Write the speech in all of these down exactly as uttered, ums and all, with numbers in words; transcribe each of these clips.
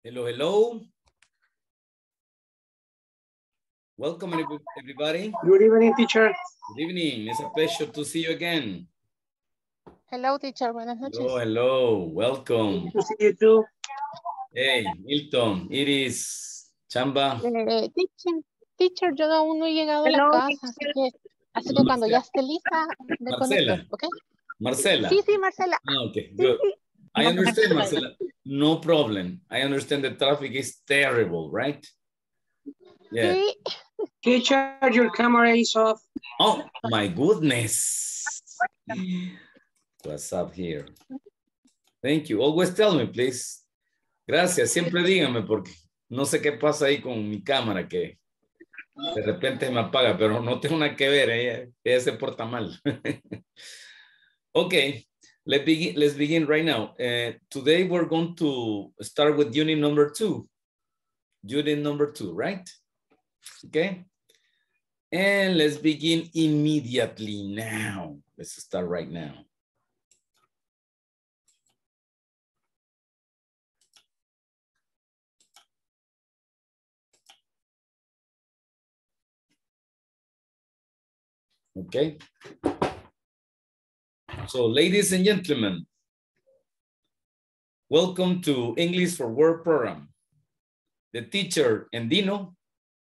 Hello, hello. Welcome, everybody. Good evening, teacher. Good evening. It's a pleasure to see you again. Hello, teacher. Buenas noches. Hello, hello. Welcome. Good to see you too. Hey, Milton, Iris, Chamba. Eh, teacher, teacher, yo aún no he llegado Hello, a la casa, así que, así que cuando ya esté lista, me Marcela. conecto, ¿ok? Marcela. Sí, sí, Marcela. Ah, okay, Sí, good. sí. I No, understand, Marcela. Marcela. No problem. I understand the traffic is terrible, right? Yeah. Sí. Teacher, your camera is off. Oh, my goodness. What's up here? Thank you. Always tell me, please. Gracias. Siempre díganme porque no sé qué pasa ahí con mi cámara que de repente me apaga, pero no tengo nada que ver. Ella, ella se porta mal. Okay. Let's begin, let's begin right now. Uh, today we're going to start with unit number two. Unit number two, right? Okay. And let's begin immediately now. Let's start right now. Okay. So ladies and gentlemen, welcome to English for Work program. The teacher and Dino.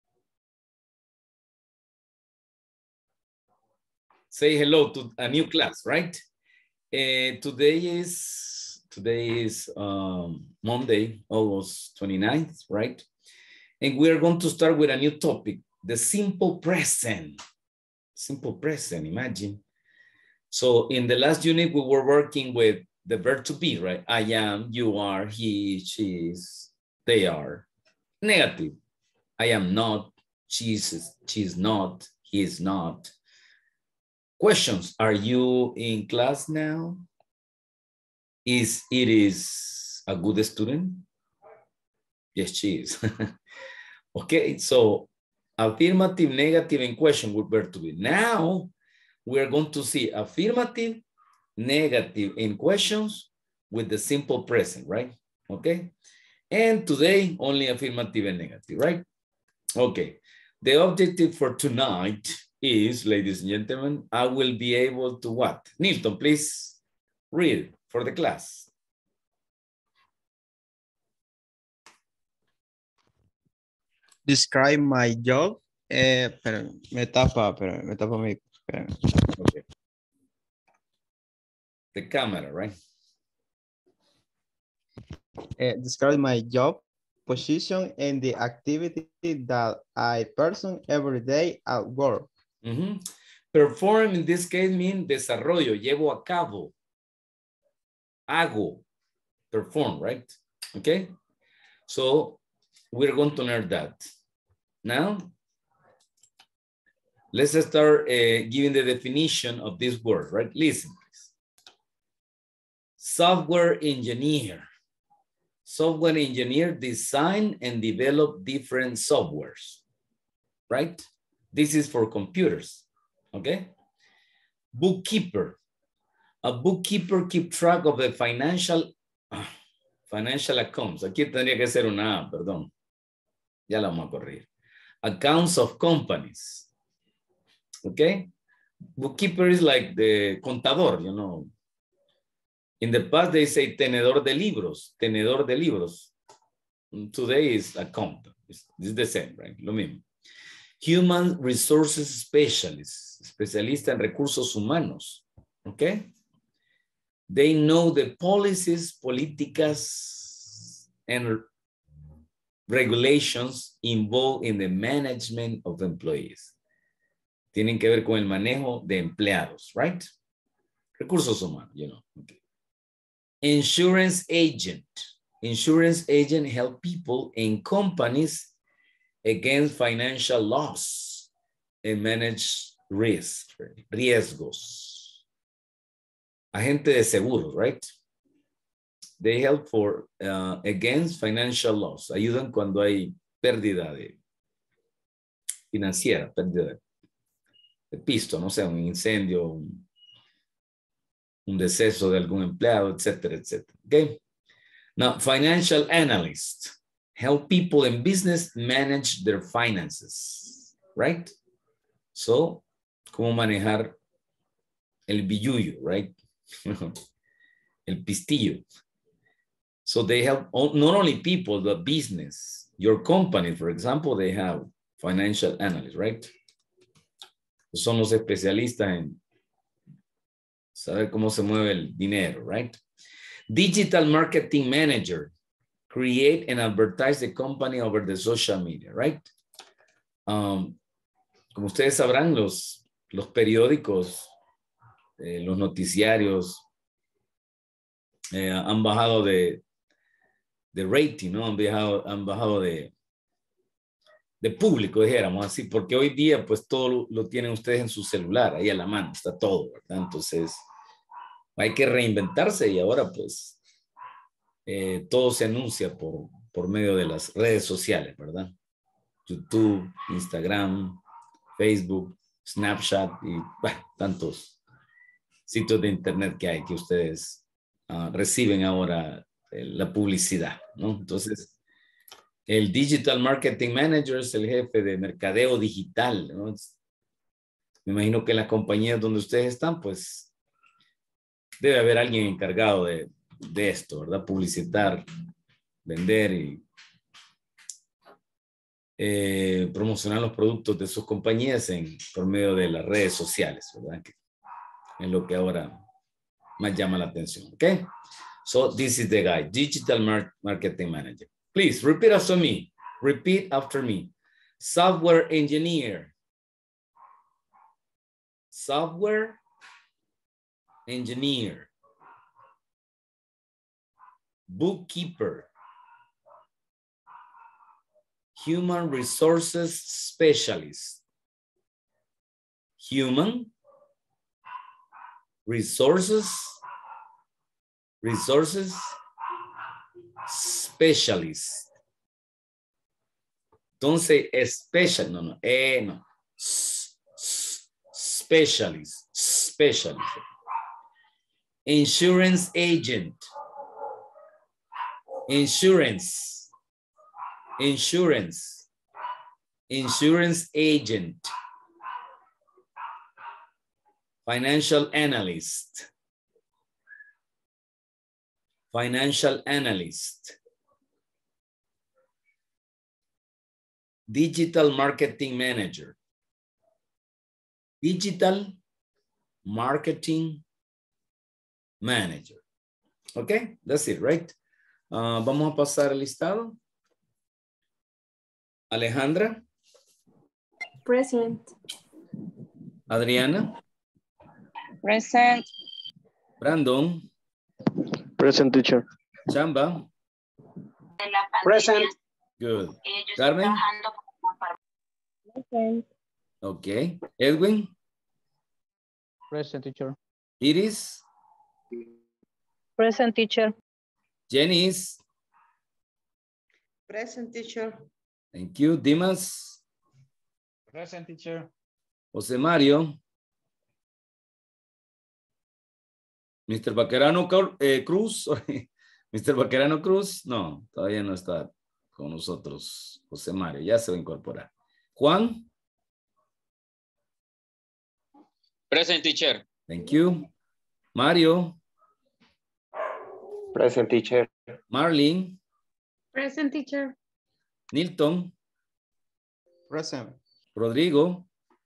Say hello to a new class, right? Uh, today is today is um, Monday, August twenty-ninth, right? And we are going to start with a new topic, the simple present. Simple present, imagine. So in the last unit, we were working with the verb to be, right? I am, you are, he, she is, they are. Negative. I am not, she's, she's not, he is not. Questions. Are you in class now? Is it is a good student? Yes, she is. Okay, so affirmative, negative, and question would verb to be. Now, we're going to see affirmative, negative, and questions with the simple present, right? Okay. And today, only affirmative and negative, right? Okay. The objective for tonight is, ladies and gentlemen, I will be able to what? Nilton, please read for the class. Describe my job. Eh, pero me tapa, pero me tapa mi. Espérame. Okay. The camera, right? Eh, describe my job, position, and the activity that I person every day at work. Mm-hmm. Perform in this case means desarrollo, llevo a cabo, hago, perform, right? Okay. So we're going to learn that. Now, let's start uh, giving the definition of this word, right? Listen, please. Software engineer. Software engineer design and develop different softwares, right? This is for computers, okay? Bookkeeper. A bookkeeper keep track of the financial, uh, financial accounts. Aquí tendría que ser una A, perdón. Ya la vamos a corregir. Accounts of companies. Okay? Bookkeeper is like the contador, you know. In the past, they say tenedor de libros, tenedor de libros. Today is accountant. It's, it's the same, right? Lo mismo. Human resources specialist, especialista en recursos humanos. Okay? They know the policies, políticas, and regulations involved in the management of employees. Tienen que ver con el manejo de empleados, right? Recursos humanos, you know. Okay. Insurance agent. Insurance agent help people and companies against financial loss and manage risk, riesgos. Agente de seguros, right? They help for uh, against financial loss. Ayudan cuando hay pérdida de financiera, pérdida de, de pisto, no sé, un incendio, un, un deceso de algún empleado, etcétera, etcétera. Okay. Now, financial analyst. help people in business manage their finances, right? So, cómo manejar el billullo, right? El pistillo. So they help not only people, but business. Your company, for example, they have financial analysts, right? Son los especialistas en saber cómo se mueve el dinero, right? Digital marketing manager. Create and advertise the company over the social media, right? Um, como ustedes sabrán, los, los periódicos, eh, los noticiarios eh, han bajado de, de rating, ¿no? Han bajado, han bajado de, de público, dijéramos así, porque hoy día pues todo lo, lo tienen ustedes en su celular, ahí a la mano, está todo, ¿verdad? Entonces hay que reinventarse y ahora pues Eh, todo se anuncia por, por medio de las redes sociales, ¿verdad? YouTube, Instagram, Facebook, Snapchat y bueno, tantos sitios de internet que hay que ustedes uh, reciben ahora eh, la publicidad, ¿no? Entonces, el Digital Marketing Manager es el jefe de mercadeo digital, ¿no? Me imagino que en las compañías donde ustedes están, pues debe haber alguien encargado de de esto, ¿verdad? Publicitar, vender y eh, promocionar los productos de sus compañías en, por medio de las redes sociales, ¿verdad? Que es lo que ahora más llama la atención, ¿ok? So this is the guy, Digital Mar Marketing Manager. Please repeat after me. Repeat after me. Software engineer. Software engineer. Bookkeeper, human resources specialist, human resources, resources specialist. Entonces, special, no, no, eh, no, S -s specialist, specialist. Insurance agent. Insurance, insurance, insurance agent, financial analyst, financial analyst, digital marketing manager, digital marketing manager. Okay, that's it, right? Uh, vamos a pasar el listado. Alejandra. Present. Adriana. Present. Brandon. Present, teacher. Chamba. Present. Good. Carmen. Present. Okay. Edwin. Present, teacher. Iris. Present, teacher. Janice. Present, teacher. Thank you. Dimas. Present, teacher. José Mario. mister Baquerano eh, Cruz. mister Baquerano Cruz. No, todavía no está con nosotros. José Mario, ya se va a incorporar. Juan. Present, teacher. Thank you. Mario. Present, teacher. Marlene. Present, teacher. Nilton. Present. Rodrigo.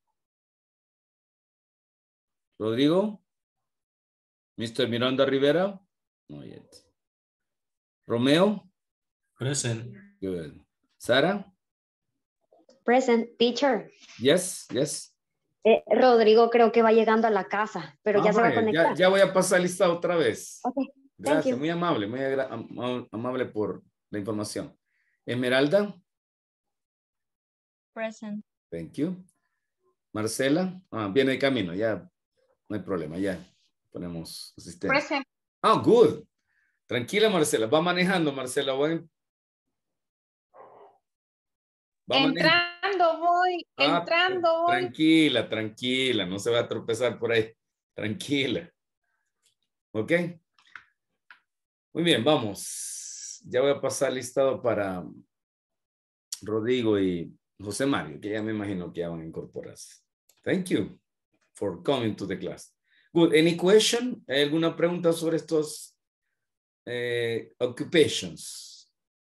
Rodrigo. mister Miranda Rivera. Not yet. Romeo. Present. Good. Sara. Present, teacher. Yes, yes. Eh, Rodrigo creo que va llegando a la casa, pero Ah, ya se va a vaya, conectar. Ya, ya voy a pasar lista otra vez. Okay, Gracias, you. muy amable, muy agra- am- amable por la información. Esmeralda. Present. Thank you. Marcela. Ah, viene de camino, ya no hay problema, ya ponemos asistente. Present. Ah, good. Tranquila, Marcela. Va manejando, Marcela. Buen... Va manejando. Entrando voy, Ah, entrando voy. Tranquila, tranquila. No se va a tropezar por ahí. Tranquila. ¿Ok? Muy bien, vamos. Ya voy a pasar listado para Rodrigo y José Mario, que ya me imagino que ya van a incorporarse. Thank you for coming to the class. Good. Any question? ¿Hay alguna pregunta sobre estos eh, occupations?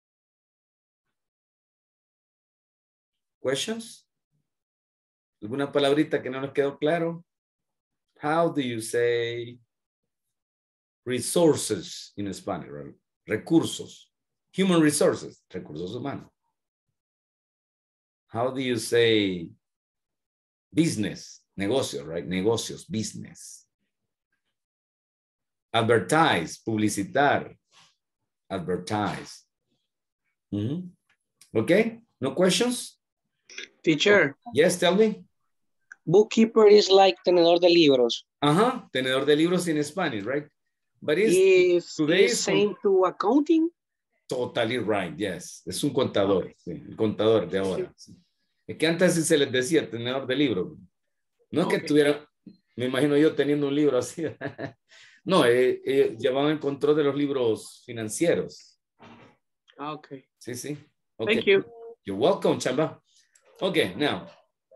Questions? ¿Alguna palabrita que no nos quedó claro? How do you say resources in Spanish? Right? Recursos. Human resources. Recursos humanos. How do you say business? Negocios, right? Negocios, business. Advertise, publicitar. Advertise. Mm-hmm. Okay, no questions? Teacher. Yes, tell me. Bookkeeper is like tenedor de libros. Uh-huh, tenedor de libros in Spanish, right? But it's, Is, today is is same to accounting? Totally right, yes. Es un contador, sí, el contador de ahora. Sí. Es que antes sí se les decía tenedor de libros. No es Okay. que tuviera, me imagino yo teniendo un libro así. No, eh, eh, llevaban el control de los libros financieros. Okay. Sí, sí. Okay. Thank you. You're welcome, Chamba. Okay, now,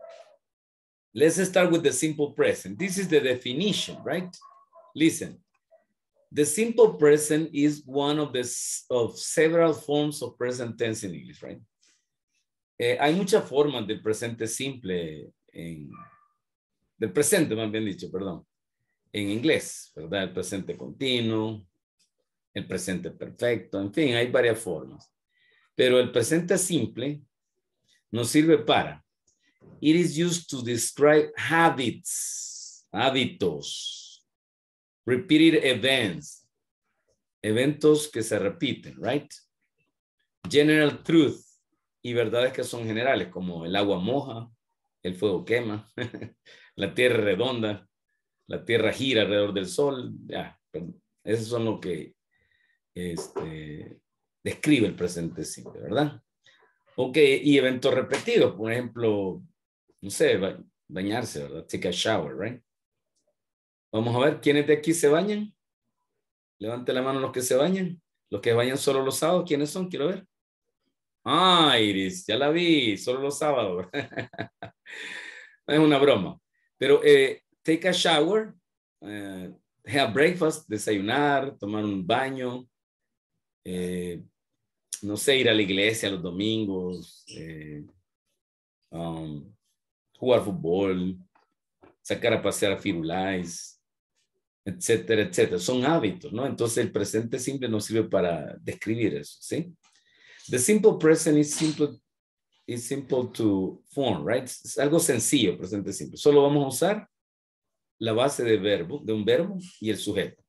let's start with the simple present. This is the definition, right? Listen. The simple present is one of the of several forms of present tense in English, right? Eh, hay muchas formas del presente simple, en, del presente, más bien dicho, perdón, en inglés, ¿verdad? El presente continuo, el presente perfecto, en fin, hay varias formas. Pero el presente simple nos sirve para, it is used to describe habits, hábitos, repeated events, eventos que se repiten, right? General truth y verdades que son generales, como el agua moja, el fuego quema, la tierra redonda, la tierra gira alrededor del sol. Ya, esos son lo que este, describe el presente simple, ¿verdad? Ok, y eventos repetidos, por ejemplo, no sé, ba bañarse, ¿verdad? Take a shower, right? Vamos a ver, ¿quiénes de aquí se bañan? Levante la mano los que se bañan. Los que bañan solo los sábados, ¿quiénes son? Quiero ver. Ah, Iris, ya la vi, solo los sábados. Es una broma. Pero eh, take a shower, eh, have breakfast, desayunar, tomar un baño, eh, no sé, ir a la iglesia los domingos, eh, um, jugar fútbol, sacar a pasear a Firulais, etcétera, etcétera. Son hábitos, ¿no? Entonces el presente simple nos sirve para describir eso, ¿sí? The simple present is simple, is simple to form, right? Es algo sencillo, presente simple. Solo vamos a usar la base de verbo, de un verbo y el sujeto.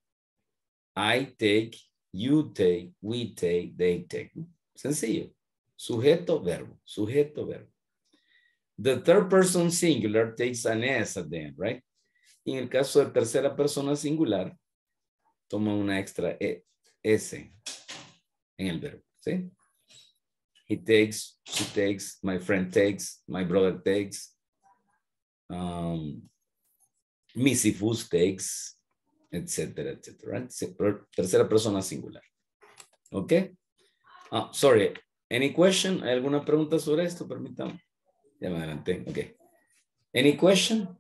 I take, you take, we take, they take. Sencillo. Sujeto, verbo, sujeto, verbo. The third person singular takes an S at the end, right? Y en el caso de tercera persona singular, toma una extra e, S en el verbo, ¿sí? He takes, she takes, my friend takes, my brother takes, um, Missy Fus takes, etcétera, etcétera, right? Tercera persona singular. ¿Ok? Oh, sorry, any question? ¿Hay alguna pregunta sobre esto? Permítame. Ya me adelanté, ok. Any question?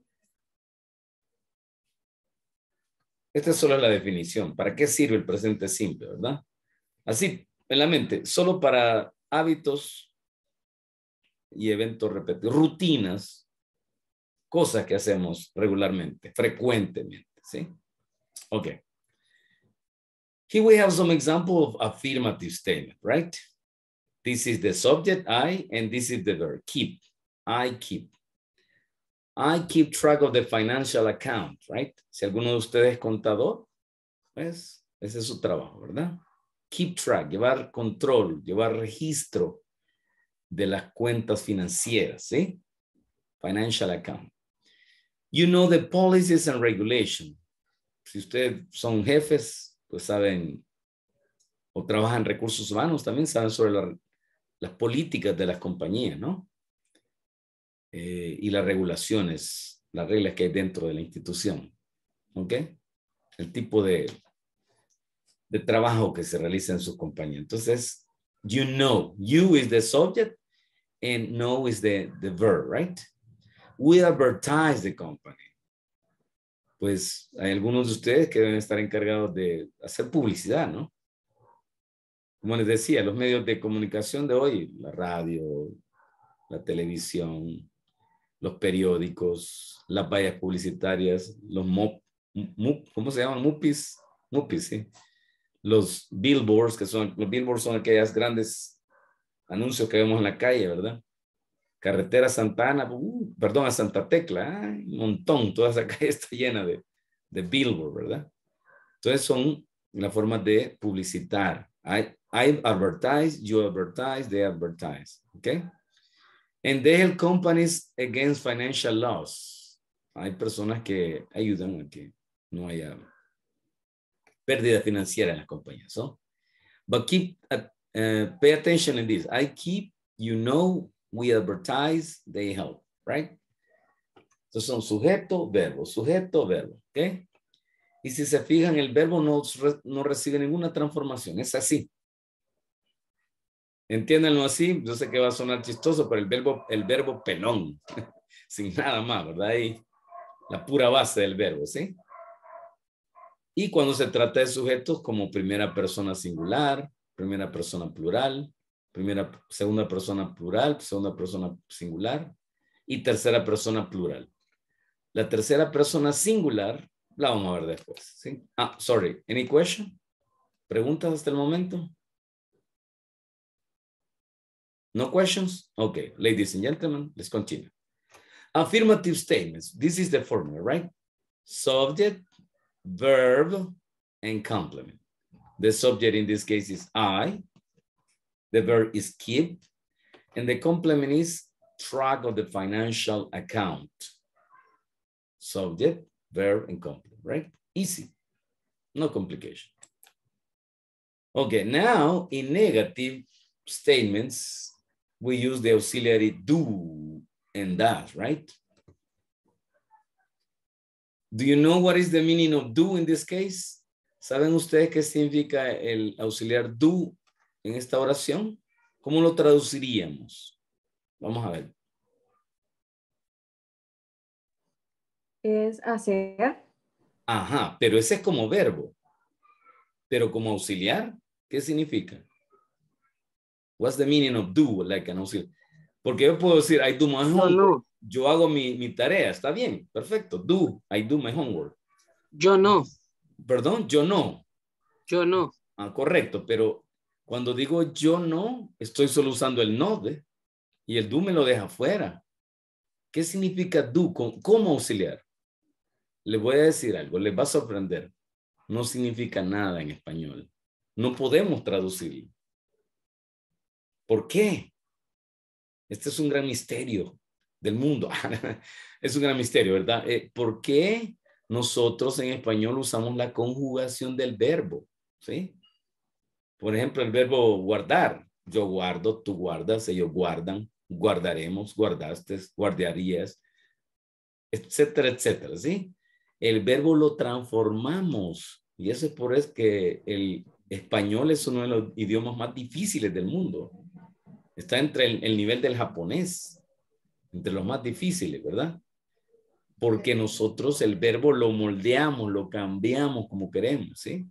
Esta es solo la definición. ¿Para qué sirve el presente simple, verdad? Así, en la mente, solo para hábitos y eventos repetidos, rutinas, cosas que hacemos regularmente, frecuentemente, ¿sí? Ok. Here we have some example of affirmative statement, right? This is the subject, I, and this is the verb, keep. I keep. I keep track of the financial account, right? Si alguno de ustedes es contador, pues ese es su trabajo, ¿verdad? Keep track, llevar control, llevar registro de las cuentas financieras, ¿sí? Financial account. You know the policies and regulations. Si ustedes son jefes, pues saben, o trabajan en recursos humanos, también saben sobre la, las políticas de las compañías, ¿no? Eh, y las regulaciones, las reglas que hay dentro de la institución. ¿Ok? El tipo de, de trabajo que se realiza en su compañía. Entonces, you know, you is the subject and know is the, the verb, right? We advertise the company. Pues hay algunos de ustedes que deben estar encargados de hacer publicidad, ¿no? Como les decía, los medios de comunicación de hoy, la radio, la televisión, los periódicos, las vallas publicitarias, los mop, mop, ¿cómo se llaman? Mupis, mupis, sí. Los billboards, que son, los billboards son aquellas grandes anuncios que vemos en la calle, ¿verdad? Carretera Santa Ana, uh, perdón, a Santa Tecla, ay, un montón, toda esa calle está llena de, de billboard, ¿verdad? Entonces son las formas de publicitar. I, I advertise, you advertise, they advertise, ¿ok? And they help companies against financial loss. Hay personas que ayudan a que no haya pérdida financiera en las compañías, ¿no? But keep, uh, uh, pay attention in this. I keep, you know, we advertise, they help, right? Entonces son sujeto, verbo, sujeto, verbo, ¿ok? Y si se fijan, el verbo no, no recibe ninguna transformación, es así. Entiéndanlo así, yo sé que va a sonar chistoso, pero el verbo, el verbo pelón, sin nada más, ¿verdad? Y la pura base del verbo, ¿sí? Y cuando se trata de sujetos como primera persona singular, primera persona plural, primera, segunda persona plural, segunda persona singular y tercera persona plural. La tercera persona singular la vamos a ver después, ¿sí? Ah, sorry, any question? ¿Preguntas hasta el momento? No questions? Okay, ladies and gentlemen, let's continue. Affirmative statements. This is the formula, right? Subject, verb, and complement. The subject in this case is I. The verb is keep. And the complement is track of the financial account. Subject, verb, and complement, right? Easy. No complication. Okay, now in negative statements, we use the auxiliary do and does, right? Do you know what is the meaning of do in this case? ¿Saben ustedes qué significa el auxiliar do en esta oración? ¿Cómo lo traduciríamos? Vamos a ver. Es hacer. Ajá, pero ese es como verbo. Pero como auxiliar, ¿qué significa? What's the meaning of do, like an auxiliar? Porque yo puedo decir, I do my homework. No, no. Yo hago mi, mi tarea, está bien, perfecto. Do, I do my homework. Yo no. Perdón, yo no. Yo no. Ah, correcto, pero cuando digo yo no, estoy solo usando el no de, y el do me lo deja fuera. ¿Qué significa do? ¿Cómo auxiliar? Le voy a decir algo, les va a sorprender. No significa nada en español. No podemos traducirlo. ¿Por qué? Este es un gran misterio del mundo. Es un gran misterio, ¿verdad? Eh, ¿Por qué nosotros en español usamos la conjugación del verbo? ¿Sí? Por ejemplo, el verbo guardar. Yo guardo, tú guardas, ellos guardan, guardaremos, guardaste, guardarías, etcétera, etcétera, ¿sí? El verbo lo transformamos y eso es por eso que el español es uno de los idiomas más difíciles del mundo. Está entre el, el nivel del japonés, entre los más difíciles, ¿verdad? Porque nosotros el verbo lo moldeamos, lo cambiamos como queremos, ¿sí?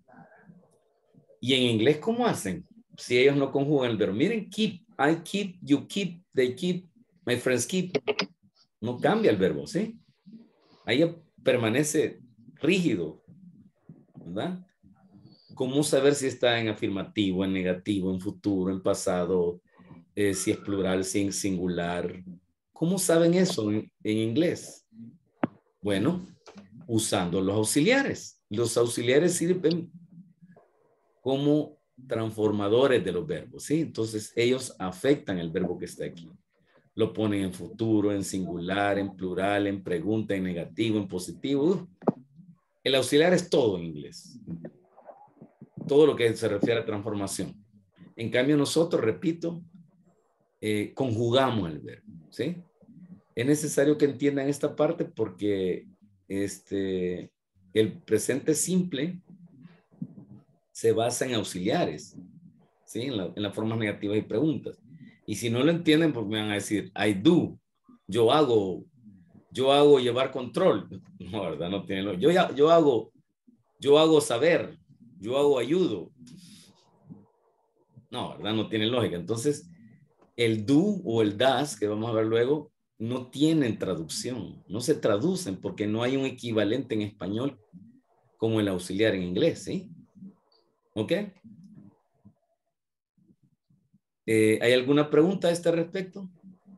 Y en inglés, ¿cómo hacen? Si ellos no conjugan el verbo. Miren, keep, I keep, you keep, they keep, my friends keep. No cambia el verbo, ¿sí? Ahí permanece rígido, ¿verdad? ¿Cómo saber si está en afirmativo, en negativo, en futuro, en pasado, eh, si es plural, si es singular? ¿Cómo saben eso en, en inglés? Bueno, usando los auxiliares. Los auxiliares sirven como transformadores de los verbos, ¿sí? Entonces, ellos afectan el verbo que está aquí. Lo ponen en futuro, en singular, en plural, en pregunta, en negativo, en positivo. El auxiliar es todo en inglés. Todo lo que se refiere a transformación. En cambio, nosotros, repito, eh, conjugamos el verbo, ¿sí? Es necesario que entiendan esta parte porque este, el presente simple se basa en auxiliares, ¿sí? En, la, en las formas negativas y preguntas. Y si no lo entienden, pues me van a decir, I do. Yo hago, yo hago llevar control. No, ¿verdad? No tiene lógica. Yo, ya- yo hago, yo hago saber. Yo hago ayudo. No, ¿verdad? No tiene lógica. Entonces, el do o el das, que vamos a ver luego, no tienen traducción. No se traducen porque no hay un equivalente en español como el auxiliar en inglés, ¿sí? ¿Ok? Eh, ¿Hay alguna pregunta a este respecto?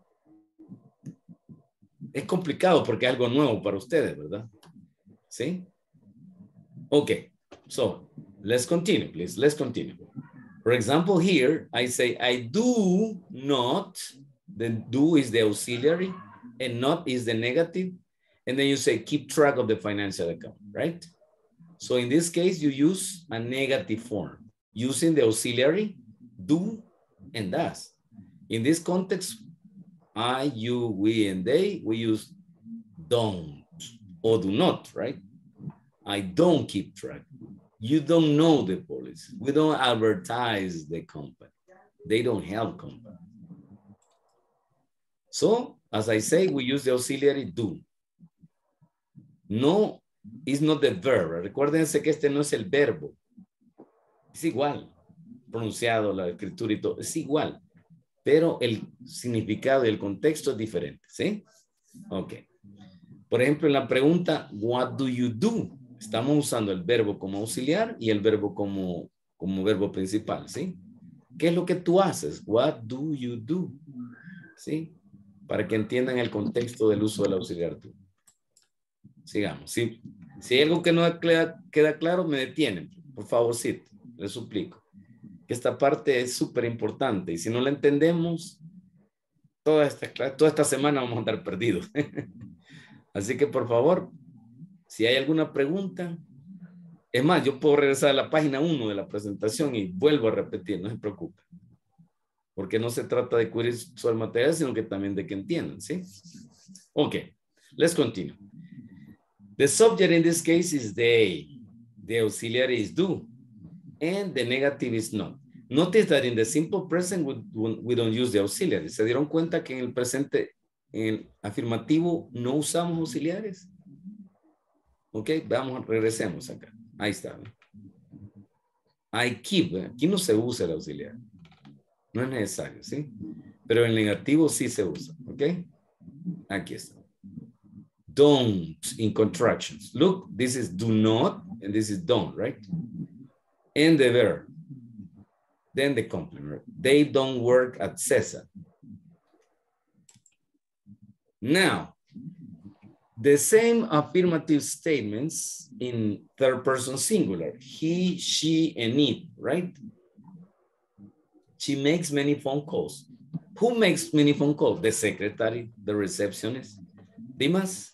Es complicado porque es algo nuevo para ustedes, ¿verdad? ¿Sí? Ok. So, let's continue, please. Let's continue. For example, here, I say, I do not, the do is the auxiliary, and not is the negative. And then you say, keep track of the financial account, right? So in this case, you use a negative form, using the auxiliary, do, and does. In this context, I, you, we, and they, we use don't or do not, right? I don't keep track. You don't know the policy. We don't advertise the company. They don't help company. So, as I say, we use the auxiliary do. No, is not the verb. Recuérdense que este no es el verbo. Es igual, pronunciado, la escritura y todo, es igual. Pero el significado y el contexto es diferente, ¿sí? Ok. Por ejemplo, en la pregunta, what do you do? Estamos usando el verbo como auxiliar y el verbo como, como verbo principal, ¿sí? ¿Qué es lo que tú haces? What do you do? ¿Sí? Para que entiendan el contexto del uso del auxiliar do. Sigamos. Si, si hay algo que no queda, queda claro, me detienen. Por favorcito, les suplico. Que esta parte es súper importante y si no la entendemos, toda esta, toda esta semana vamos a andar perdidos. Así que por favor, si hay alguna pregunta, es más, yo puedo regresar a la página uno de la presentación y vuelvo a repetir, no se preocupe. Porque no se trata de cubrir solo el material, sino que también de que entiendan, ¿sí? Ok, let's continue. The subject in this case is they. The auxiliary is do. And the negative is not. Notice that in the simple present, we, we don't use the auxiliary. ¿Se dieron cuenta que en el presente, en el afirmativo, no usamos auxiliares? Ok, vamos, regresemos acá. Ahí está. I keep. Aquí no se usa el auxiliar. No es necesario, ¿sí? Pero en negativo sí se usa. Ok. Aquí está. Don't in contractions. Look, this is do not and this is don't, right? And the verb. Then the complement. They don't work at Cesar. Now, the same affirmative statements in third person singular. He, she, and it, right? She makes many phone calls. Who makes many phone calls? The secretary, the receptionist. Dimas?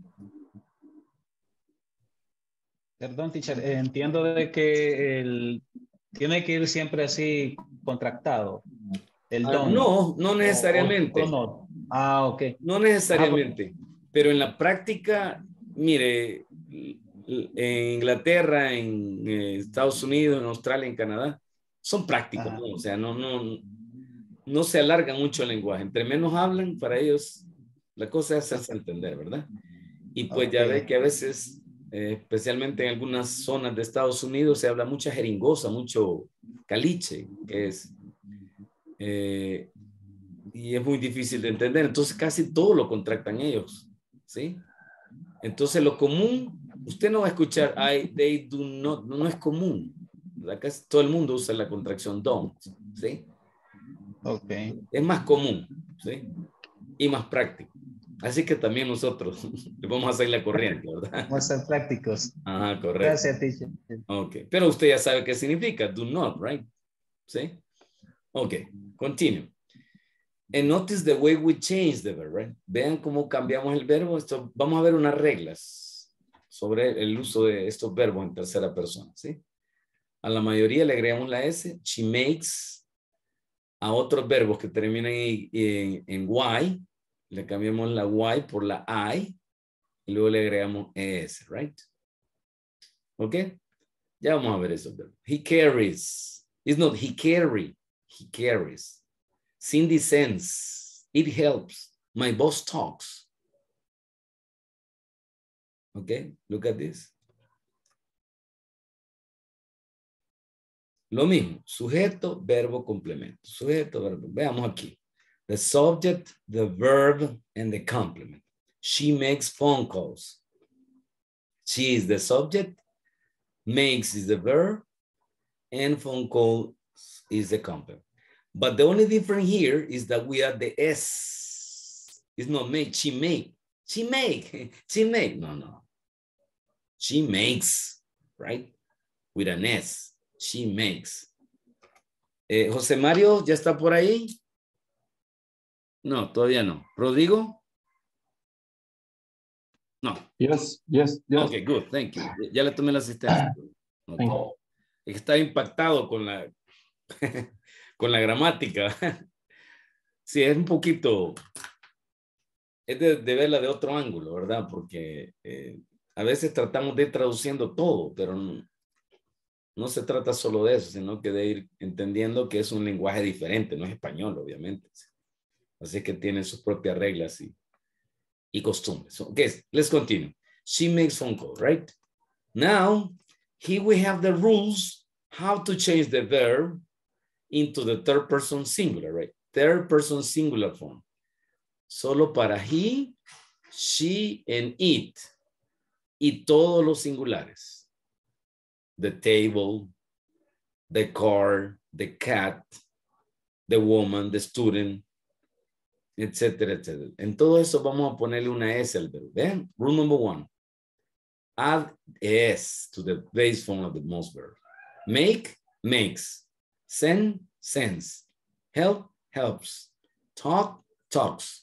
Perdón, teacher, eh, entiendo de que el, tiene que ir siempre así contractado. El Uh, don. no, no necesariamente. O, o, o no. Ah, ok. No necesariamente. Ah, pero en la práctica, mire, en Inglaterra, en Estados Unidos, en Australia, en Canadá, son prácticos, ¿no? O sea, no, no, no se alarga mucho el lenguaje. Entre menos hablan, para ellos, la cosa es hacerse entender, ¿verdad? Y pues okay. Ya ve que a veces, eh, especialmente en algunas zonas de Estados Unidos, se habla mucha jeringosa, mucho caliche, que es... Eh, y es muy difícil de entender. Entonces casi todo lo contractan ellos, ¿sí? Entonces lo común, usted no va a escuchar I, they, do not, no, no es común. Acá todo el mundo usa la contracción don't, ¿sí? Ok. Es más común, ¿sí? Y más práctico. Así que también nosotros le vamos a hacer la corriente, ¿verdad? Vamos a ser prácticos. Ajá, correcto. Gracias, teacher. Ok, pero usted ya sabe qué significa, do not, right? ¿Sí? Ok, continue. And notice the way we change the verb, right? Vean cómo cambiamos el verbo. Esto, vamos a ver unas reglas sobre el uso de estos verbos en tercera persona, ¿sí? A la mayoría le agregamos la S. She makes. A otros verbos que terminan en, en, en Y, le cambiamos la Y por la I y luego le agregamos S, right? ¿Ok? Ya vamos a ver esos verbos. He carries. It's not he carry. He carries. Cindy sends. It helps. My boss talks. Okay, look at this. Lo mismo, sujeto, verbo, complemento. Sujeto, verbo. Veamos aquí. The subject, the verb, and the complement. She makes phone calls. She is the subject, makes is the verb, and phone call is the complement. But the only difference here is that we are the S. It's not make, she make. She make, she make. No, no. She makes, right? With an S. She makes. Eh, José Mario, ¿ya está por ahí? No, todavía no. ¿Rodrigo? No. Yes, yes, yes. Okay, good, thank you. Ya le tomé la asistencia. Thank you. Está impactado con la, con la gramática. Sí, es un poquito, es de, de verla de otro ángulo, ¿verdad? Porque eh, a veces tratamos de ir traduciendo todo, pero no, no se trata solo de eso, sino que de ir entendiendo que es un lenguaje diferente, no es español, obviamente. Así que tiene sus propias reglas y, y costumbres. Okay, let's continue. She makes phone calls, right? Now, here we have the rules how to change the verb into the third person singular, right? Third person singular form. Solo para he, she, and it. Y todos los singulares. The table, the car, the cat, the woman, the student, etcétera, etcétera. En todo eso vamos a ponerle una S al verbo. Vean, rule number one. Add S to the base form of the most verb. Make, makes. Send, sends. Help, helps. Talk, talks.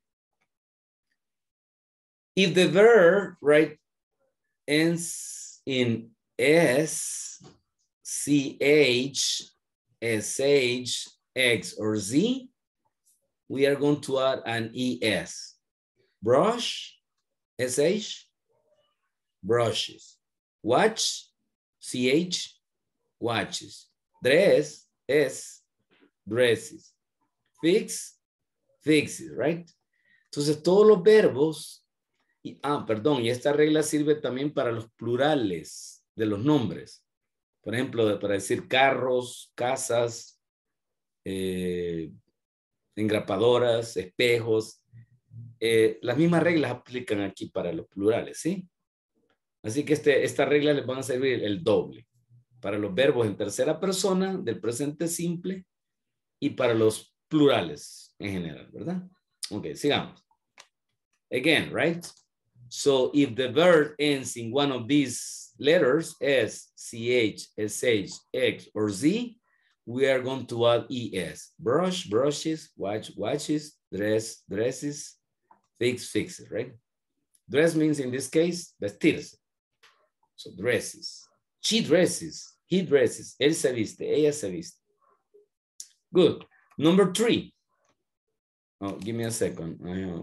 If the verb, right, ends in S, C H, S H, X, or Z, we are going to add an E S. Brush, S H, brushes. Watch, C H, watches. Dress, S, dresses. Fix, fixes, right? Entonces todos los verbos, y, ah, perdón, y esta regla sirve también para los plurales de los nombres. Por ejemplo, para decir carros, casas, eh, engrapadoras, espejos. Eh, las mismas reglas aplican aquí para los plurales, ¿sí? Así que este, esta regla les van a servir el doble. Para los verbos en tercera persona del presente simple y para los plurales en general, ¿verdad? Ok, sigamos. Again, right? So if the verb ends in one of these letters, S, C H, S H, X, or Z, we are going to add E S. Brush, brushes, watch, watches, dress, dresses, fix, fixes, right? Dress means in this case, vestirse. So dresses. She dresses, he dresses, él se viste, ella se viste. Good. Number three. Oh, give me a second.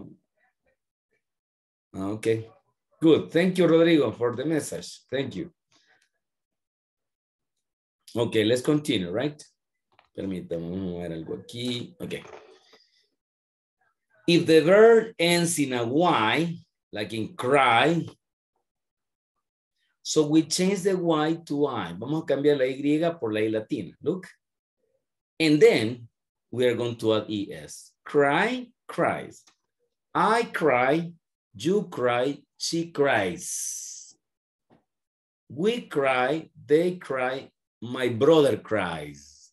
Okay. Good. Thank you, Rodrigo, for the message. Thank you. Okay, let's continue, right? Permítame mover algo aquí. Okay. If the verb ends in a Y, like in cry, so we change the Y to I. Vamos a cambiar la Y por la I latina. Look. And then we are going to add E S. Cry, cries. I cry, you cry, she cries. We cry, they cry, my brother cries.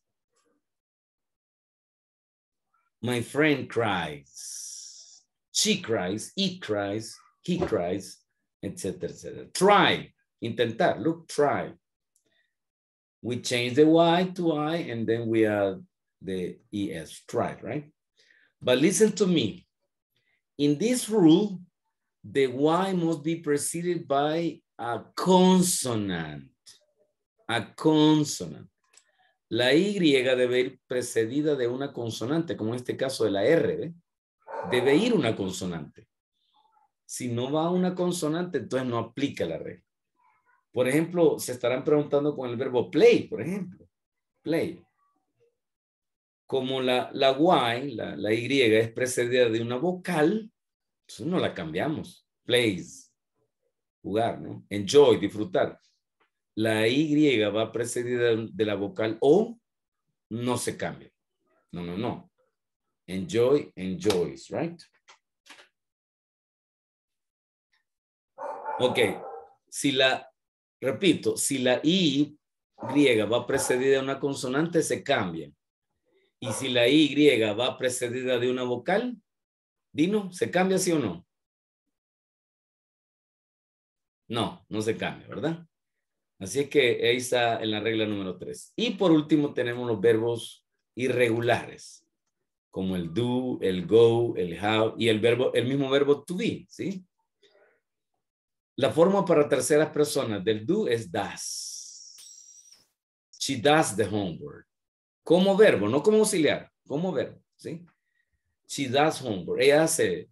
My friend cries. She cries, it cries, he cries, et cetera, et cetera. Try. Intentar, look, try. We change the Y to I and then we add the E S, try, right? But listen to me. In this rule, the Y must be preceded by a consonant. A consonant. La Y debe ir precedida de una consonante, como en este caso de la R, ¿ve? Debe ir una consonante. Si no va una consonante, entonces no aplica la regla. Por ejemplo, se estarán preguntando con el verbo play, por ejemplo. Play. como la, la Y, la, la Y es precedida de una vocal, entonces no la cambiamos. Plays, jugar, ¿no? Enjoy, disfrutar. La Y va precedida de la vocal O, no se cambia. No, no, no. Enjoy, enjoys, right? Ok. Si la, repito, si la Y va precedida de una consonante, se cambia. Y si la Y va precedida de una vocal, Dino, ¿se cambia sí o no? No, no se cambia, ¿verdad? Así es que ahí está en la regla número tres. Y por último tenemos los verbos irregulares, como el do, el go, el how y el verbo, el mismo verbo to be, ¿sí? La forma para terceras personas del do es does. She does the homework. Como verbo, no como auxiliar, como verbo, ¿sí? She does homework. Ella hace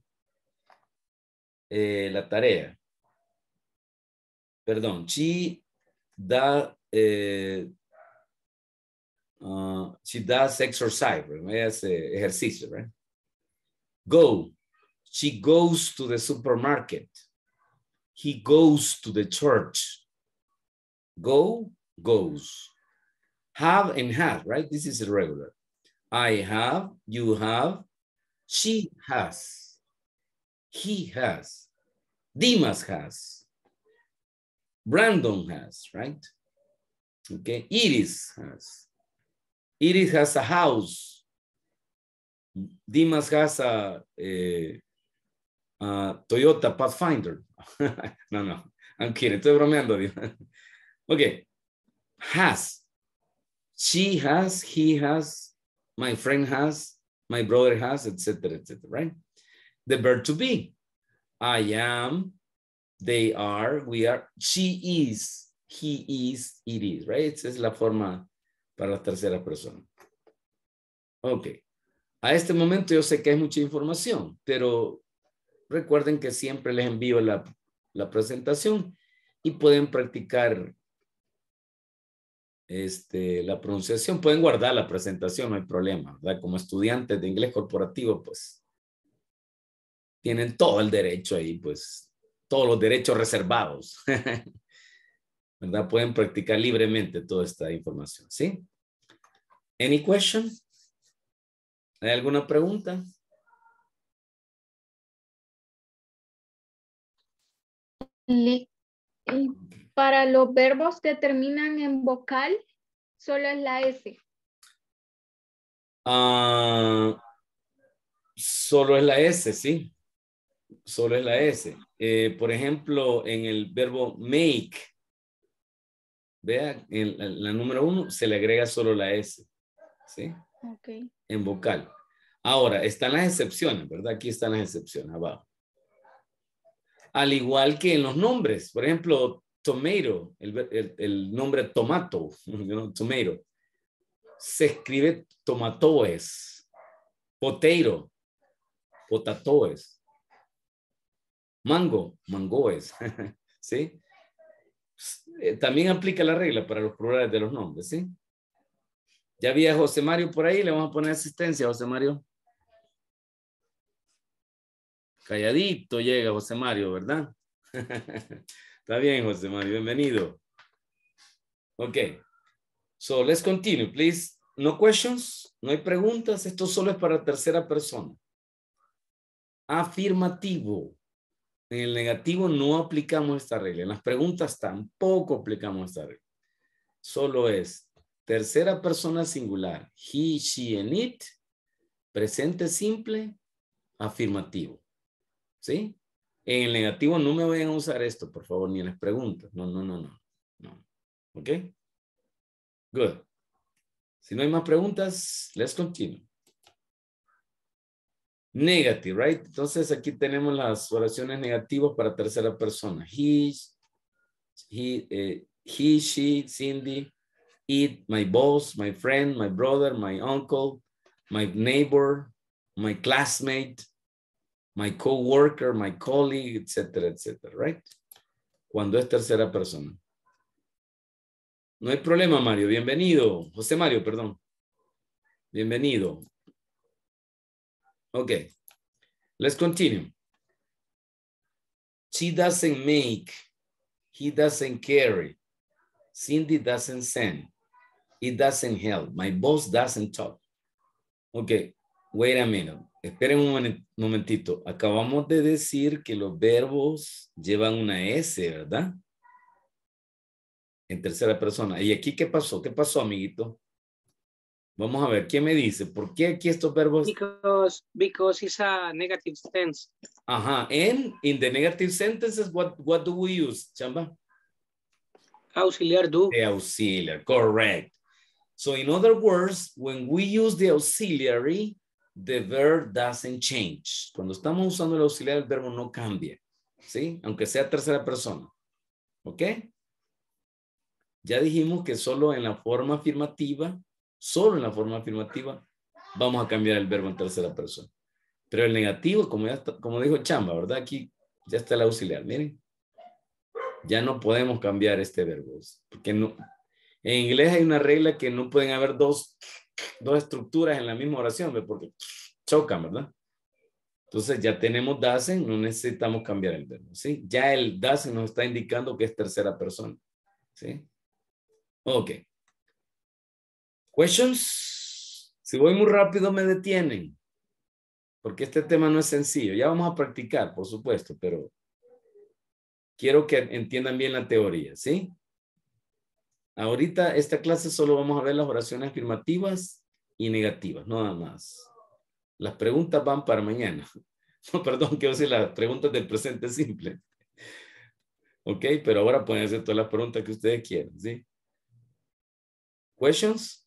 eh, la tarea. Perdón, she da, eh, uh, she does exercise, right? Ella hace ejercicio, right? Go. She goes to the supermarket. He goes to the church. Go, goes. Have and has, right? This is irregular. I have, you have, she has, he has, Dimas has, Brandon has, right? Okay, Iris has. Iris has a house. Dimas has a, a, a Toyota Pathfinder. no, no, I'm kidding, estoy bromeando. Okay, has. She has, he has, my friend has, my brother has, et cetera, et cetera, right? The verb to be. I am, they are, we are, she is, he is, it is, right? Esa es la forma para la tercera persona. Ok. A este momento yo sé que hay mucha información, pero recuerden que siempre les envío la, la presentación y pueden practicar Este, la pronunciación. Pueden guardar la presentación, no hay problema, ¿verdad? Como estudiantes de inglés corporativo, pues tienen todo el derecho ahí, pues todos los derechos reservados, ¿verdad? Pueden practicar libremente toda esta información, ¿sí? Any question? ¿Hay alguna pregunta? Li- Para los verbos que terminan en vocal, solo es la S. Uh, solo es la S, sí. Solo es la S. Eh, por ejemplo, en el verbo make, vea, en la, la número uno se le agrega solo la S, ¿sí? Ok. En vocal. Ahora, están las excepciones, ¿verdad? Aquí están las excepciones, abajo. Al igual que en los nombres, por ejemplo, tomato, el, el, el nombre tomato, you know, tomato, se escribe tomatoes, potato, potatoes, mango, mangoes, ¿sí? También aplica la regla para los plurales de los nombres, ¿sí? Ya había José Mario por ahí, le vamos a poner asistencia, José Mario. Calladito llega José Mario, ¿verdad? Está bien, José Mario, bienvenido. Ok. So, let's continue, please. No questions, no hay preguntas. Esto solo es para tercera persona. Afirmativo. En el negativo no aplicamos esta regla. En las preguntas tampoco aplicamos esta regla. Solo es tercera persona singular. He, she, and it. Presente simple, afirmativo. ¿Sí? En el negativo no me vayan a usar esto, por favor, ni en las preguntas. No, no, no, no. no. ¿Ok? Good. Si no hay más preguntas, let's continue. Negative, right? Entonces aquí tenemos las oraciones negativas para tercera persona. He, he, eh, he, she, Cindy, it, my boss, my friend, my brother, my uncle, my neighbor, my classmate, my coworker, my colleague, etcétera, etcétera, right? Cuando es tercera persona. No hay problema, Mario. Bienvenido. José Mario, perdón. Bienvenido. Okay. Let's continue. She doesn't make. He doesn't carry. Cindy doesn't send. It doesn't help. My boss doesn't talk. Okay. Wait a minute. Esperen un momentito. Acabamos de decir que los verbos llevan una S, ¿verdad? En tercera persona. ¿Y aquí qué pasó? ¿Qué pasó, amiguito? Vamos a ver, ¿quién me dice? ¿Por qué aquí estos verbos? Because, because it's a negative tense. Ajá. And in the negative sentences, what, what do we use, Chamba? Auxiliar do. The auxiliary, correct. So in other words, when we use the auxiliary, the verb doesn't change. Cuando estamos usando el auxiliar, el verbo no cambia. ¿Sí? Aunque sea tercera persona. ¿Ok? Ya dijimos que solo en la forma afirmativa, solo en la forma afirmativa, vamos a cambiar el verbo en tercera persona. Pero el negativo, como, ya está, como dijo Chamba, ¿verdad? Aquí ya está el auxiliar. Miren. Ya no podemos cambiar este verbo. Porque no, en inglés hay una regla que no pueden haber dos, dos estructuras en la misma oración, porque chocan, ¿verdad? Entonces ya tenemos doesn't, no necesitamos cambiar el verbo, ¿sí? Ya el doesn't nos está indicando que es tercera persona, ¿sí? Ok. Questions. Si voy muy rápido me detienen, porque este tema no es sencillo. Ya vamos a practicar, por supuesto, pero quiero que entiendan bien la teoría, ¿sí? Ahorita esta clase solo vamos a ver las oraciones afirmativas y negativas, no nada más. Las preguntas van para mañana. No, perdón, quiero decir las preguntas del presente simple. Ok, pero ahora pueden hacer todas las preguntas que ustedes quieran, ¿sí? Questions?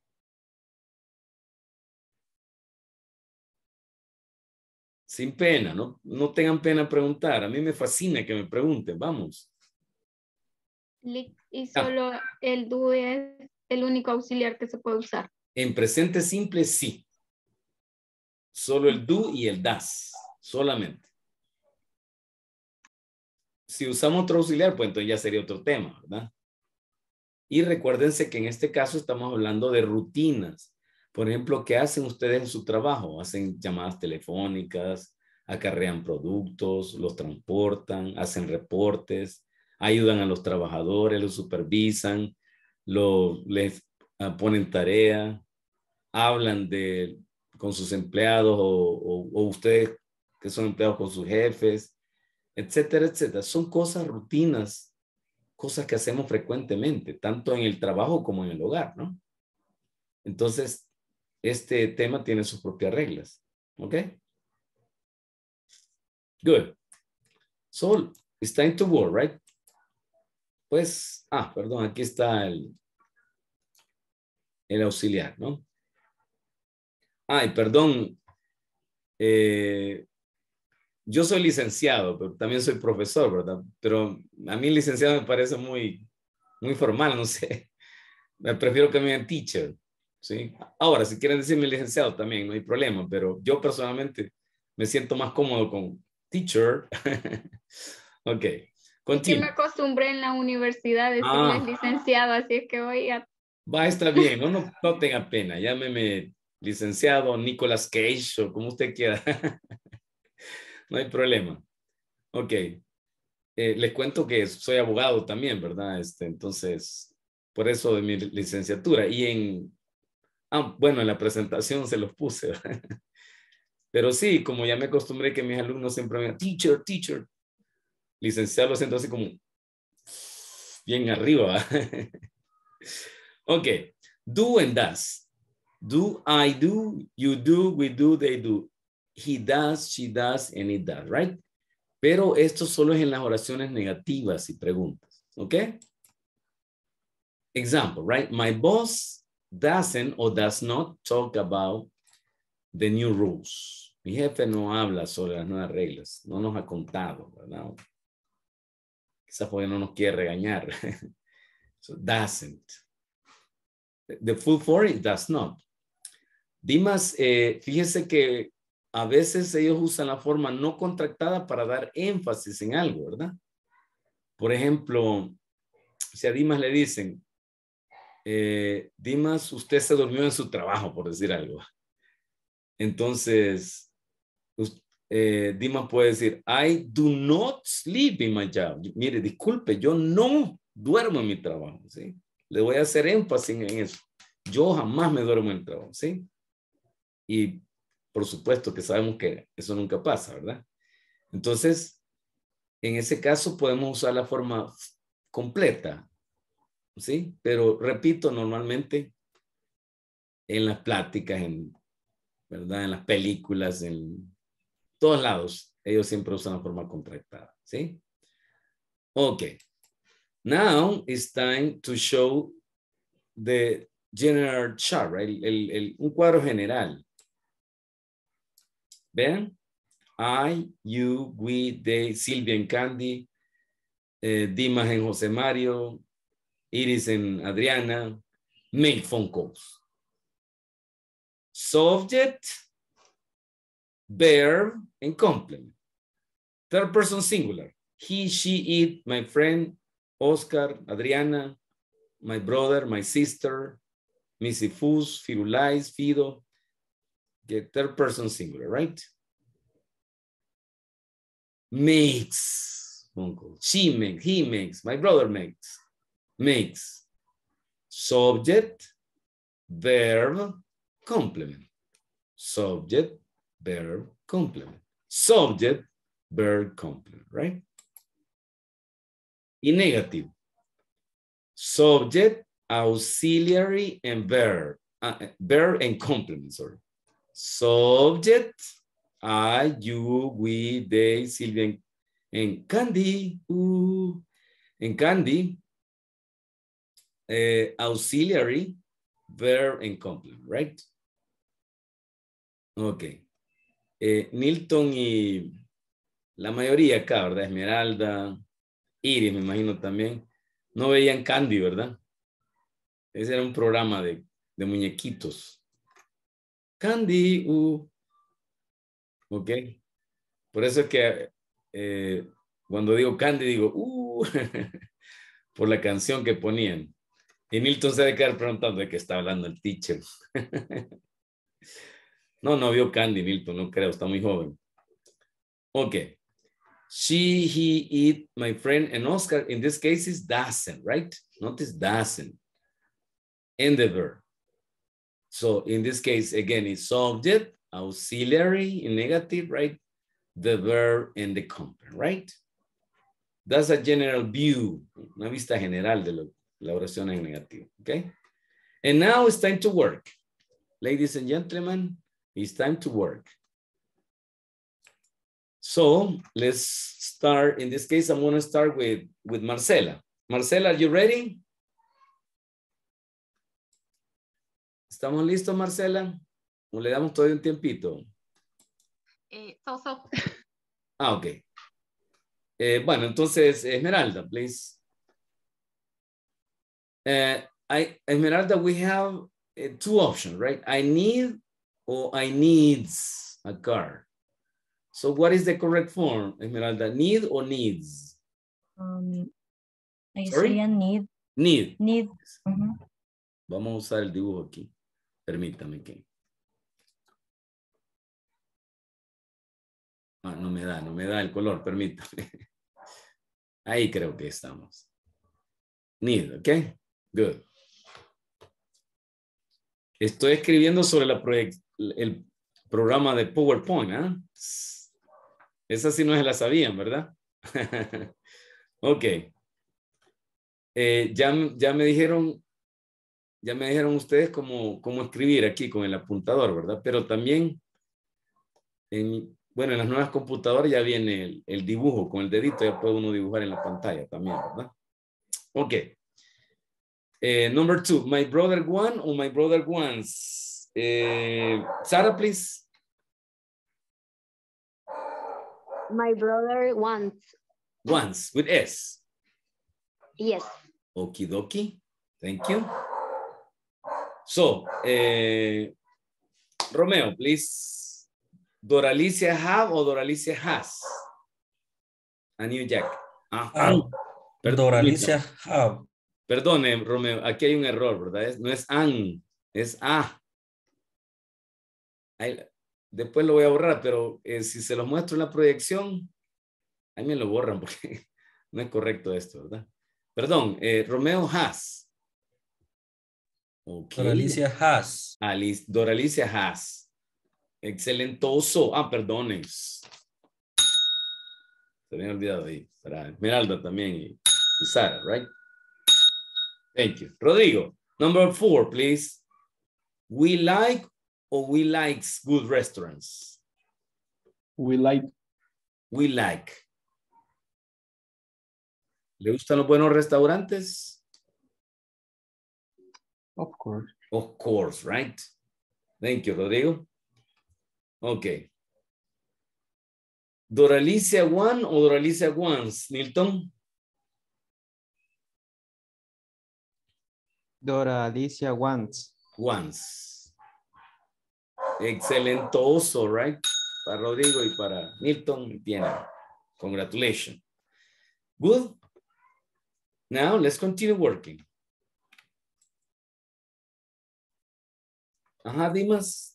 Sin pena, no, no tengan pena preguntar. A mí me fascina que me pregunten, vamos. Y solo ah. el do es el único auxiliar que se puede usar. En presente simple, sí. Solo el do y el das, solamente. Si usamos otro auxiliar, pues entonces ya sería otro tema, ¿verdad? Y recuérdense que en este caso estamos hablando de rutinas. Por ejemplo, ¿qué hacen ustedes en su trabajo? Hacen llamadas telefónicas, acarrean productos, los transportan, hacen reportes, ayudan a los trabajadores, los supervisan, lo, les uh, ponen tarea, hablan de, con sus empleados o, o, o ustedes que son empleados con sus jefes, etcétera, etcétera. Son cosas, rutinas, cosas que hacemos frecuentemente, tanto en el trabajo como en el hogar, ¿no? Entonces, este tema tiene sus propias reglas. ¿Ok? Good. So, it's time to work, right? Pues, ah, perdón, aquí está el, el auxiliar, ¿no? Ay, perdón. Eh, yo soy licenciado, pero también soy profesor, ¿verdad? Pero a mí licenciado me parece muy, muy formal, no sé. Me prefiero que me digan teacher, ¿sí? Ahora, si quieren decirme licenciado también, no hay problema, pero yo personalmente me siento más cómodo con teacher. Ok. Es que me acostumbré en la universidad a decirles ah. licenciado, así es que voy a... Va, está bien, no, no, no tenga pena, llámeme licenciado Nicolas Cage o como usted quiera. No hay problema. Ok. Eh, les cuento que soy abogado también, ¿verdad? Este, entonces, por eso de mi licenciatura. Y en, ah, bueno, en la presentación se los puse, ¿verdad? Pero sí, como ya me acostumbré que mis alumnos siempre me digan, teacher, teacher. Licenciado lo siento así como bien arriba. Ok. Do and does. Do, I do, you do, we do, they do. He does, she does, and it does, right? Pero esto solo es en las oraciones negativas y preguntas. Ok. Example, right? My boss doesn't or does not talk about the new rules. Mi jefe no habla sobre las nuevas reglas. No nos ha contado, ¿verdad? Quizás porque no nos quiere regañar. So, doesn't. The full form it does not. Dimas, eh, fíjese que a veces ellos usan la forma no contractada para dar énfasis en algo, ¿verdad? Por ejemplo, si a Dimas le dicen, eh, Dimas, usted se durmió en su trabajo, por decir algo. Entonces, eh, Dimas puede decir, I do not sleep in my job. Mire, disculpe, yo no duermo en mi trabajo, ¿sí? Le voy a hacer énfasis en eso. Yo jamás me duermo en el trabajo, ¿sí? Y por supuesto que sabemos que eso nunca pasa, ¿verdad? Entonces, en ese caso podemos usar la forma completa, ¿sí? Pero repito, normalmente en las pláticas, en, ¿verdad? En las películas, en todos lados, ellos siempre usan la forma contractada, ¿sí? Ok. Now it's time to show the general chart, right? El, el, el, un cuadro general. ¿Ven? I, you, we, they, Silvia and Candy, eh, Dimas and José Mario, Iris and Adriana, make phone calls. Subject, verb, and complement. Third person singular. He, she, it, my friend, Oscar, Adriana, my brother, my sister, Missy Fus, Firulais, Fido. Get third person singular, right? Makes, uncle. She makes, he makes, my brother makes, makes. Subject, verb, complement. Subject, verb, complement. Subject, verb, complement, right? Y negative. Subject, auxiliary, and verb. Uh, verb and complement, sorry. Subject, I, you, we, they, Sylvia, and, and Candy. Ooh. And Candy, uh, auxiliary, verb, and complement, right? Ok. Eh, Milton y la mayoría acá, ¿verdad? Esmeralda, Iris, me imagino también, no veían Candy, ¿verdad? Ese era un programa de, de muñequitos. Candy, uh. Ok. Por eso es que eh, cuando digo Candy, digo, uh, por la canción que ponían. Y Milton se debe quedar preguntando de qué está hablando el teacher. No, no vio Candy, Milton, no creo, está muy joven. Ok. She, he, it, my friend, and Oscar, in this case is doesn't, right? Notice doesn't. And the verb. So in this case, again, it's subject, auxiliary, in negative, right? The verb and the complement, right? That's a general view, una vista general de lo, la oración en negativo, okay? And now it's time to work. Ladies and gentlemen, it's time to work. So let's start. In this case, I'm going to start with, with Marcela. Marcela, are you ready? ¿Estamos listos, Marcela? ¿O le damos todavía un tiempito? Eh, so, so. Ah, ok. Eh, bueno, entonces, Esmeralda, please. Uh, I, Esmeralda, we have uh, two options, right? I need or I needs a car. So what is the correct form, Esmeralda? Need or needs? Um, I Sorry? sería need. Need. Need. Uh-huh. Vamos a usar el dibujo aquí. Permítame que. Ah, no me da, no me da el color, permítame. Ahí creo que estamos. Need, ¿ok? Good. Estoy escribiendo sobre la el programa de PowerPoint, ¿eh? Esa sí no se la sabían, ¿verdad? Ok. Eh, ya, ya me dijeron, ya me dijeron ustedes cómo, cómo escribir aquí con el apuntador, ¿verdad? Pero también, en, bueno, en las nuevas computadoras ya viene el, el dibujo con el dedito, ya puede uno dibujar en la pantalla también, ¿verdad? Ok. Eh, number two, my brother one or my brother wants. Eh, Sarah, please. My brother wants. Wants, with S. Yes. Okie dokie. Thank you. So, eh, Romeo, please. Doralicia have or Doralicia has? A new jack. Ah, Have. perdón, Doralicia have. Perdone, Romeo, aquí hay un error, ¿verdad? Es- no es an, es a. Ahí- después lo voy a borrar, pero eh, si se los muestro en la proyección, ahí me lo borran porque no es correcto esto, ¿verdad? Perdón, eh, Romeo has. Ok. Doralicia has. Alice, Doralicia has. Excelentoso. Ah, perdone. Se me había olvidado ahí. Para Esmeralda también y, y Sara, right? Thank you. Rodrigo, number four, please. We like or we likes good restaurants? We like. We like. ¿Le gustan los buenos restaurantes? Of course. Of course, right? Thank you, Rodrigo. Okay. Doralicia one o Doralicia once, Nilton? Doralicia wants. Once. Excelentoso, right? Para Rodrigo y para Nilton tienen. Congratulations. Good. Now let's continue working. Ajá, Dimas.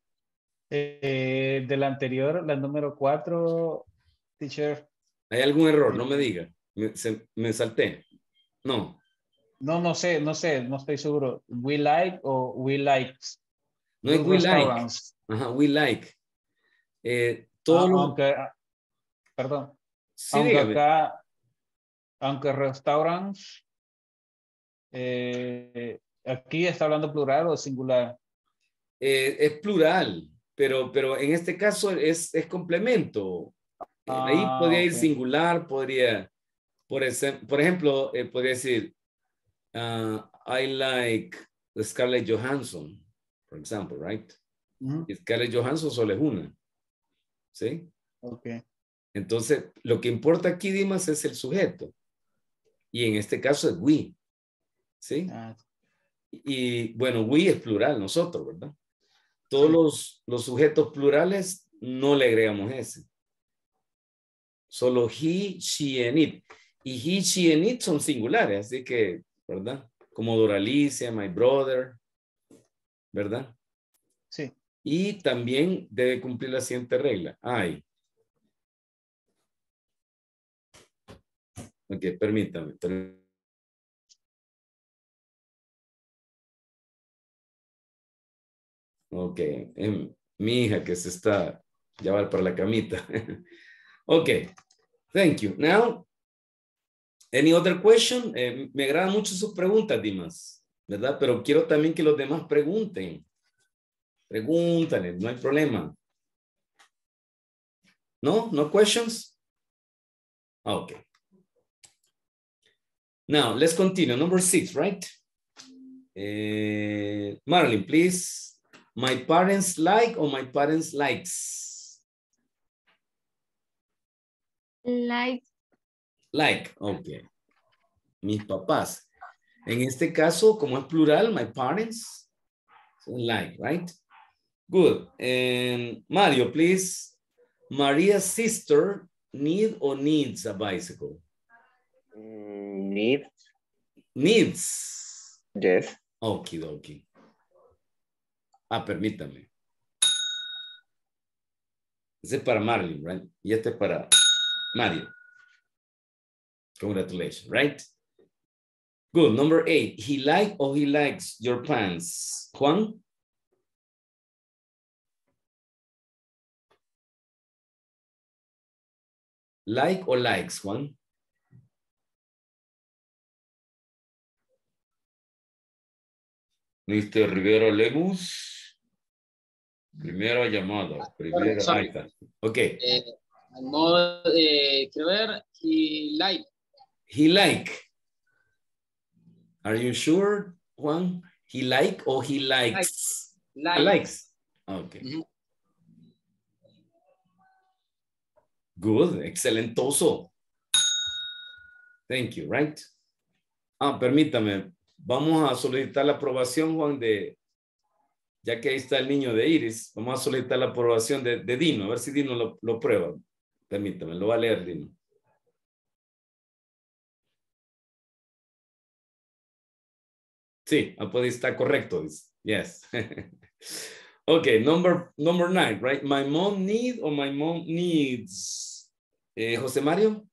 Eh, del anterior, la número cuatro, teacher. ¿Hay algún error? No me diga. Me, se- me salté. No. No, no sé, no sé, no estoy seguro. We like o we likes. No es Good we like. restaurants. Ajá, we like. Eh, Ah, todo lo- aunque, ah, perdón. Sí, aunque dígame. acá, aunque restaurants, eh, aquí está hablando plural o singular. Eh, es plural, pero, pero en este caso es, es complemento. Ahí Ah, podría ir ok. singular, podría, por, ese- por ejemplo, eh, podría decir, ah, I like Scarlett Johansson, for example, right? Ujú. Y Scarlett Johansson solo es una, ¿sí? Ok. Entonces, lo que importa aquí, Dimas, es el sujeto. Y en este caso es we, ¿sí? Ah, Y bueno, we es plural, nosotros, ¿verdad? Todos los, los sujetos plurales no le agregamos ese. Solo he, she, and it. Y he, she, and it son singulares, así que, ¿verdad? Como Doralicia, my brother, ¿verdad? sí. Y también debe cumplir la siguiente regla. I. Ok, permítame. per- Ok, es mi hija que se está llevar para la camita. Ok, thank you. Now, any other question? Eh, me agradan mucho sus preguntas, Dimas, ¿verdad? Pero quiero también que los demás pregunten. Pregúntale, no hay problema. ¿No? ¿No questions? Okay. Now, let's continue. Number six, right? Eh, Marilyn, please. My parents like or my parents likes? Like, Like, okay. Mis papás. En este caso, como es plural, my parents, so like, right? Good. And Mario, please. Maria's sister need or needs a bicycle? Need. Needs. Yes. Okie dokie. Ah, permítame. Ese es para Marilyn, right? Y este es para Mario. Congratulations, right? Good. Number eight. He like or he likes your pants? Juan? Like or likes, Juan? mister Rivera Lemus. Primera llamada. Primera. Sorry. Ahí está. Ok. Eh, al modo, eh, quiero ver, he like. He like. Are you sure, Juan? He like or he likes? Like. Ah, likes. Okay. Ujú. Good. Excelentoso. Thank you, right? Ah, permítame. Vamos a solicitar la aprobación, Juan, de, ya que ahí está el niño de Iris, vamos a solicitar la aprobación de, de Dino, a ver si Dino lo, lo prueba. Permítame, lo va a leer Dino. Sí, Apodi está correcto. Yes. Okay, number, number nine, right? My mom need or my mom needs. Eh, José Mario?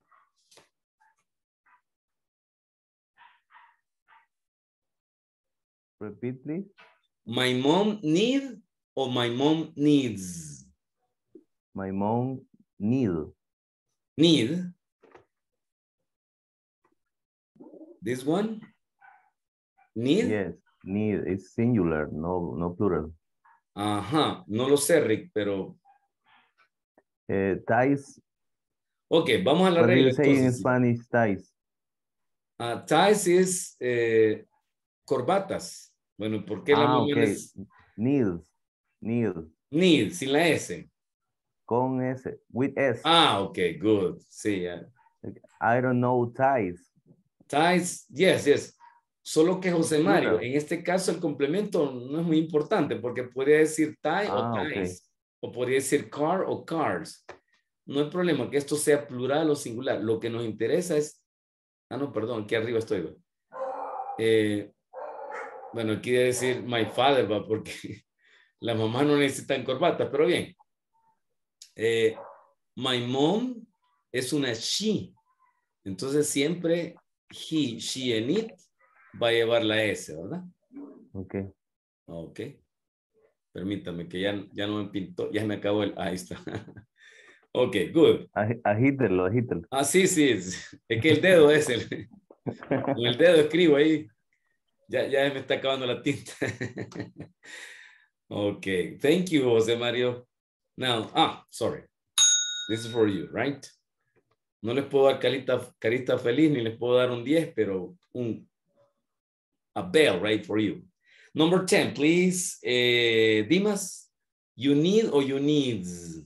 Repeat, please. My mom need or my mom needs? My mom need. Need. This one? Need? Yes, need. It's singular, no, no plural. Ajá, no lo sé, Rick, pero... Eh, ties. Ok, vamos a la What do regla you say in entonces. Spanish, ties? Uh, ties es eh, corbatas. Bueno, ¿por qué la Ah, mamá ok. es Needs. Need. need, sin la S? Con S. With S. Ah, ok, good. Sí, yeah. I don't know ties. Ties, yes, yes. Solo que José Mario, Plural. en este caso el complemento no es muy importante porque podría decir tie Ah, o ok. ties. O podría decir car o cars. No hay problema que esto sea plural o singular. Lo que nos interesa es... Ah, no, perdón, aquí arriba estoy. Eh, bueno, aquí debe decir my father, va, porque la mamá no necesitan corbata, pero bien. Eh, my mom es una she. Entonces siempre he, she and it va a llevar la S, ¿verdad? Ok. Ok. Permítame que ya, ya no me pintó, ya me acabó el... Ahí está. Ok, good. Ag- Agítelo, agítelo. Ah, sí, sí. Es, es que el dedo es el... Con el dedo escribo ahí. Ya, ya me está acabando la tinta. Ok. Thank you, José Mario. Now, ah, sorry. This is for you, right? No les puedo dar carita, carita feliz ni les puedo dar un diez, pero un a bell, right, for you. Number ten, please. Eh, Dimas, you need or you needs?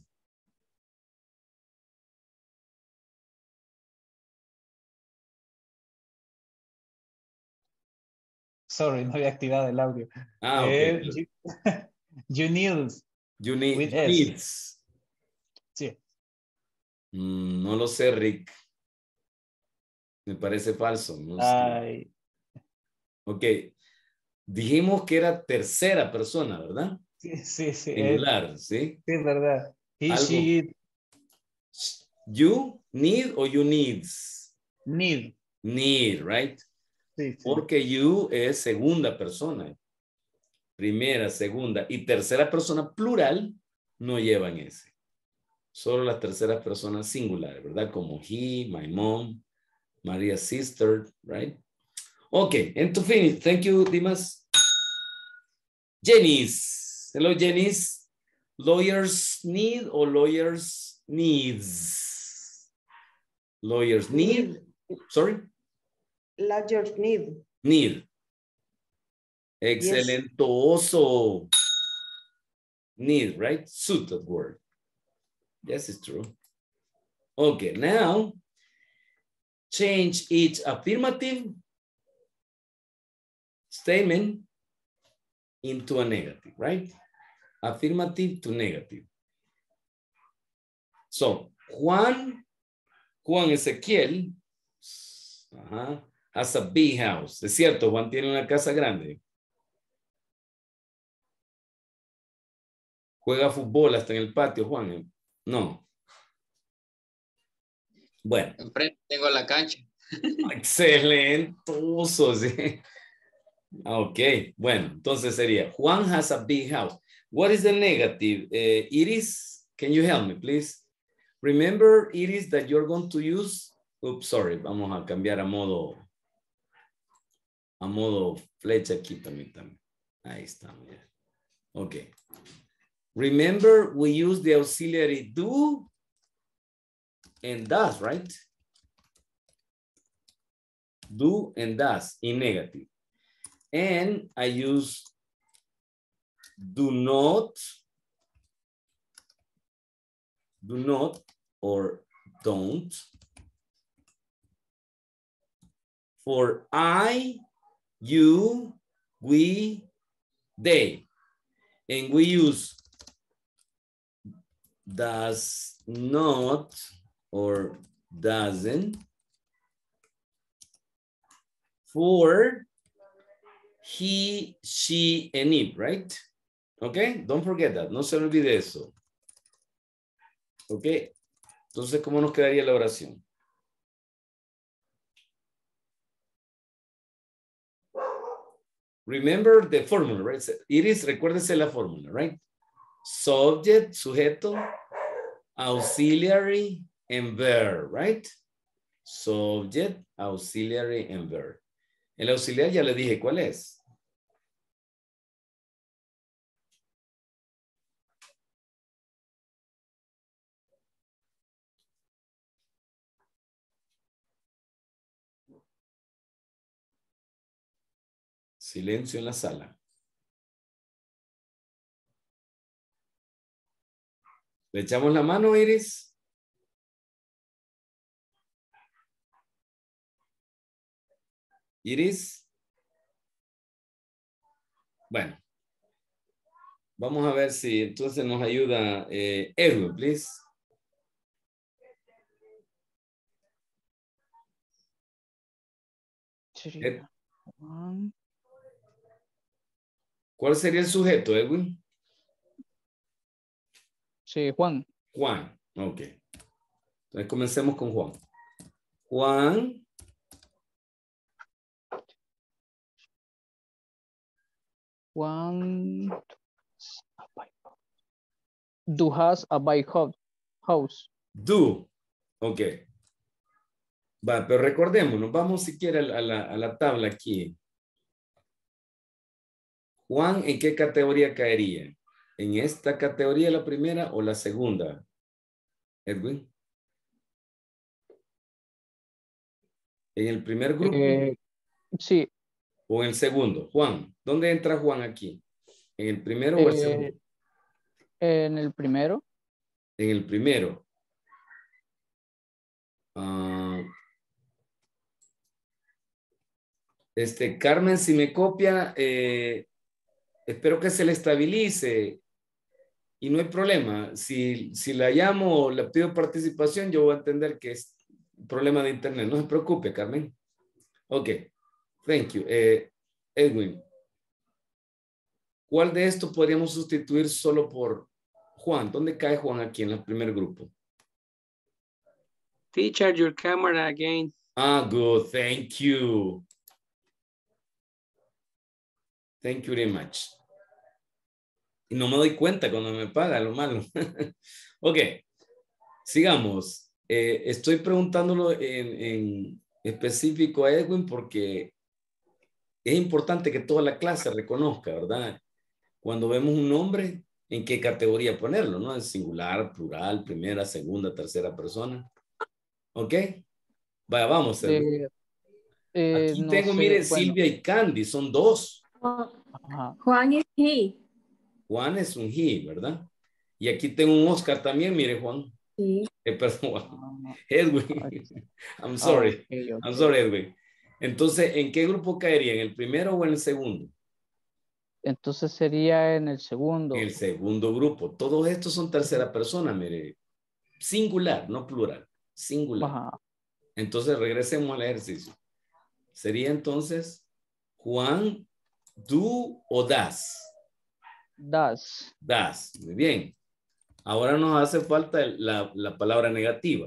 Sorry, no había activado el audio. Ah, ok. Eh, Good. you, you need. You need, With you S. needs. Sí. Mm, no lo sé, Rick. Me parece falso. No sé. Ay, Ok. Dijimos que era tercera persona, ¿verdad? sí, sí, sí. eh, Singular, ¿sí? sí, es verdad. He, Algo. she, it, You need or you needs? need. Need, right? Sí, sí. Porque you es segunda persona. Primera, segunda y tercera persona plural no llevan ese. Solo las terceras personas singulares, ¿verdad? Como he, my mom, Maria's sister, right? Okay, and to finish, thank you, Dimas. Janice. Hello, Janice. Lawyers need or lawyers needs? Lawyers need. Sorry? Lawyers need. Need. Excelentoso. Need, right? Suited word. Yes, it's true. Okay, now change each affirmative statement into a negative, right? Affirmative to negative. So, Juan, Juan Ezequiel, uh-huh, has a big house. Es cierto, Juan tiene una casa grande. Juega fútbol hasta en el patio, Juan. No. Bueno. Enfrente tengo la cancha. Excelentoso, sí. Ok, bueno, entonces sería Juan has a big house. What is the negative? Uh, Iris, can you help me, please? Remember, Iris, that you're going to use... Oops, sorry, vamos a cambiar a modo... A modo flecha aquí, permítame. Ahí estamos. Ok. Remember, we use the auxiliary do and does, right? Do and does in negative. And I use do not, do not, or don't for I, you, we, they. And we use does not or doesn't for he, she, and it, right? Okay, don't forget that. No se olvide eso. Ok. Entonces, ¿cómo nos quedaría la oración? Remember the formula, right? Iris, recuérdese la fórmula, right? Subject, sujeto, auxiliary, and verb, right? Subject, auxiliary, and verb. El auxiliar ya le dije cuál es. Silencio en la sala. ¿Le echamos la mano, Iris? Iris. Bueno. Vamos a ver si entonces nos ayuda eh, Edwin, please. Ed. ¿Cuál sería el sujeto, Edwin? Sí, Juan. Juan, ok. Entonces comencemos con Juan. Juan. Juan. Do has a bike house. Do. Ok. Va, pero recordémonos, vamos siquiera a la, a la tabla aquí. Juan, ¿en qué categoría caería? ¿En esta categoría la primera o la segunda? Edwin. ¿En el primer grupo? Eh, sí. ¿O en el segundo? Juan, ¿dónde entra Juan aquí? ¿En el primero eh, o el segundo? En el primero. En el primero. Uh, este, Carmen, si me copia, eh, espero que se le estabilice. Y no hay problema. Si, si la llamo o le pido participación, yo voy a entender que es problema de internet. No se preocupe, Carmen. Ok. Thank you. Eh, Edwin. ¿Cuál de estos podríamos sustituir solo por Juan? ¿Dónde cae Juan aquí en el primer grupo? Teacher, your camera again. Ah, good. Thank you. Thank you very much. Y no me doy cuenta cuando me paga, lo malo. Ok. Sigamos. Eh, estoy preguntándolo en, en específico a Edwin porque es importante que toda la clase reconozca, ¿verdad? Cuando vemos un nombre, ¿en qué categoría ponerlo? ¿No? En singular, plural, primera, segunda, tercera persona. ¿Ok? Vaya, vamos. Eh, eh, Aquí no tengo, sé, miren, bueno. Silvia y Candy, son dos. Ajá. Juan es he. Juan es un he, ¿verdad? Y aquí tengo un Oscar también, mire, Juan. Sí. Eh, perdón, Edwin. I'm Ah, sorry. okay, okay. I'm sorry, Edwin. Entonces, ¿en qué grupo caería? ¿En el primero o en el segundo? Entonces sería en el segundo. En el segundo grupo. Todos estos son tercera persona, mire. Singular, no plural. Singular. Ajá. Entonces, regresemos al ejercicio. Sería entonces, Juan, do o das. Das. Das. Muy bien. Ahora nos hace falta la, la palabra negativa.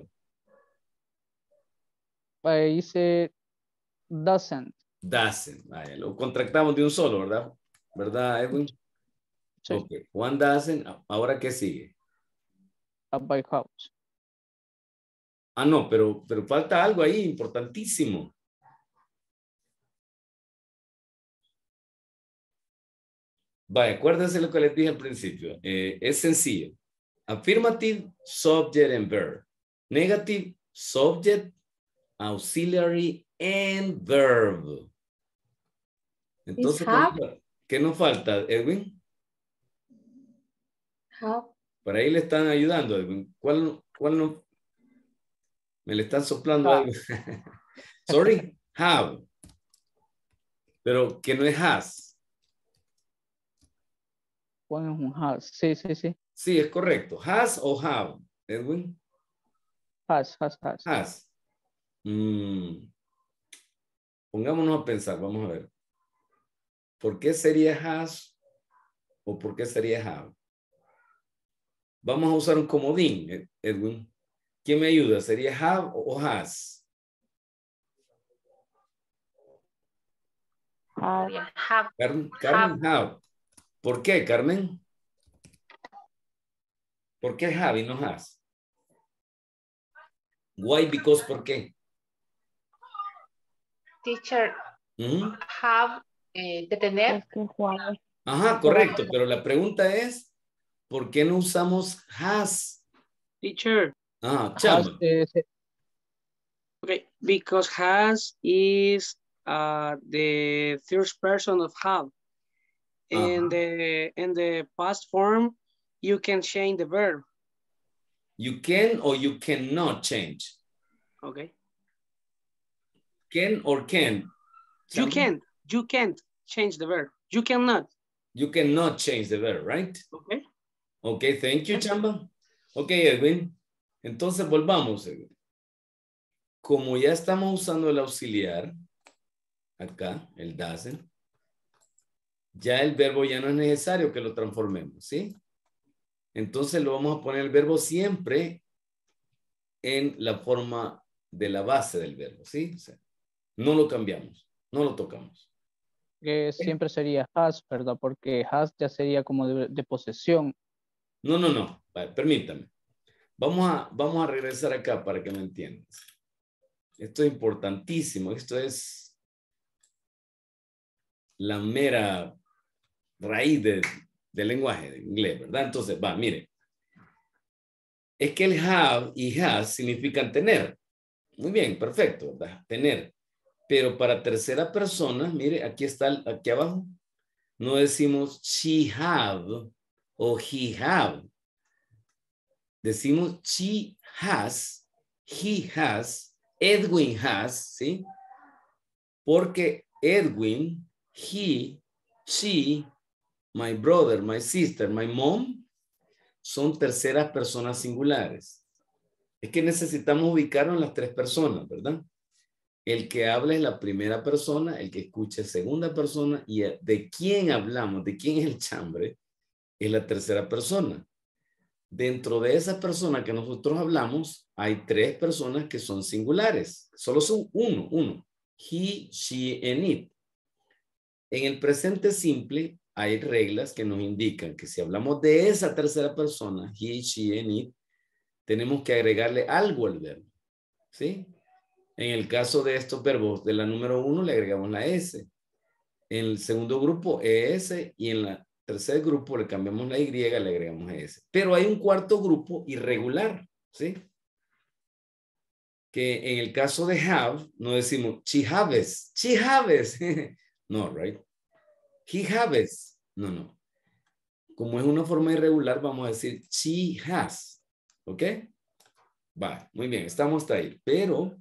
Ahí dice doesn't. Doesn't. Vaya, lo contractamos de un solo, ¿verdad? ¿Verdad, Edwin? Sí. Ok. Juan doesn't. Ahora, ¿qué sigue? A bike house. Ah, no, pero, pero falta algo ahí importantísimo. Vaya, acuérdense lo que les dije al principio. Eh, es sencillo. Affirmative, subject and verb. Negative, subject, auxiliary and verb. Entonces, have. ¿qué nos falta, Edwin? Have. Por ahí le están ayudando, Edwin. ¿Cuál, cuál no? Me le están soplando Ah. algo. Sorry, have. Pero que no es has. Juan es un has. Sí, sí, sí. Sí, es correcto. Has o have, Edwin. Has, has, has. Has. Mm. Pongámonos a pensar, vamos a ver. ¿Por qué sería has o por qué sería have? Vamos a usar un comodín, Edwin. ¿Quién me ayuda? ¿Sería have o has? Sería have. Carmen, Carmen, have. ¿Por qué, Carmen? ¿Por qué have y no has? Why, because, ¿por qué? Teacher, Ujú. have, eh, de tener. Ajá, correcto, pero la pregunta es, ¿por qué no usamos has? Teacher. Ah, Has, Chamba. eh, se- Okay, because has is uh, the first person of have. In the in the past form, you can change the verb. You can or you cannot change. Okay. Can or can? You Chamba? can. You can't change the verb. You cannot. You cannot change the verb, right? Okay. Okay, thank you, Chamba. Okay, Edwin. Entonces volvamos, Edwin. Como ya estamos usando el auxiliar, acá, el doesn't, ya el verbo ya no es necesario que lo transformemos, ¿sí? Entonces lo vamos a poner el verbo siempre en la forma de la base del verbo, ¿sí? O sea, no lo cambiamos, no lo tocamos. que siempre sería has, ¿verdad? Porque has ya sería como de, de posesión. No, no, no. Vale, permítame. Vamos a, vamos a regresar acá para que me entiendas. Esto es importantísimo. Esto es la mera raíz de, del lenguaje de inglés, ¿verdad? Entonces, va, mire. Es que el have y has significan tener. Muy bien, perfecto, ¿verdad? Tener. Pero para tercera persona, mire, aquí está, aquí abajo, no decimos she have o he have. Decimos she has, he has, Edwin has, ¿sí? Porque Edwin, he, she, my brother, my sister, my mom, son terceras personas singulares. Es que necesitamos ubicarnos en las tres personas, ¿verdad? El que habla es la primera persona, el que escucha es segunda persona y de quién hablamos, de quién es el chambre, es la tercera persona. Dentro de esa persona que nosotros hablamos, hay tres personas que son singulares. Solo son uno, uno. He, she, and it. En el presente simple hay reglas que nos indican que si hablamos de esa tercera persona, he, she, and it, tenemos que agregarle algo al verbo. ¿Sí? En el caso de estos verbos de la número uno le agregamos la S. En el segundo grupo es y en el tercer grupo le cambiamos la Y, le agregamos S. Pero hay un cuarto grupo irregular, ¿sí? Que en el caso de have no decimos she haves, she haves. No, right? He haves. No, no. Como es una forma irregular vamos a decir she has. ¿Ok? Va, muy bien, estamos hasta ahí. Pero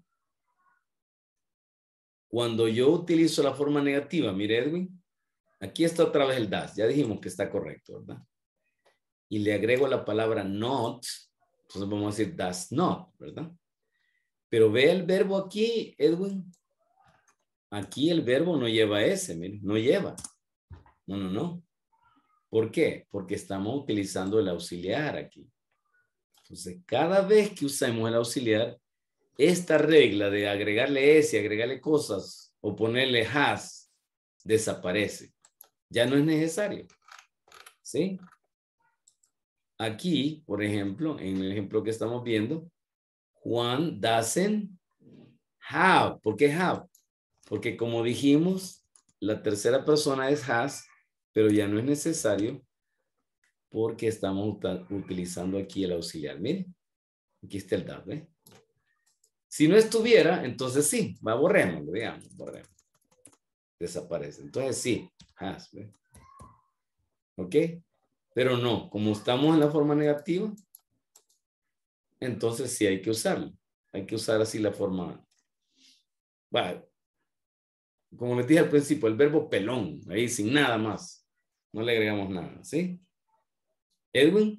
cuando yo utilizo la forma negativa, mire Edwin, aquí está otra vez el does, ya dijimos que está correcto, ¿verdad? Y le agrego la palabra not, entonces vamos a decir does not, ¿verdad? Pero ve el verbo aquí, Edwin. Aquí el verbo no lleva S, mire, no lleva. No, no, no. ¿Por qué? Porque estamos utilizando el auxiliar aquí. Entonces, cada vez que usemos el auxiliar, esta regla de agregarle S, agregarle cosas o ponerle has, desaparece. Ya no es necesario. ¿Sí? Aquí, por ejemplo, en el ejemplo que estamos viendo, Juan doesn't have. ¿Por qué have? Porque como dijimos, la tercera persona es has, pero ya no es necesario porque estamos utilizando aquí el auxiliar. Miren, aquí está el does, ¿eh? Si no estuviera, entonces sí, va, borrémoslo, digamos, borremos. Desaparece. Entonces sí, has, ¿ve? ¿Ok? Pero no, como estamos en la forma negativa, entonces sí hay que usarlo. Hay que usar así la forma. Va. Como les dije al principio, el verbo pelón, ahí sin nada más. No le agregamos nada, ¿sí? Edwin,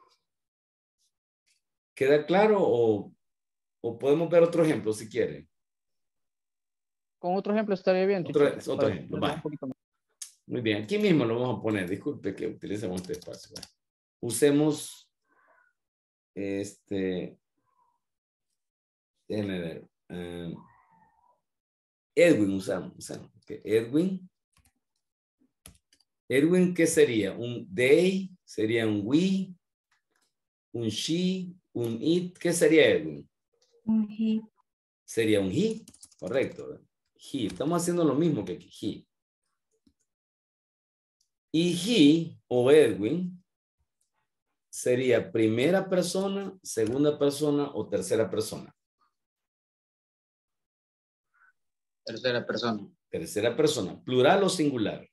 ¿queda claro o, o podemos ver otro ejemplo si quiere? Con otro ejemplo estaría bien. Otro, teacher, otro para ejemplo, entenderlo vale. un poquito más. Muy bien, aquí mismo lo vamos a poner. Disculpe que utilicemos este espacio. Bueno, usemos este. Déjenme ver. Um, Edwin usamos. usamos. Okay. Edwin. Edwin, ¿qué sería? Un they, sería un we, un she, un it. ¿Qué sería Edwin? Un he. Sería un he, correcto. He, estamos haciendo lo mismo que aquí, he. Y he o Edwin sería primera persona, segunda persona o tercera persona. Tercera persona. Tercera persona, plural o singular.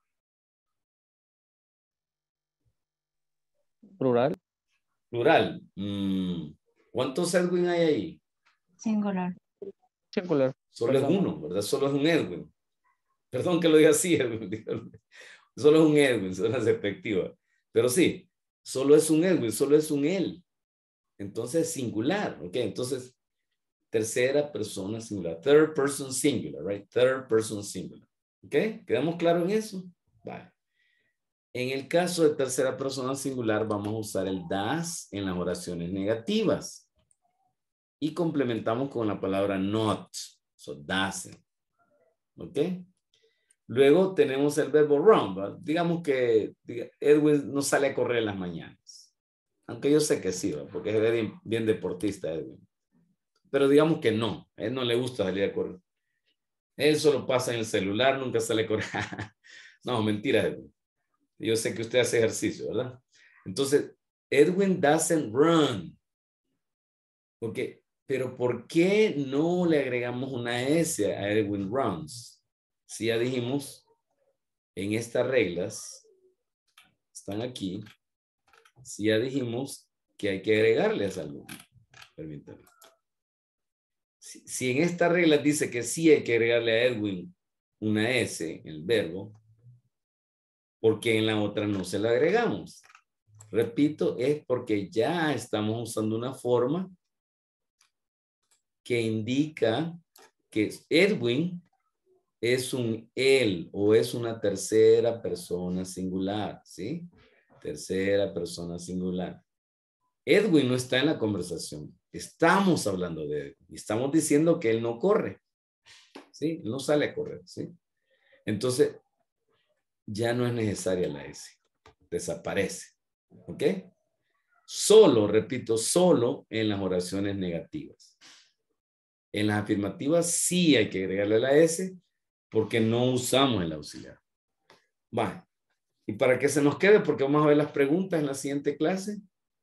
Plural. Plural. Mm, ¿cuántos Edwin hay ahí? Singular. Singular. Solo Perdón. es uno, ¿verdad? Solo es un Edwin. Perdón que lo diga así, Edwin. Solo es un Edwin, suena despectiva. Pero sí, solo es un Edwin, solo es un él. Entonces, singular, ¿ok? Entonces, tercera persona singular. Third person singular, right? Third person singular. ¿Ok? ¿Quedamos claros en eso? Vale. En el caso de tercera persona singular, vamos a usar el das en las oraciones negativas. Y complementamos con la palabra not. So, doesn't. ¿Ok? Luego tenemos el verbo run, ¿verdad? Digamos que diga, Edwin no sale a correr en las mañanas. Aunque yo sé que sí, ¿verdad? Porque es bien, bien deportista Edwin. Pero digamos que no. A él no le gusta salir a correr. Él solo pasa en el celular, nunca sale a correr. No, mentira, Edwin. Yo sé que usted hace ejercicio, ¿verdad? Entonces, Edwin doesn't run. Porque, pero ¿por qué no le agregamos una S a Edwin runs? Si ya dijimos, en estas reglas, están aquí, si ya dijimos que hay que agregarles algo. Permítanme. Si, si en esta regla dice que sí hay que agregarle a Edwin una S, el verbo, ¿por qué en la otra no se la agregamos? Repito, es porque ya estamos usando una forma que indica que Edwin es un él o es una tercera persona singular, ¿sí? Tercera persona singular. Edwin no está en la conversación. Estamos hablando de Edwin. Y estamos diciendo que él no corre, ¿sí? Él no sale a correr, ¿sí? Entonces, ya no es necesaria la S. Desaparece, ¿ok? Solo, repito, solo en las oraciones negativas. En las afirmativas sí hay que agregarle la S porque no usamos el auxiliar. Vale. Y para que se nos quede, porque vamos a ver las preguntas en la siguiente clase.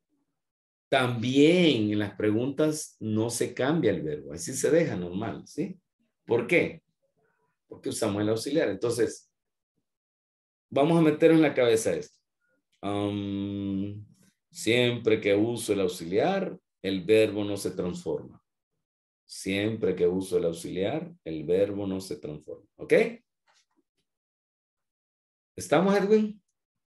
También en las preguntas no se cambia el verbo. Así se deja normal, ¿sí? ¿Por qué? Porque usamos el auxiliar. Entonces, vamos a meter en la cabeza esto. Um, siempre que uso el auxiliar, el verbo no se transforma. Siempre que uso el auxiliar, el verbo no se transforma. ¿Ok? ¿Estamos, Edwin?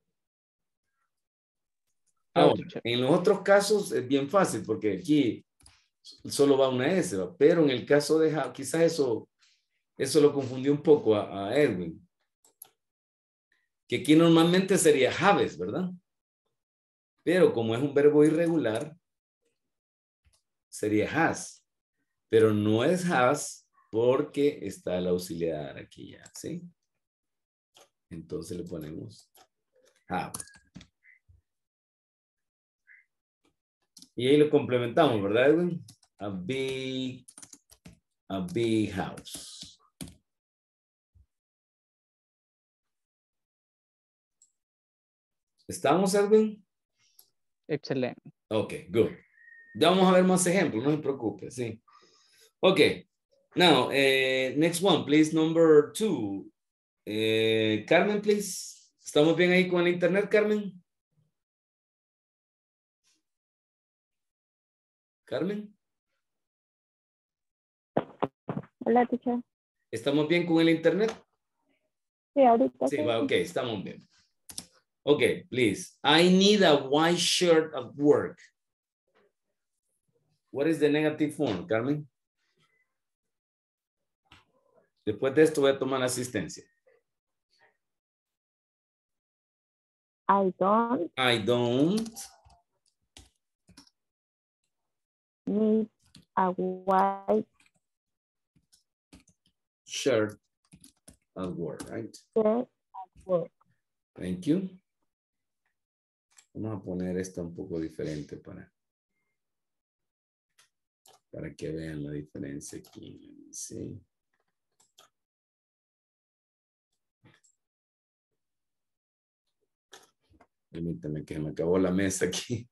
Ahora, en los otros casos es bien fácil porque aquí solo va una S, ¿va? Pero en el caso de have, quizás eso, eso lo confundió un poco a, a Edwin. Que aquí normalmente sería haves, ¿verdad? Pero como es un verbo irregular, sería has. Pero no es has porque está el auxiliar aquí ya, ¿sí? Entonces le ponemos have. Y ahí lo complementamos, ¿verdad, Edwin? A big, a big house. ¿Estamos, Edwin? Excelente. Ok, good. Ya vamos a ver más ejemplos, no se preocupe, sí. Ok, now, uh, next one, please, number two. Uh, Carmen, please. ¿Estamos bien ahí con el internet, Carmen? Carmen. Hola, teacher. ¿Estamos bien con el internet? Sí, ahorita. Sí, va, ok, estamos bien. Ok, please. I need a white shirt at work. What is the negative form, Carmen? Después de esto voy a tomar la asistencia. I don't I don't need a white shirt at work, right? shirt at work. Thank you. Vamos a poner esto un poco diferente para, para que vean la diferencia aquí. Sí. Permítame que me acabó la mesa aquí.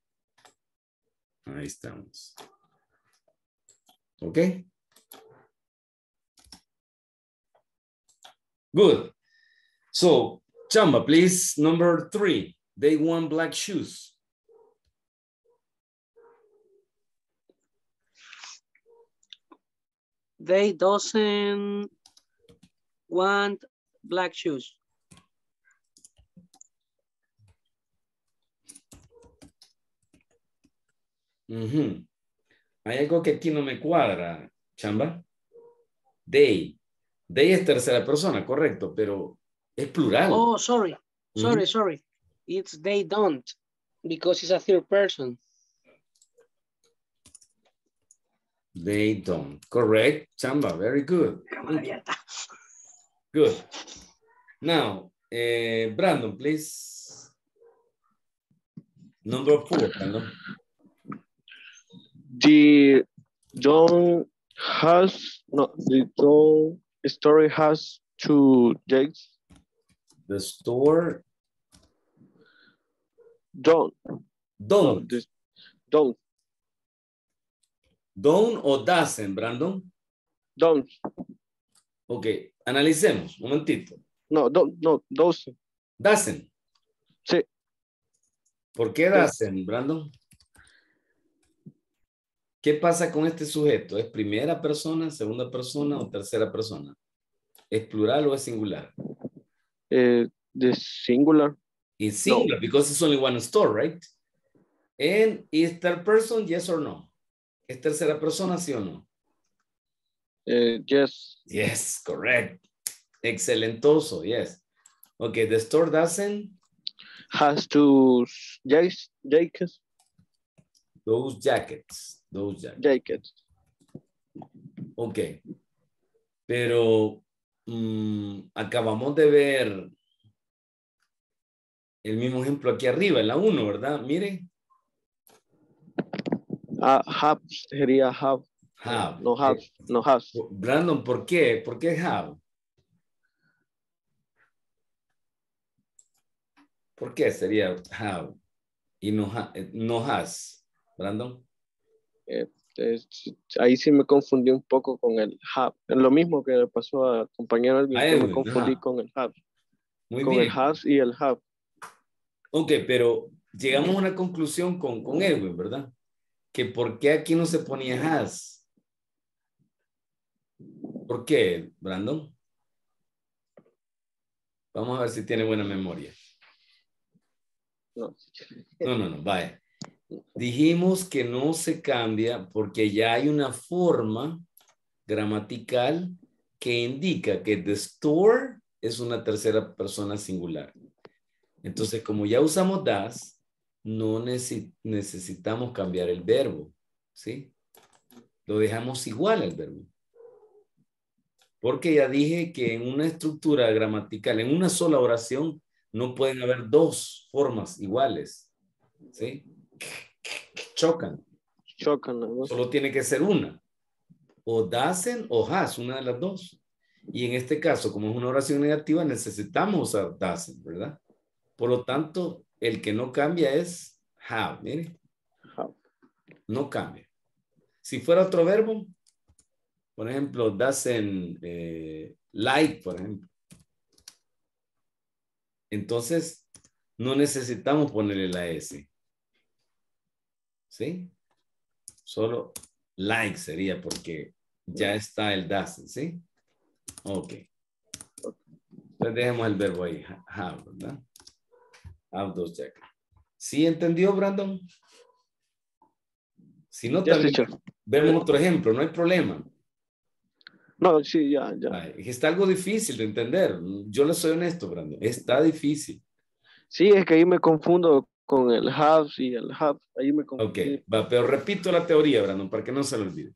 Ahí estamos. ¿Ok? Good. So, Chamba, please, number three. They want black shoes. They doesn't want black shoes. Uh-huh. Hay algo que aquí no me cuadra, Chamba. They. They es tercera persona, correcto, pero es plural. Oh, sorry. Sorry, Uh-huh. sorry. It's they don't because it's a third person. They don't. Correct, Chamba. Very good. Good. Now, eh, Brandon, please. Number four, Brandon. The John has no the John story has two Jakes. The store Don't don't. no, this, don't Don't o doesn't, Brandon. don't Ok, analicemos, un momentito. no don't no those Doesn't. sí. ¿Por qué doesn't, Brandon? ¿Qué pasa con este sujeto? ¿Es primera persona, segunda persona o tercera persona? ¿Es plural o es singular? Uh, the singular. It's singular No. because it's only one store, right? And is third person, yes or no? ¿Es tercera persona, sí o no? Uh, yes. Yes, correct. Excelentoso, yes. Okay, the store doesn't. Has two Jakes Jakes Those jackets. Those jackets. jackets. Ok. Pero mm, acabamos de ver el mismo ejemplo aquí arriba, en la uno, ¿verdad? Miren. Uh, have sería have. Have. No have. No has. Brandon, ¿por qué? ¿Por qué have? ¿Por qué sería have? Y no, ha, no has, Brandon. Eh, es- ahí sí me confundí un poco con el have. Es lo mismo que le pasó al compañero Edwin, A que Edwin, me confundí ajá. con el have. Muy con bien. el has y el have. Ok, pero llegamos a una conclusión con, con Edwin, ¿verdad? Que por qué aquí no se ponía has. ¿Por qué, Brandon? Vamos a ver si tiene buena memoria. No. No, no, no, vaya. Dijimos que no se cambia porque ya hay una forma gramatical que indica que the store es una tercera persona singular. Entonces, como ya usamos das, no necesi- necesitamos cambiar el verbo, ¿sí? Lo dejamos igual al verbo. Porque ya dije que en una estructura gramatical, en una sola oración, no pueden haber dos formas iguales, ¿sí? Chocan. Chocan, ¿no? Solo tiene que ser una. O doesn't o has, una de las dos. Y en este caso, como es una oración negativa, necesitamos usar doesn't, ¿verdad? Por lo tanto, el que no cambia es have, mire. Have. No cambia. Si fuera otro verbo, por ejemplo, doesn't eh, like, por ejemplo. Entonces, no necesitamos ponerle la S. ¿Sí? Solo like sería porque ya está el doesn't, ¿sí? Ok. Entonces dejemos el verbo ahí, have, ¿verdad? Have those jackets. ¿Sí entendió, Brandon? Si no, Yes, también teacher. vemos otro ejemplo, no hay problema. No, sí, ya, ya. Ay, está algo difícil de entender. Yo le soy honesto, Brandon. Está difícil. Sí, es que ahí me confundo con el have y el have. Ahí me confundo. Ok, va, pero repito la teoría, Brandon, para que no se lo olvide.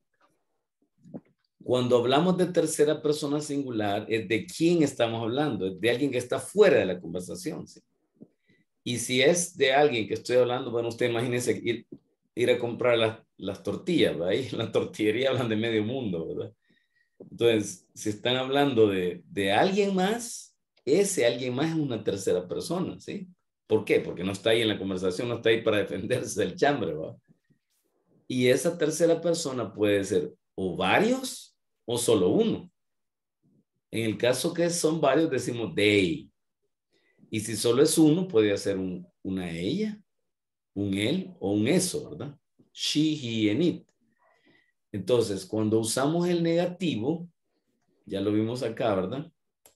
Cuando hablamos de tercera persona singular, es de quién estamos hablando, es de alguien que está fuera de la conversación. ¿Sí? Y si es de alguien que estoy hablando, bueno, usted imagínese ir, ir a comprar las, las tortillas, ¿verdad? Ahí en la tortillería hablan de medio mundo, ¿verdad? Entonces, si están hablando de, de alguien más, ese alguien más es una tercera persona, ¿sí? ¿Por qué? Porque no está ahí en la conversación, no está ahí para defenderse del chambre, ¿verdad? Y esa tercera persona puede ser o varios o solo uno. En el caso que son varios, decimos they. Y si solo es uno, puede ser un, una ella, un él o un eso, ¿verdad? She, he, and it. Entonces, cuando usamos el negativo, ya lo vimos acá, ¿verdad?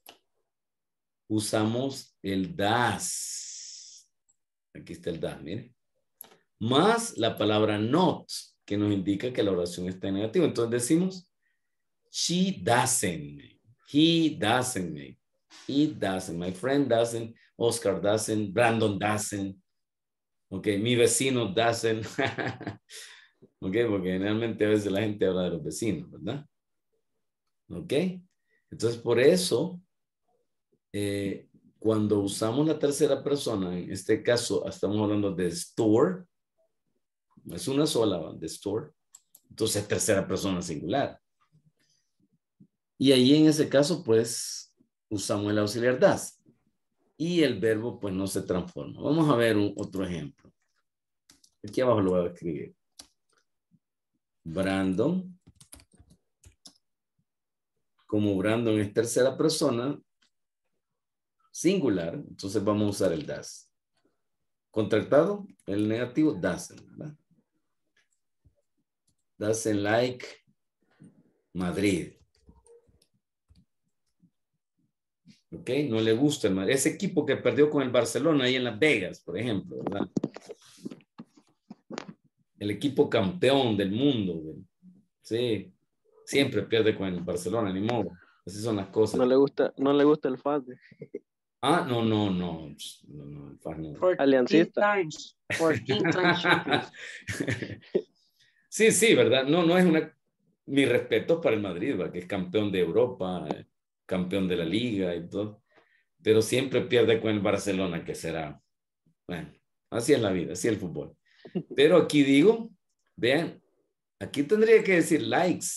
Usamos el das. Aquí está el das, miren. Más la palabra not, que nos indica que la oración está en negativo. Entonces decimos, she doesn't, he doesn't, it doesn't, my friend doesn't, Oscar doesn't, Brandon doesn't, ok, mi vecino doesn't, ok, porque generalmente a veces la gente habla de los vecinos, ¿verdad? Ok, entonces por eso, eh, cuando usamos la tercera persona, en este caso estamos hablando de store, es una sola, de store, entonces es tercera persona singular. Y ahí en ese caso, pues, usamos el auxiliar das. Y el verbo, pues, no se transforma. Vamos a ver un, otro ejemplo. Aquí abajo lo voy a escribir. Brandon. Como Brandon es tercera persona, singular, entonces vamos a usar el das. Contractado, el negativo, doesn't, ¿verdad? Doesn't like Madrid. Ok, no le gusta el Madrid. Ese equipo que perdió con el Barcelona ahí en Las Vegas, por ejemplo, ¿verdad? El equipo campeón del mundo, ¿verdad? Sí, siempre pierde con el Barcelona, ni modo. Así son las cosas. No le gusta, no le gusta el F A D. Ah, no, no, no. no, no, el F A D no. Aliancista. Times, fourteen times champions. Sí, sí, ¿verdad? No, no es una... Mi respeto para el Madrid, ¿verdad? Que es campeón de Europa, eh, campeón de la Liga y todo. Pero siempre pierde con el Barcelona, que será... Bueno, así es la vida, así es el fútbol. Pero aquí digo, vean, aquí tendría que decir likes.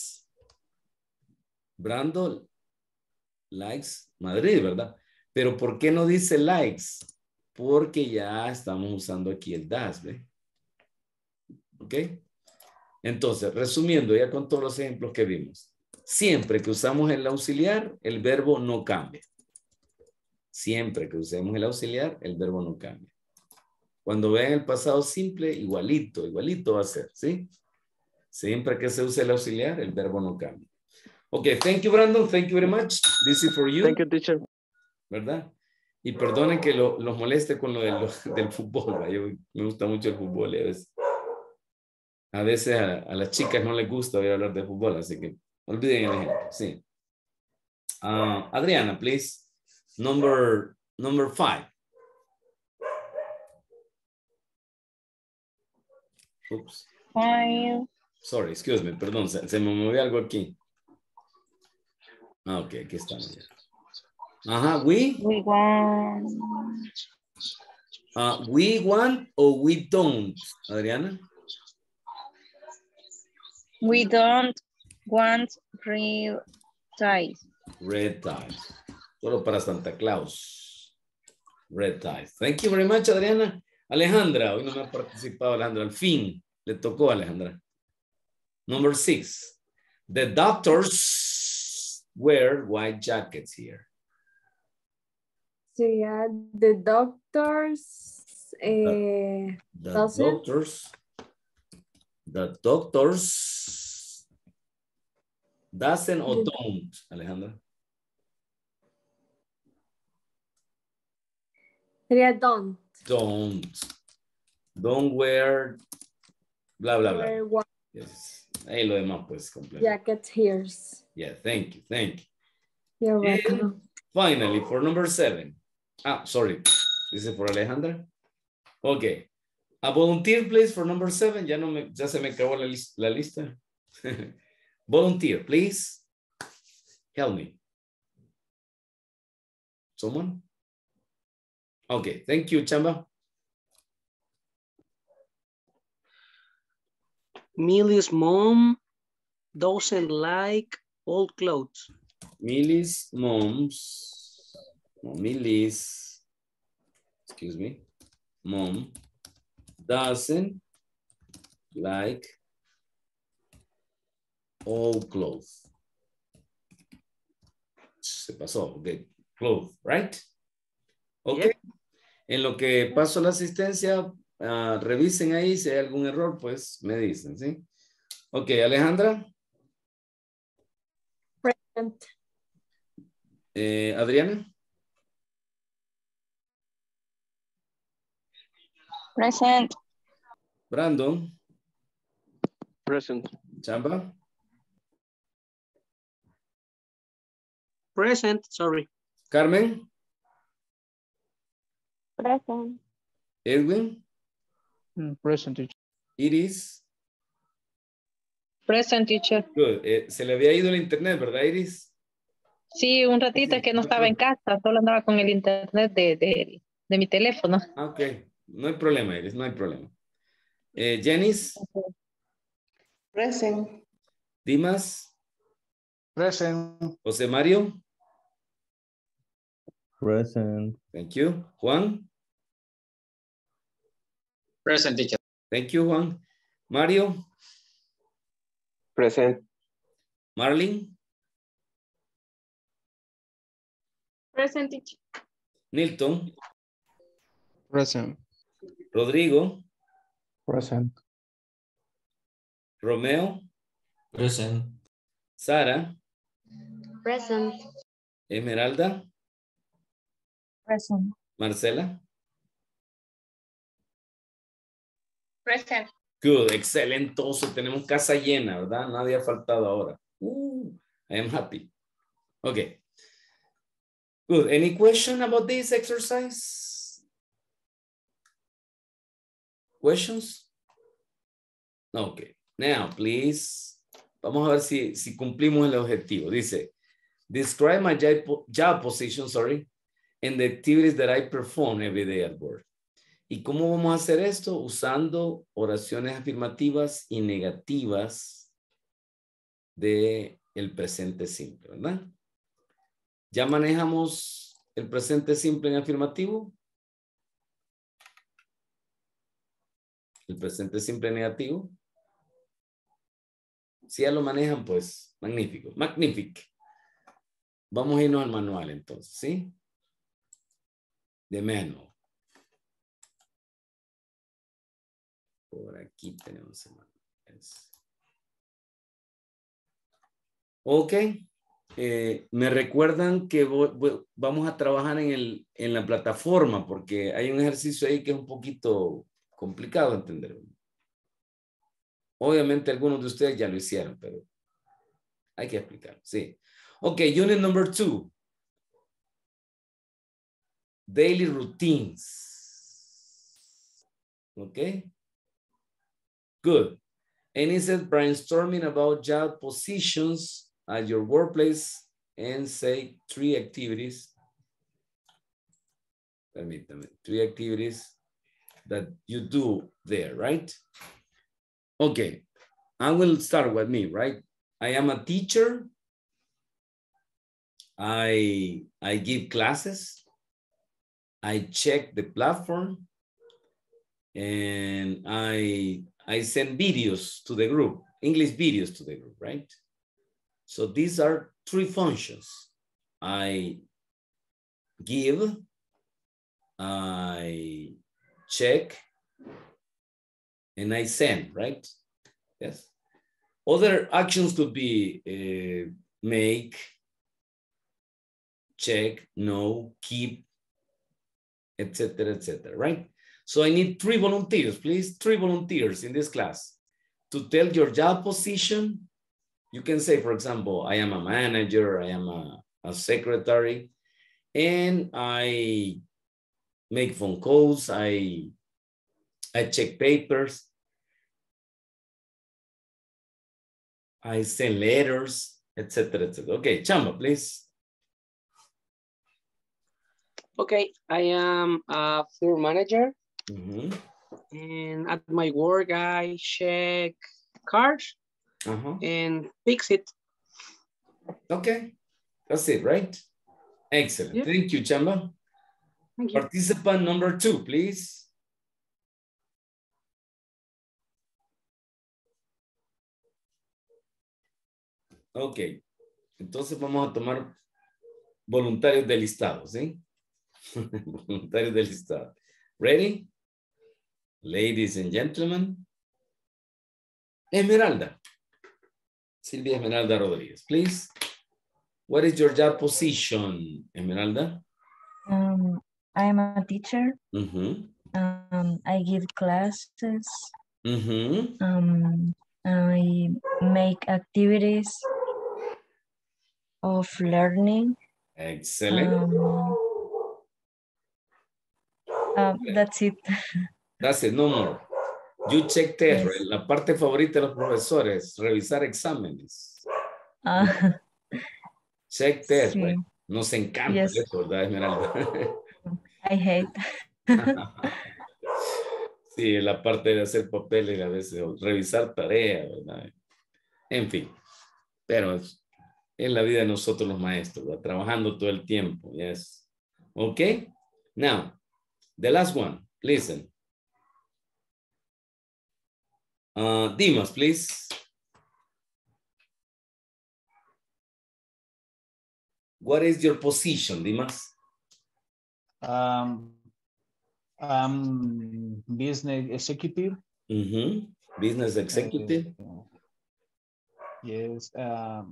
Brando likes Madrid, ¿verdad? Pero ¿por qué no dice likes? Porque ya estamos usando aquí el das, ¿ve? ¿Ok? Entonces, resumiendo ya con todos los ejemplos que vimos. Siempre que usamos el auxiliar, el verbo no cambia. Siempre que usemos el auxiliar, el verbo no cambia. Cuando vean el pasado simple, igualito, igualito va a ser, ¿sí? Siempre que se use el auxiliar, el verbo no cambia. Ok, thank you, Brandon. Thank you very much. This is for you. Thank you, teacher. ¿Verdad? Y perdonen que lo, los moleste con lo, de lo del fútbol, ¿verdad? Yo me gusta mucho el fútbol y a veces, a, veces a, a las chicas no les gusta oír hablar de fútbol, así que olviden el ejemplo, sí. Uh, Adriana, please. Number, number five. Oops. Five. Sorry, excuse me, perdón, se, se me movió algo aquí. Ah, ok, aquí estamos ya. Ajá, we. We want. Uh, we want or we don't, Adriana? We don't want red ties. Red ties. Solo para Santa Claus. Red ties. Thank you very much, Adriana. Alejandra, hoy no me ha participado Alejandra. Al fin, le tocó a Alejandra. Number six. The doctors wear white jackets here. Sería the doctors. Eh, The doesn't. doctors. The doctors. Doesn't or The- don't, Alejandra? Sería don't. Don't. Don't wear bla, bla, bla. Wear white Yes. Ahí lo demás, pues, completo. jacket here. Yeah, thank you, thank you. You're And welcome. finally, for number seven. Ah, sorry. Dice por Alejandra. Okay. A volunteer, please, for number seven. Ya, no me, ya se me acabó la, lis la lista. Volunteer, please. Help me. Someone? Okay, thank you, Chamba. Millie's mom doesn't like old clothes. Millie's mom's, no, Millie's, excuse me, mom doesn't like old clothes. Se pasó, okay, clothes, right? Okay. Yep. En lo que paso la asistencia, uh, revisen ahí si hay algún error, pues me dicen, ¿sí? Ok, Alejandra. Present. Eh, Adriana. Present. Brandon. Present. Chamba. Present, sorry. Carmen. Present. Edwin. Mm, present, teacher. Iris. Present, teacher. Good. Eh, se le había ido el internet, ¿verdad, Iris? Sí, un ratito, es que no estaba en casa, solo andaba con el internet de, de, de mi teléfono. Ah, ok, no hay problema, Iris, no hay problema. Eh, Janice. Present. Dimas. Present. José Mario. Present. Thank you. Juan. Present, teacher. Thank you, Juan. Mario. Present. Marlene. Present, teacher. Nilton. Present. Rodrigo. Present. Romeo. Present. Sara. Present. Esmeralda. Present. Marcela. Present. Good, excelentoso. Tenemos casa llena, ¿verdad? Nadie ha faltado ahora. Uh, I am happy. Okay. Good. Any question about this exercise? Questions? Okay. Now, please. Vamos a ver si, si cumplimos el objetivo. Dice, describe my job, job position, sorry, and the activities that I perform every day at work. ¿Y cómo vamos a hacer esto? Usando oraciones afirmativas y negativas de el presente simple, ¿verdad? ¿Ya manejamos el presente simple en afirmativo? ¿El presente simple negativo? Si ya lo manejan, pues, magnífico, magnífico. Vamos a irnos al manual entonces, ¿sí? De manual. Por aquí tenemos el manual. Ok. Eh, me recuerdan que voy, voy, vamos a trabajar en, el, en la plataforma porque hay un ejercicio ahí que es un poquito complicado de entender. Obviamente algunos de ustedes ya lo hicieron, pero hay que explicar. Sí. Ok, unit number two. Daily routines. Ok. Good. And it says brainstorming about job positions at your workplace and say three activities. Permítame, three activities that you do there, right? Okay, I will start with me, right? I am a teacher. I, I give classes. I check the platform. And I, I send videos to the group, English videos to the group, right? So these are three functions. I give, I check, and I send, right? Yes. Other actions could be uh, make, check, know, keep, et cetera, et cetera, right? So I need three volunteers, please. Three volunteers in this class to tell your job position. You can say, for example, I am a manager, I am a, a secretary, and I make phone calls. I, I check papers. I send letters, et cetera, et cetera. Okay, Chamba, please. Okay, I am a floor manager. Mm-hmm. And at my work, I check cars Uh-huh. and fix it. Okay, that's it, right? Excellent. Yeah. Thank you, Chamba. Thank you. Participant number two, please. Ok, entonces vamos a tomar voluntarios del listado, ¿sí? Voluntarios del listado. Ready? Ladies and gentlemen. Esmeralda. Silvia Esmeralda Rodríguez, please. What is your job position, Esmeralda? Um, I'm a teacher. Mm-hmm. Um, I give classes. Mm-hmm. Um, I make activities of learning. Excellent. Um, uh, that's it. That's it, no more. You check test, Yes. right? La parte favorita de los profesores, revisar exámenes. Uh, Check test, sí. right? Nos encanta Yes. eso, ¿verdad, Esmeralda? I hate. Sí, la parte de hacer papeles a veces, o revisar tareas, ¿verdad? En fin, pero es, es la vida de nosotros los maestros, ¿verdad? Trabajando todo el tiempo, yes. Okay, now, the last one, listen. Uh, Dimas, please. What is your position, Dimas? Um, I'm business executive. Mm-hmm. Business executive. Uh, yes. Um,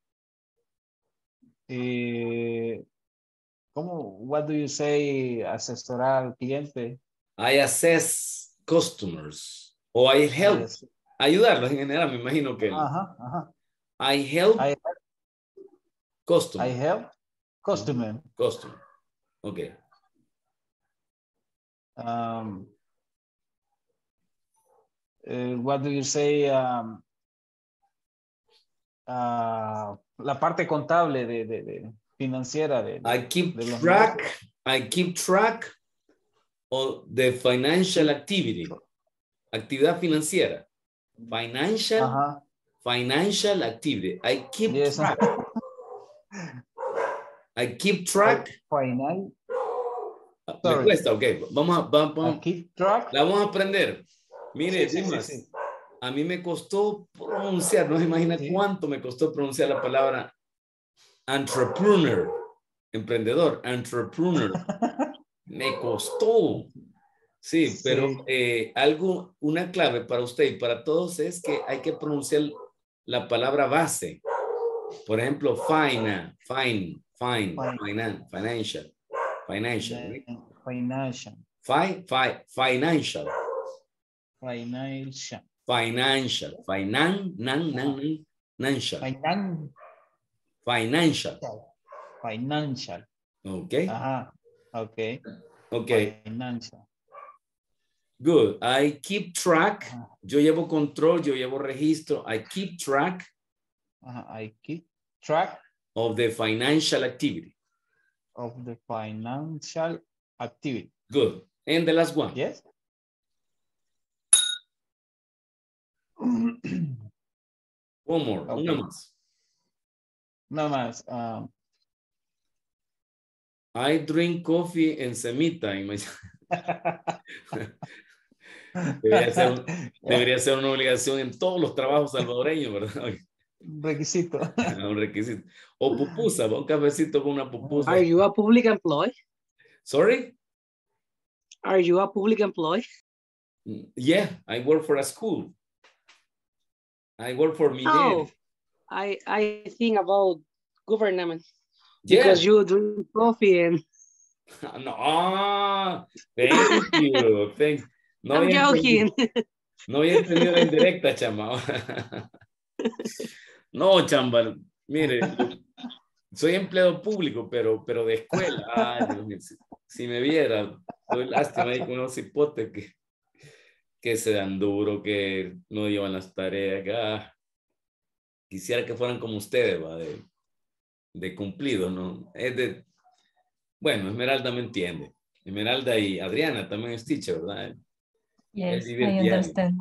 eh, ¿cómo, what do you say, asesorar al cliente? I assess customers. O I help. Yes. Ayudarlos en general, me imagino que. Ajá, ajá. I help I, customer. I help customer. Customer. Okay. Um, uh, what do you say? Um, uh, la parte contable de, de, de financiera de, de, I keep de los track. negocios. I keep track of the financial activity. Actividad financiera. Financial. Ajá. Financial activity. I keep Yes. track. I keep track. Final. Me Sorry. cuesta, ok. Vamos a, vamos, I keep track. la vamos a aprender. Mire, Sí, sí, Dimas, sí, sí. a mí me costó pronunciar, no se imagina Sí. cuánto me costó pronunciar la palabra entrepreneur, emprendedor, entrepreneur. Me costó. Sí, Sí. pero eh, algo, una clave para usted y para todos es que hay que pronunciar la palabra base. Por ejemplo, fina, fine, fine, Fine. finan, financial, financial, right? Financial. Fi, fi, financial, Financial. financial, finan, nan, nan, nan, financial, Finan- financial. Financial. Okay, Ajá. Okay. okay, Financial. good. I keep track. Ajá. Yo llevo control, yo llevo registro. I keep track Ajá. I keep track of the financial activity. of the financial activity. Good. And the last one. Yes. One more. Okay. Una más. No más. Um, I drink coffee en semita. In my... debería, ser, un- debería ser una obligación en todos los trabajos salvadoreños, ¿verdad? Requisito. Un requisito. O pupusa, un cafecito con una pupusa. Are you a public employee? Sorry? Are you a public employee? Yeah, I work for a school. I work for Mineros. Oh, I I think about government Yeah. because you drink coffee and No, ah, thank you. Thank, no I'm había joking. entendido- no había entendido la indirecta, chamba. No, chamba, mire, soy empleado público, pero, pero de escuela. Ay, Dios mío, si, si me viera, Doy lástima ahí con los hipotes que, que se dan duro, que no llevan las tareas. Ah, quisiera que fueran como ustedes, ¿va? De, de cumplido, ¿no? Es de, bueno, Esmeralda me entiende. Esmeralda y Adriana también es teacher, ¿verdad? Yes, vive el I diario. understand.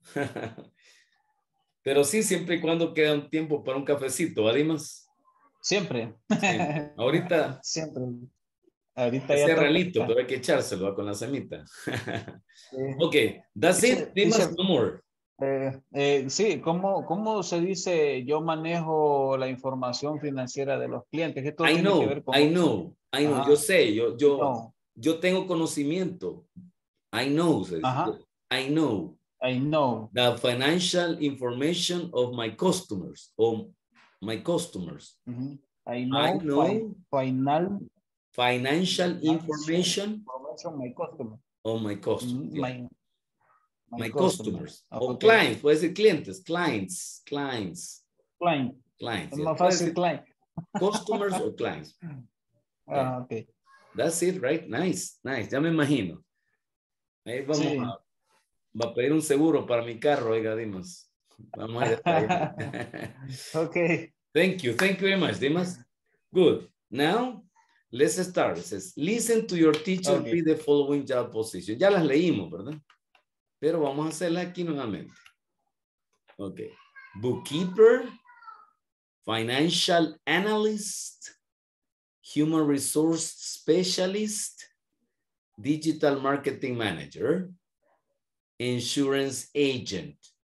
Pero sí, siempre y cuando queda un tiempo para un cafecito, Adimas. Siempre. Siempre. Ahorita. Siempre. Ahorita Ese ya realito, toca. pero hay que echárselo ¿va? Con la semita. Sí. Ok, that's it. Teacher, Dimas, teacher, no more. Eh, eh, sí, ¿cómo, ¿cómo se dice yo manejo la información financiera de los clientes? Esto I tiene que know, ver con I eso. know, I know. Ajá. Yo sé, yo, yo, No. yo tengo conocimiento. I know, se dice. Ajá. I know. I know. The financial information of my customers, of my customers. Uh-huh. I know, I know fi final, financial information information my customer. of my customers. Mm, Yeah. my, my, My customer. customers. O Okay. clients, puede ser clientes, clients, clients, Client. clients. Es yeah. más Puede fácil ser client. customers o clients. Ah, ok. That's it, right? Nice, nice. Ya me imagino. Ahí vamos Sí. a, va a pedir un seguro para mi carro, oiga, Dimas. Vamos a detallar. Okay. Thank you. Thank you very much, Dimas. Good. Now, let's start. It says, listen to your teacher Okay. read the following job position. Ya las leímos, ¿verdad? Pero vamos a hacerla aquí nuevamente. Ok. Bookkeeper, financial analyst, human resource specialist, digital marketing manager, insurance agent,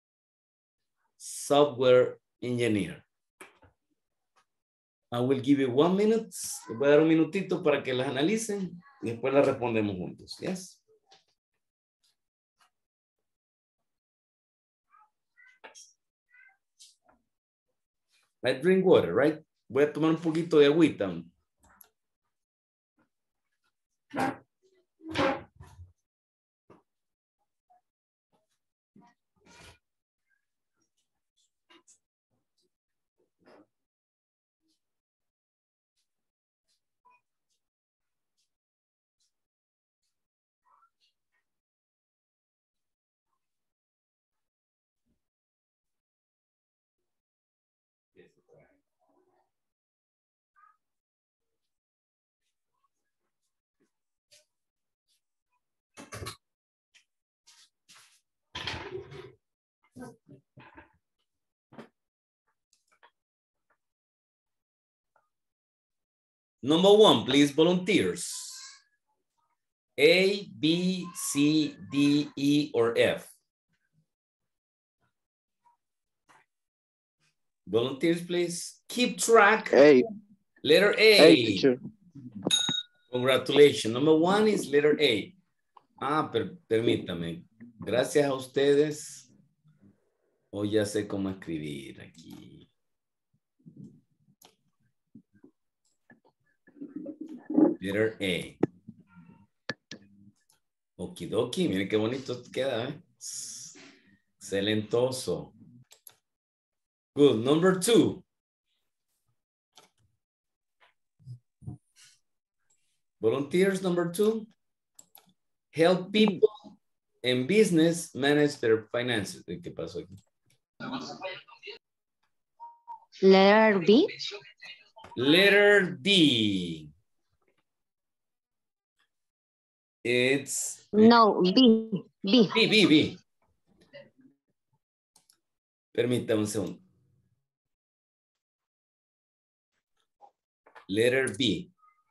software engineer. I will give you one minute. Les voy a dar un minutito para que las analicen y después las respondemos juntos. Yes. I drink water, right? Voy a tomar un poquito de agüita. Number one, please, volunteers. A, B, C, D, E, or F. Volunteers, please. Keep track. A. Letter A. A, teacher. Congratulations. Number one is letter A. Ah, per, permítame. Gracias a ustedes. Hoy ya sé cómo escribir aquí. Letter A. Okidoki, miren qué bonito queda, ¿eh? Excelentoso. Good. Number two. Volunteers, number two. Help people in business manage their finances. ¿Qué pasó aquí? Letter B. Letter D. It's No, B. B. B, B, B. Permítame un segundo. Letter B.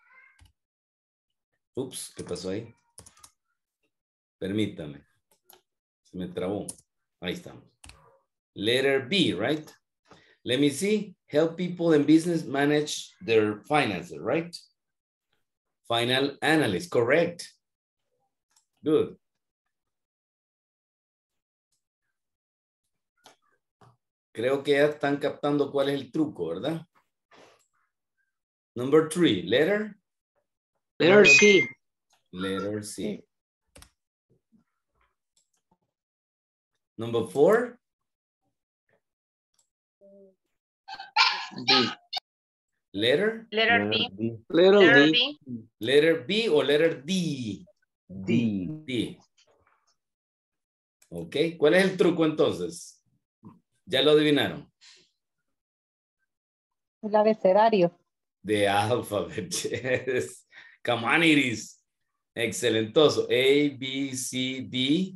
Ups, ¿qué pasó ahí? Permítame. Se me trabó. Ahí estamos. Letter B, right? Let me see. Help people in business manage their finances, right? Final analyst, correct. Good. Creo que ya están captando cuál es el truco, ¿verdad? Number three, letter. Letter C. Letter C. Number four. B. Letter. Letter D. Letter Letter D. D. Letter B o letter D. D. D. Ok, ¿cuál es el truco entonces? ¿Ya lo adivinaron? El abecedario. The alphabet, yes. Come on, Iris. Excelentoso. A, B, C, D.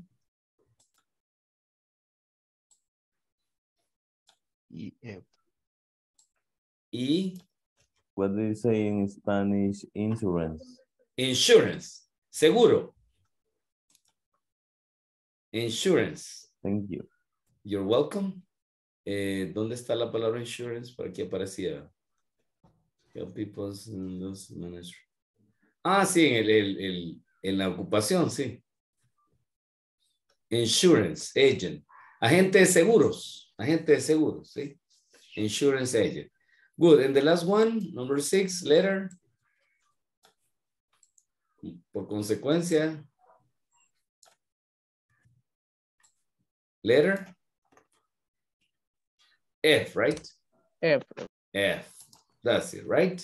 E, F. E. What do you say in Spanish? Insurance. Insurance. Seguro. Insurance. Thank you. You're welcome. Eh, ¿Dónde está la palabra insurance? Por aquí aparecía. Help people manage. Ah, sí, en, el, el, el, en la ocupación, sí. Insurance agent. Agente de seguros. Agente de seguros, sí. Insurance agent. Good. And the last one, number six, letter. Por consecuencia. Letter. F, right? F. F. That's it, right?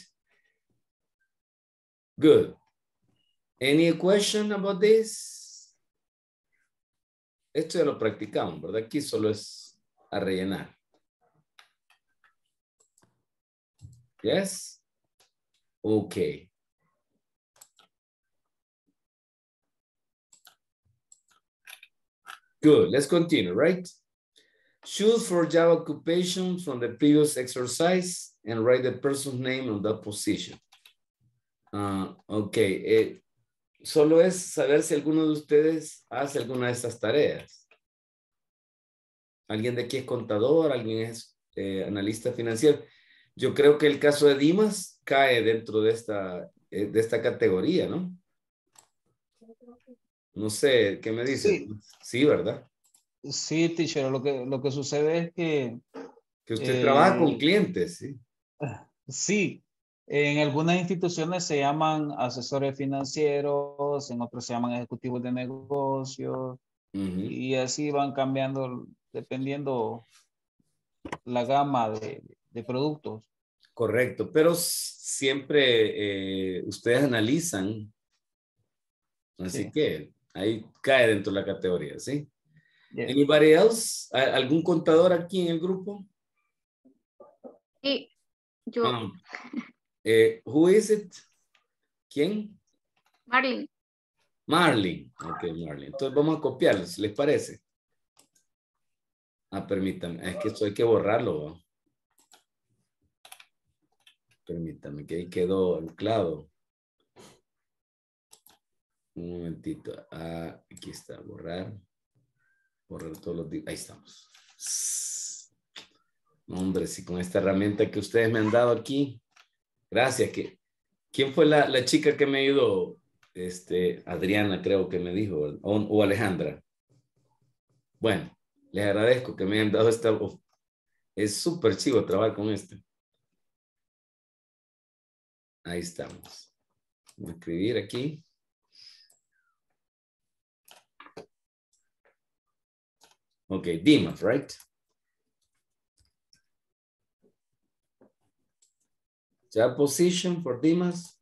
Good. Any question about this? Esto ya lo practicamos, ¿verdad? Aquí solo es a rellenar. Yes? Okay. Good. Let's continue, right? Choose for Java occupation from the previous exercise and write the person's name on that position. Uh, ok. Eh, solo es saber si alguno de ustedes hace alguna de estas tareas. ¿Alguien de aquí es contador? ¿Alguien es eh, analista financiero? Yo creo que el caso de Dimas cae dentro de esta, eh, de esta categoría, ¿no? No sé, ¿qué me dicen? Sí, sí, ¿verdad? Sí, teacher, lo que, lo que sucede es que... Que usted eh, trabaja con clientes, ¿sí? Sí, en algunas instituciones se llaman asesores financieros, en otras se llaman ejecutivos de negocios, uh-huh. Y así van cambiando dependiendo la gama de, de productos. Correcto, pero siempre eh, ustedes analizan, así sí. Que ahí cae dentro de la categoría, ¿sí? Yeah. Anybody else? ¿Algún contador aquí en el grupo? Sí, yo. Um, eh, who is it? ¿Quién? Marlene. Marlene. Ok, Marlene. Entonces vamos a copiarlos, ¿les parece? Ah, permítanme. Es que esto hay que borrarlo, ¿no? Permítanme, que ahí quedó anclado. Un momentito. Ah, aquí está, borrar. Borrar todos los días. Ahí estamos. Hombre, sí, con esta herramienta que ustedes me han dado aquí. Gracias. Que, ¿quién fue la, la chica que me ayudó? Este, Adriana creo que me dijo. O, o Alejandra. Bueno, les agradezco que me hayan dado esta. Es súper chivo trabajar con este. Ahí estamos. Voy a escribir aquí. Ok, Dimas, right? Job position for Dimas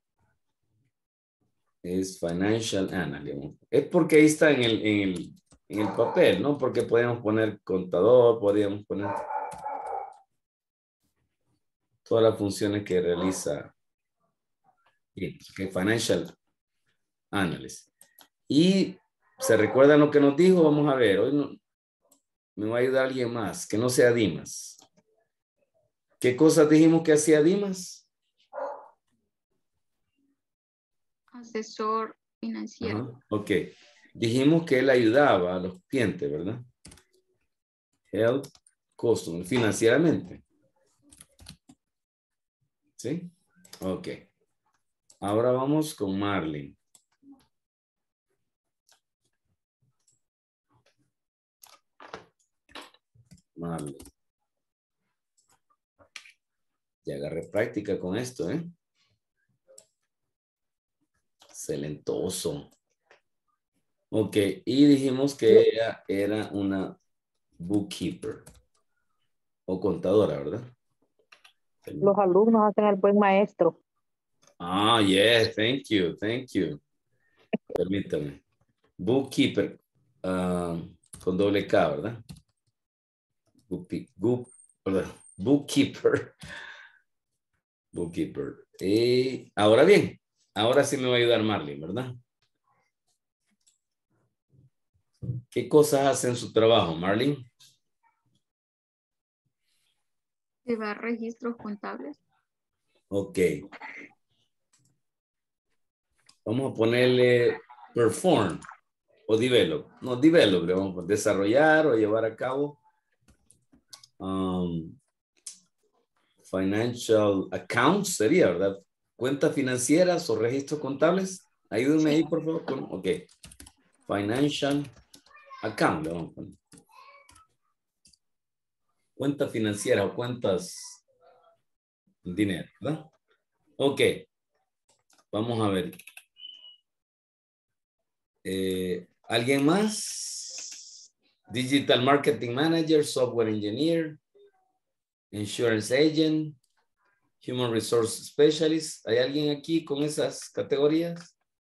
es financial analyst. Es porque ahí está en el, en el, en el papel, ¿no? Porque podemos poner contador, podríamos poner todas las funciones que realiza okay, financial analyst. Y se recuerdan lo que nos dijo, vamos a ver, hoy no, me va a ayudar alguien más, que no sea Dimas. ¿Qué cosas dijimos que hacía Dimas? Asesor financiero. Uh-huh. Ok. Dijimos que él ayudaba a los clientes, ¿verdad? Help customer, financieramente. ¿Sí? Ok. Ahora vamos con Marlene. Marlene. Ya agarré práctica con esto, ¿eh? Excelentoso. Ok, y dijimos que ella era una bookkeeper o contadora, ¿verdad? Los alumnos hacen el buen maestro. Ah, yes, thank you, thank you. Permítame. Bookkeeper. Uh, con doble K, ¿verdad? Book, book, bookkeeper. Bookkeeper. Y ahora bien, ahora sí me va a ayudar Marlene, ¿verdad? ¿Qué cosas hace en su trabajo, Marlene? Llevar registros contables. Ok. Vamos a ponerle perform o develop. No, develop, le vamos a desarrollar o llevar a cabo. Um, financial accounts sería, ¿verdad? Cuentas financieras o registros contables. Ayúdenme ahí, por favor. Con, ok. Financial account, le vamos a poner. Cuentas financieras o cuentas en dinero, ¿verdad? Ok. Vamos a ver. Eh, ¿Alguien más? Digital Marketing Manager, Software Engineer, Insurance Agent, Human Resource Specialist. ¿Hay alguien aquí con esas categorías?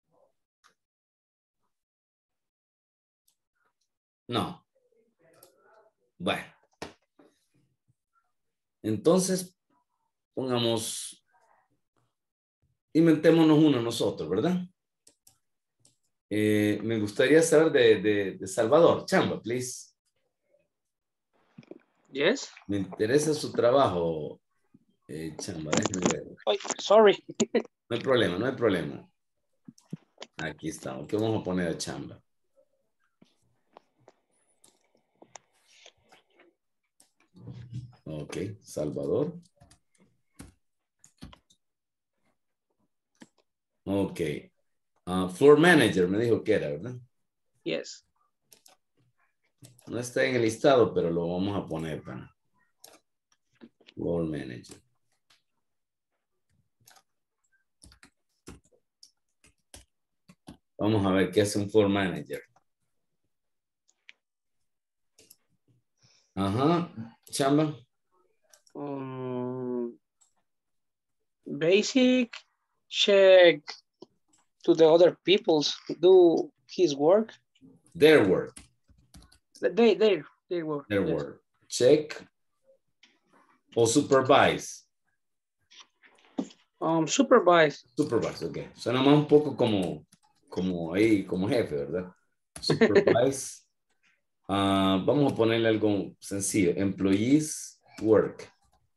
No. Bueno. Entonces, pongamos, inventémonos uno nosotros, ¿verdad? Eh, me gustaría saber de, de, de Salvador. Chamba, please. Yes. Me interesa su trabajo, eh, Chamba. Déjeme ver. Oh, sorry. No hay problema, no hay problema. Aquí estamos. ¿Qué vamos a poner a Chamba? Ok, Salvador. Ok. Uh, floor manager me dijo que era, ¿verdad? Yes. No está en el listado, pero lo vamos a poner para floor manager. Vamos a ver qué hace un floor manager. Ajá. Chamba. Um, basic check to the other people's do his work. Their work. They, their, their work. Their yes. work. Check. O supervise. Um, supervise. Supervise, ok. Suena más un poco como, como ahí, como jefe, ¿verdad? Supervise. uh, vamos a ponerle algo sencillo. Employees work.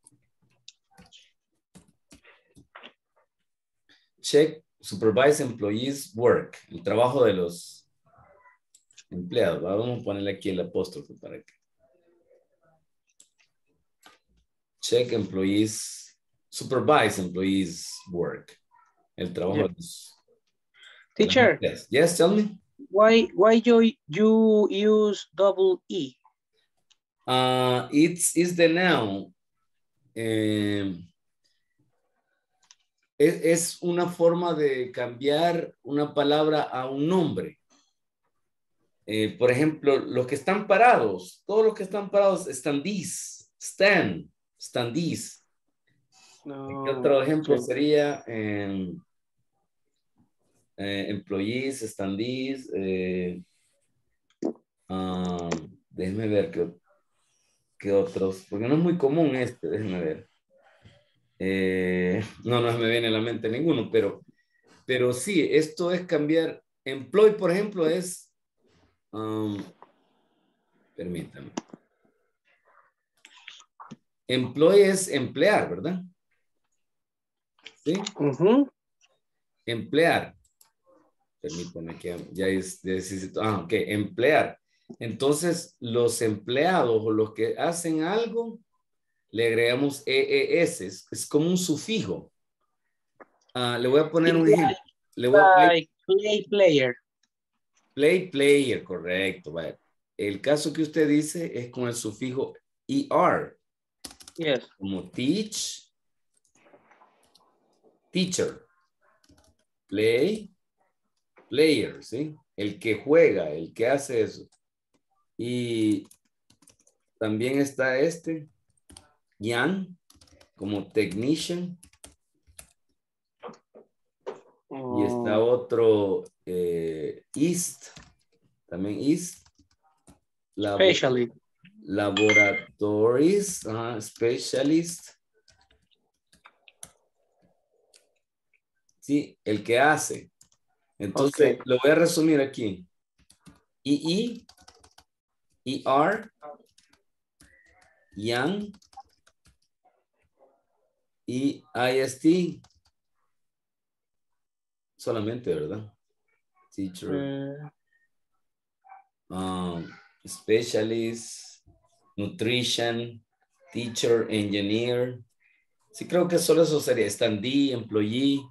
Check, supervise employees work. El trabajo de los empleados. Vamos a ponerle aquí el apóstrofe para que. Check employees, supervise employees work. El trabajo Yeah. de los. Teacher. Yes, yes, tell me. Why why you you use double E? Uh, it's is the noun. Um, es, es una forma de cambiar una palabra a un nombre. Eh, por ejemplo, los que están parados, todos los que están parados, standees, stand, standees. No, ¿Qué otro ejemplo sí. sería? Eh, eh, employees, standees. Eh, um, déjenme ver qué, qué otros, porque no es muy común este, déjenme ver. Eh, no, no me viene a la mente ninguno, pero, pero sí, esto es cambiar. Employ, por ejemplo, es, um, permítame. Employ es emplear, ¿verdad? Sí. Uh-huh. Emplear. Permítame que ya es, necesito, ah, ok, emplear. Entonces, los empleados o los que hacen algo, le agregamos E E S, es, es como un sufijo. Uh, le voy a poner un ejemplo. Le voy a Like play player. Play player, correcto. Vale. El caso que usted dice es con el sufijo E R. Yes. Como teach, teacher. Play, player, ¿sí? El que juega, el que hace eso. Y también está este, Jan, como technician. Oh. Y está otro, eh, East. También East. Labo Specialist. Laboratories. Uh, specialist. Sí, el que hace. Entonces, Okay. lo voy a resumir aquí. E E, E R, Young, y I S T. Solamente, ¿verdad? Teacher. Mm. Um, specialist, nutrition, teacher, engineer. Sí, creo que solo eso sería. Standee, employee,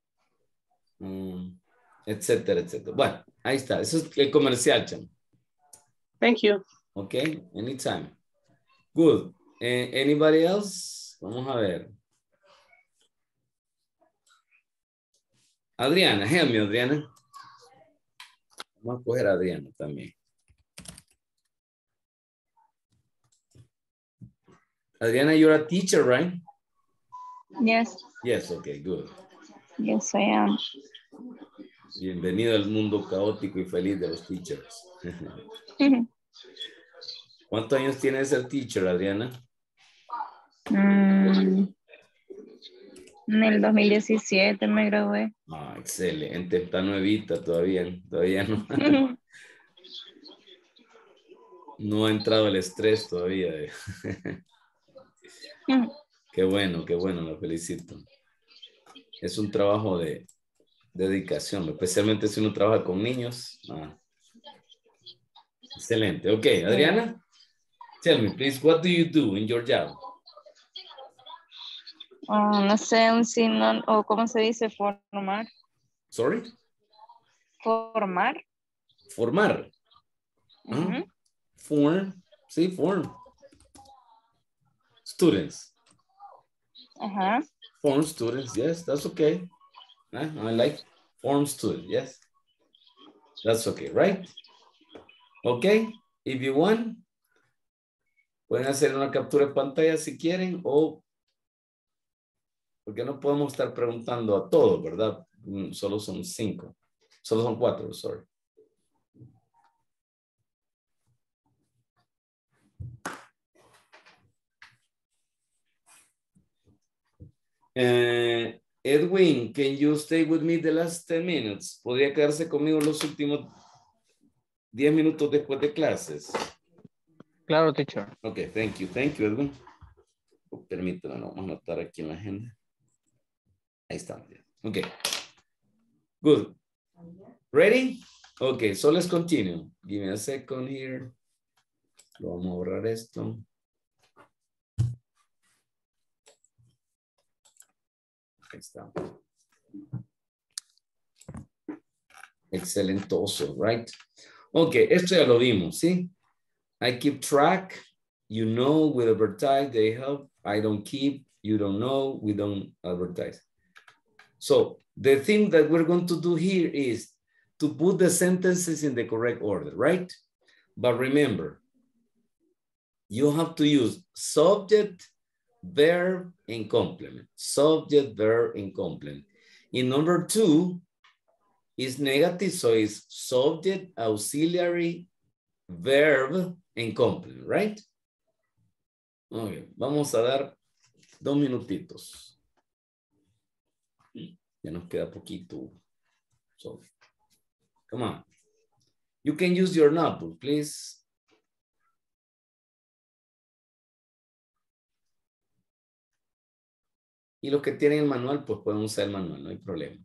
um, etcétera, etcétera. Bueno, ahí está. Eso es el comercial, chamo. Thank you. Ok, anytime. Good. Eh, anybody else? Vamos a ver. Adriana, help me, Adriana. Vamos a coger a Adriana también. Adriana, you're a teacher, right? Yes. Yes, okay, good. Yes, I am. Bienvenido al mundo caótico y feliz de los teachers. ¿Cuántos años tiene de ser teacher, Adriana? Mm, en el dos mil diecisiete me gradué. Ah, excelente. Está nuevita todavía. Todavía no. No ha entrado el estrés todavía. Qué bueno, qué bueno, lo felicito. Es un trabajo de, de dedicación, especialmente si uno trabaja con niños. Ah. Excelente. Ok, Adriana, tell me, please, what do you do in your job? Oh, no sé, un sinónimo, o cómo se dice, formar. Sorry? Formar. Formar. Uh-huh. Form, sí, form. Students. Uh-huh. Form students, yes, that's okay. I, I like form student, yes. That's okay, right? Okay, if you want, pueden hacer una captura de pantalla si quieren o porque no podemos estar preguntando a todos, ¿verdad? Solo son cinco, solo son cuatro, sorry. Uh, Edwin, can you stay with me the last ten minutes? ¿Podría quedarse conmigo los últimos diez minutos después de clases? Claro, teacher. Ok, thank you. Thank you, Edwin. Oh, permítame, no, vamos a anotar aquí en la agenda. Ahí está. Ok. Good. Ready? Ok, so let's continue. Give me a second here. Lo vamos a borrar esto. Ahí está. Excelentoso, right? Ok, esto ya lo vimos, ¿sí? I keep track, you know, we advertise, they help. I don't keep, you don't know, we don't advertise. So the thing that we're going to do here is to put the sentences in the correct order, right? But remember, you have to use subject, verb, and complement. Subject, verb, and complement. In number two, is negative, so it's subject, auxiliary, verb, and complement, right? Okay, vamos a dar dos minutitos. Ya nos queda poquito. So, come on. You can use your notebook, please. Y los que tienen el manual, pues pueden usar el manual, no hay problema.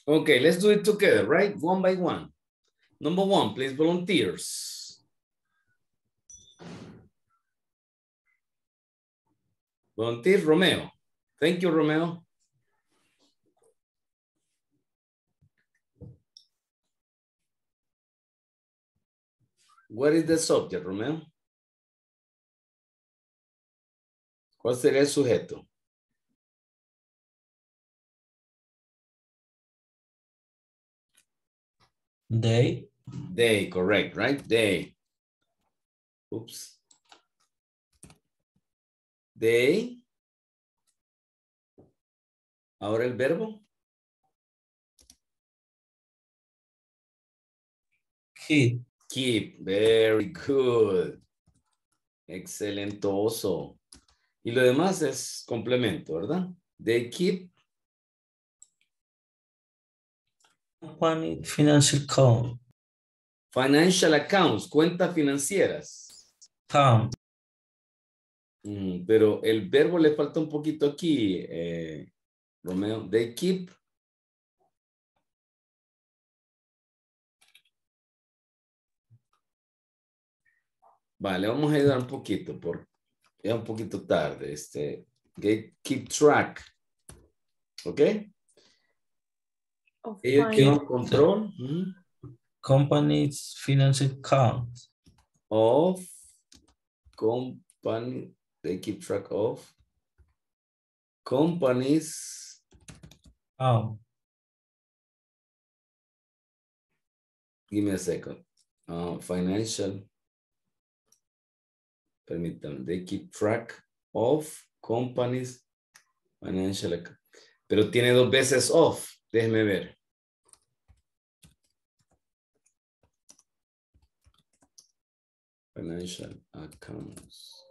Okay, let's do it together, right? One by one. Number one, please, volunteers. Volunteer, Romeo. Thank you, Romeo. What is the subject, Romeo? ¿Cuál sería el sujeto? They. They, correct, right? They. Oops. They. Ahora el verbo. Keep. Keep, very good. Excelentoso. Y lo demás es complemento, ¿verdad? They keep. Company financial account. Financial accounts, cuentas financieras. Count. Mm, pero el verbo le falta un poquito aquí, eh, Romeo. They keep. Vale, vamos a ayudar un poquito, por ya un poquito tarde. Este, okay, keep track. ¿Ok? Of Ellos tienen control. Mm-hmm. Company's financial account. Of company, they keep track of companies. Oh. Give me a second. Uh, financial. Permítanme. They keep track of companies financial account. Pero tiene dos veces off. Déjeme ver. Financial accounts.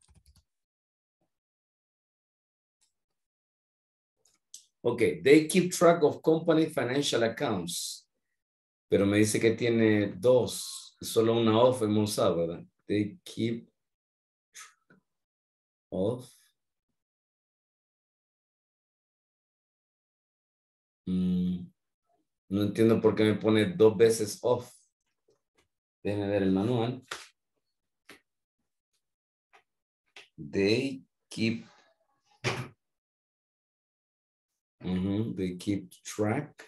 Okay, they keep track of company financial accounts. Pero me dice que tiene dos. Solo una off hemos usado, ¿verdad? They keep track of. Mm, no entiendo por qué me pone dos veces off. Déjenme ver el manual. They keep. Mm-hmm, they keep track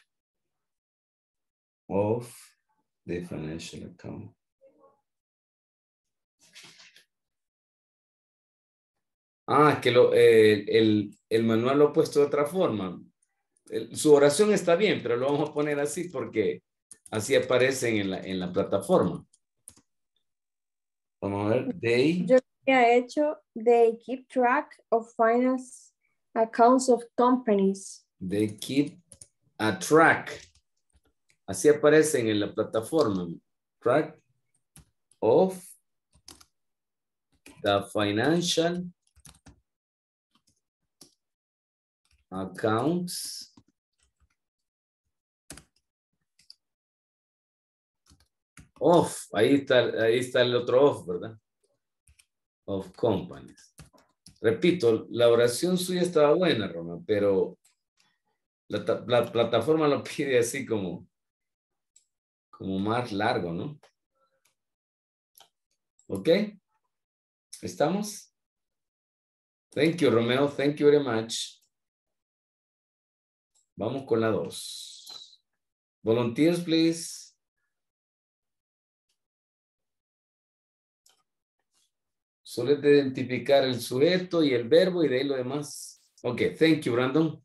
of the financial account. Ah, que lo, eh, el, el manual lo ha puesto de otra forma. El, su oración está bien, pero lo vamos a poner así porque así aparecen en la, en la plataforma. Vamos a ver. They. Yo había hecho, they keep track of finance accounts of companies. They keep a track. Así aparecen en la plataforma. Track of the financial accounts of. Ahí está, ahí está el otro of, ¿verdad? Of companies. Repito, la oración suya estaba buena, Roma, pero la, la plataforma lo pide así como, como más largo, ¿no? ¿Ok? ¿Estamos? Thank you, Romeo. Thank you very much. Vamos con la dos. Volunteers, please. Solo es de identificar el sujeto y el verbo y de ahí lo demás. Ok, thank you, Brandon.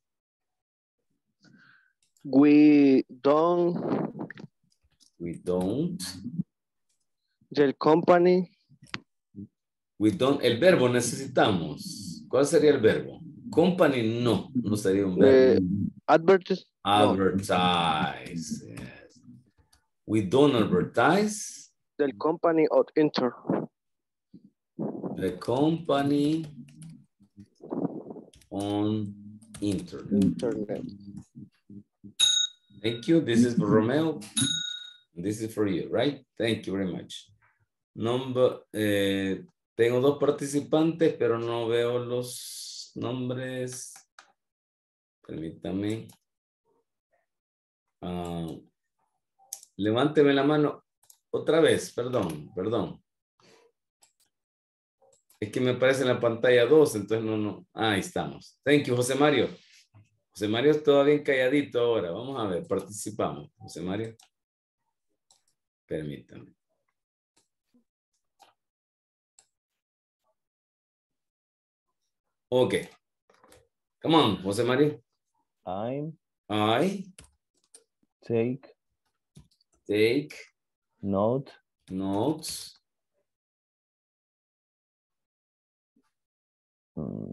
We don't. We don't. The company. We don't. El verbo necesitamos. ¿Cuál sería el verbo? Company no, no sería un verbo. Uh, advertise. Advertise. No. Yes. We don't advertise. The company of Inter. The company on internet. Internet. Thank you. This is for Romeo. This is for you, right? Thank you very much. Number, eh, tengo dos participantes, pero no veo los nombres. Permítame. Uh, levánteme la mano otra vez, perdón, perdón. Es que me aparece en la pantalla dos, entonces no, no. Ahí estamos. Thank you, José Mario. José Mario está bien calladito ahora. Vamos a ver, participamos. José Mario. Permítame. Ok. Come on, José Mario. I'm. I. Take. Take. Note. Notes. Mm.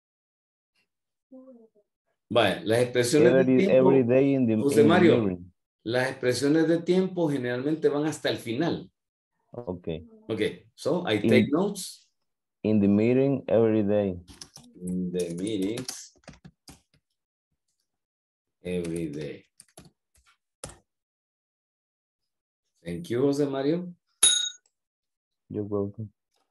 Vale, las expresiones Every, de tiempo, every day in the, José in Mario, the mirror. las expresiones de tiempo generalmente van hasta el final. Okay. Okay, so I In- take notes. In the meeting every day. In the meetings every day. Thank you, José Mario. You're welcome.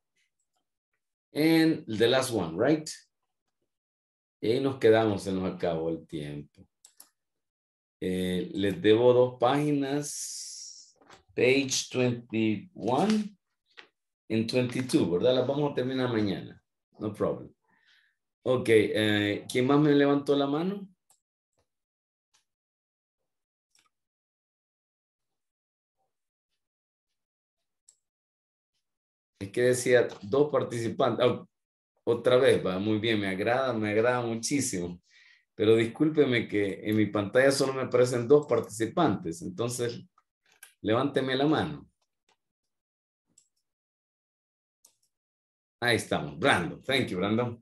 And the last one, right? Y ahí nos quedamos, se nos acabó el tiempo. Eh, les debo dos páginas, page twenty-one and twenty-two, ¿verdad? Las vamos a terminar mañana. No problem. Ok, eh, ¿quién más me levantó la mano? Es que decía dos participantes. Oh, otra vez, va muy bien, me agrada, me agrada muchísimo. Pero discúlpeme que en mi pantalla solo me aparecen dos participantes. Entonces, levánteme la mano. Ahí estamos. Brandon. Thank you, Brandon.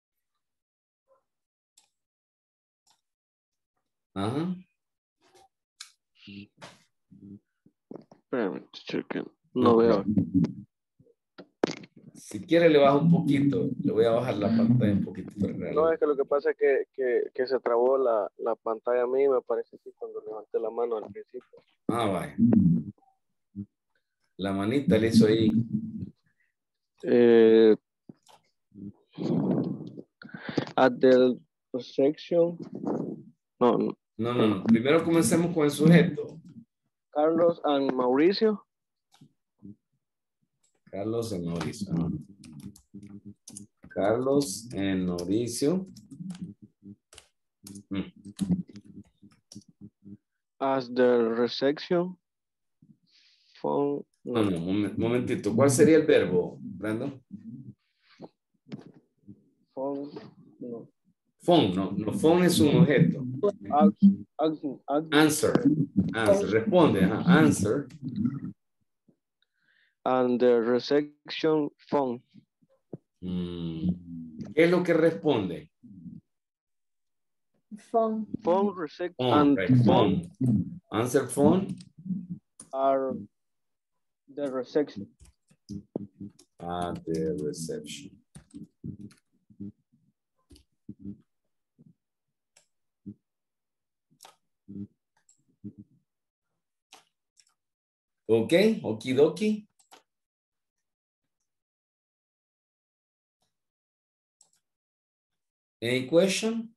Ajá. Espérame, chequen. No veo. Si quiere le bajo un poquito. Le voy a bajar la pantalla un poquito. No, es que lo que pasa es que, que, que se trabó la, la pantalla a mí, me parece así cuando levanté la mano al principio. Ah, vaya. La manita le hizo ahí. Eh, at the section. No, no. No, no, no. Primero comencemos con el sujeto. Carlos and Mauricio. Carlos and Mauricio. ¿No? Carlos and Mauricio. Mm. As the reception. Phone. No, no, un momentito. ¿Cuál sería el verbo, Brandon? Phone. No. Phone, no, no, phone es un objeto. Answer, answer, responde, ajá, answer. And the reception phone. Mm. ¿Qué es lo que responde? Phone. Phone reception. Phone, And right, phone. Answer phone. Are the reception. Ah, the reception. Ok, okie dokie. Any question?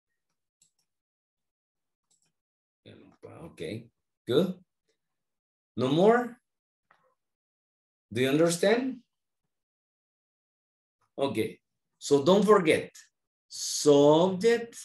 Okay, good. No more? Do you understand? Okay, so don't forget, subject,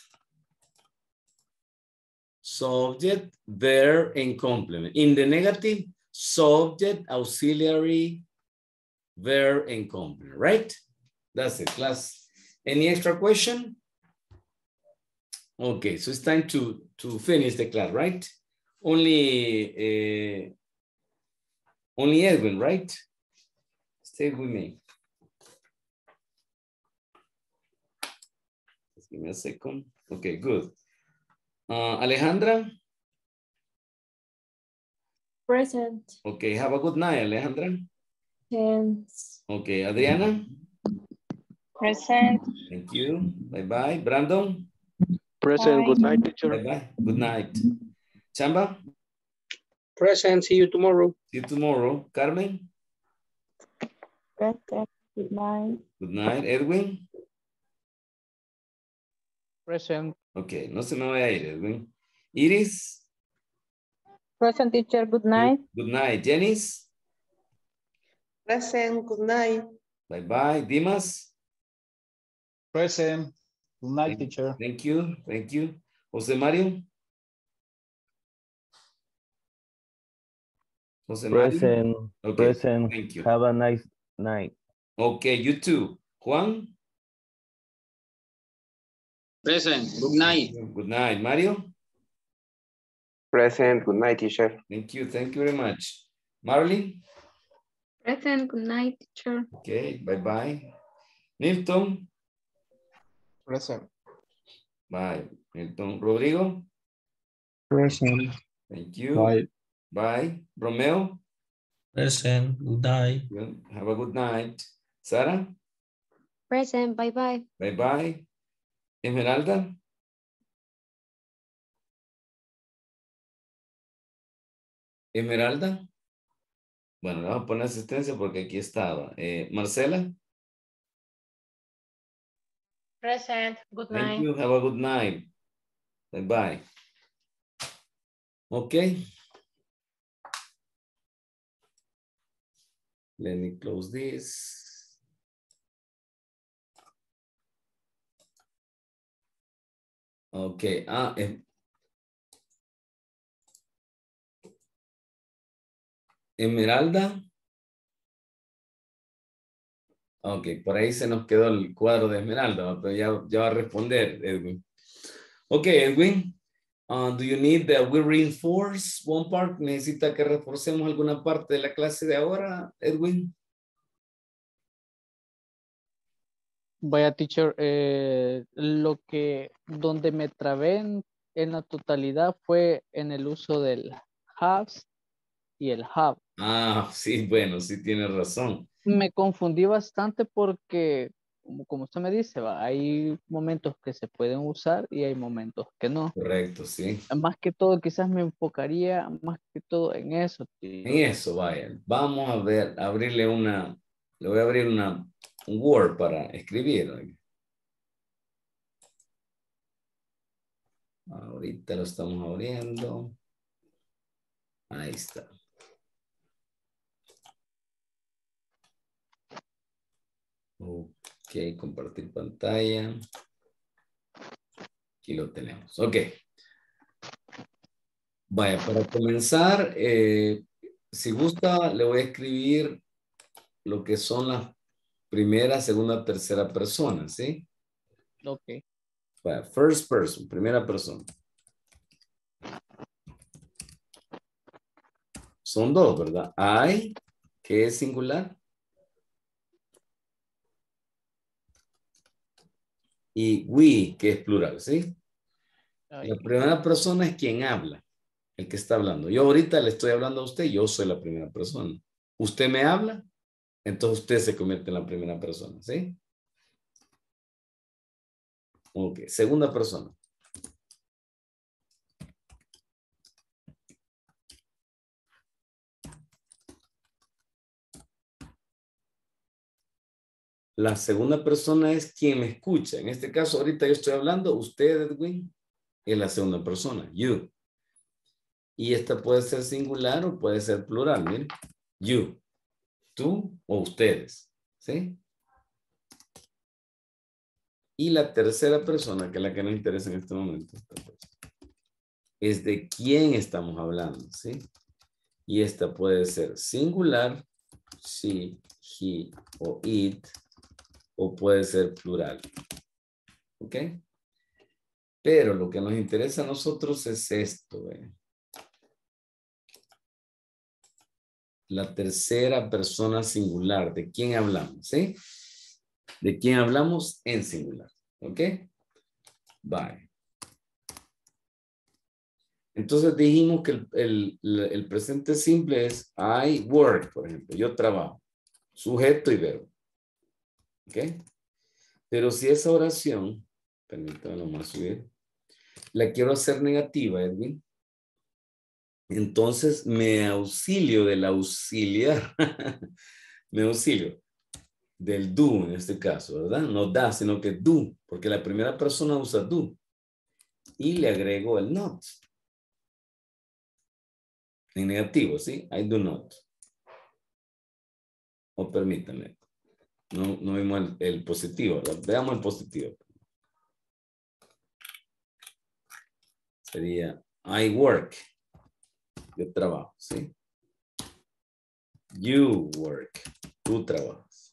subject, verb, and complement. In the negative, subject, auxiliary, verb, and complement, right? That's it, class. Any extra question? Okay, so it's time to, to finish the class, right? Only, uh, only Edwin, right? Stay with me. Just give me a second. Okay, good. Uh, Alejandra? Present. Okay, have a good night, Alejandra. Thanks. Okay, Adriana? Present. Thank you. Bye-bye. Brandon? Present. Bye. Good night, teacher. Bye-bye. Good night. Chamba? Present. See you tomorrow. See you tomorrow. Carmen? Present. Good night. Good night. Edwin? Present. Okay, no se me vaya a ir, Edwin. Iris? Present, teacher. Good night. Good night. Janice? Present, good night. Bye-bye. Dimas? Present. Good night, Thank, teacher. thank you. Thank you. Jose Mario? Jose Mario? Present. Okay. Present. Thank you. Have a nice night. Okay, you too. Juan? Present. Good night. Good night. Mario? Present. Good night, teacher. Thank you. Thank you very much. Marlene? Present. Good night, teacher. Okay, bye-bye. Nilton? Present. Bye. Nilton. Rodrigo? Present. Thank you. Bye. Bye. Romeo? Present. Good night. Good. Have a good night. Sarah? Present. Bye-bye. Bye-bye. Esmeralda? Esmeralda? Bueno, le vamos a poner asistencia porque aquí estaba. Eh, Marcela? Present. Good Thank night. you. Have a good night. Bye-bye. Okay. Let me close this. Okay. Ah, eh. Esmeralda. Ok, por ahí se nos quedó el cuadro de Esmeralda, pero ya, ya va a responder, Edwin. Ok, Edwin. Uh, do you need that we reinforce one part? ¿Necesita que reforcemos alguna parte de la clase de ahora, Edwin? Vaya, teacher, eh, lo que, donde me trabé en, en la totalidad fue en el uso del has y el have. Ah, sí, bueno, sí tiene razón. Me confundí bastante porque, como, como usted me dice, va, hay momentos que se pueden usar y hay momentos que no. Correcto, sí. Más que todo, quizás me enfocaría más que todo en eso, tío. En eso, vaya. Vamos a ver, abrirle una, le voy a abrir una, un Word para escribir. Ahorita lo estamos abriendo. Ahí está. Ok, compartir pantalla. Aquí lo tenemos. Ok. Vaya, para comenzar, eh, si gusta, le voy a escribir lo que son las primera, segunda, tercera persona, ¿sí? Ok. Vaya, first person, primera persona. Son dos, ¿verdad? I, que es singular. Y we, que es plural, ¿sí? La primera persona es quien habla, el que está hablando. Yo ahorita le estoy hablando a usted, yo soy la primera persona. Usted me habla, entonces usted se convierte en la primera persona, ¿sí? Ok, segunda persona. La segunda persona es quien me escucha. En este caso, ahorita yo estoy hablando, usted, Edwin, es la segunda persona, you. Y esta puede ser singular o puede ser plural, miren. You, tú o ustedes, ¿sí? Y la tercera persona, que es la que nos interesa en este momento, es de quién estamos hablando, ¿sí? Y esta puede ser singular, she, he o it, o puede ser plural. ¿Ok? Pero lo que nos interesa a nosotros es esto. ¿eh? La tercera persona singular. ¿De quién hablamos? ¿Sí? ¿De quién hablamos en singular? ¿Ok? Bye. Entonces dijimos que el, el, el presente simple es I work, por ejemplo. Yo trabajo. Sujeto y verbo. ¿Ok? Pero si esa oración, permítame nomás subir, la quiero hacer negativa, Edwin, entonces me auxilio del auxiliar, me auxilio del do en este caso, ¿verdad? No da, sino que do, porque la primera persona usa do. Y le agrego el not. En negativo, ¿sí? I do not. O permítanme. No, no vimos el, el positivo, ¿verdad? Veamos el positivo. Sería I work. Yo trabajo, ¿sí? You work. Tú trabajas.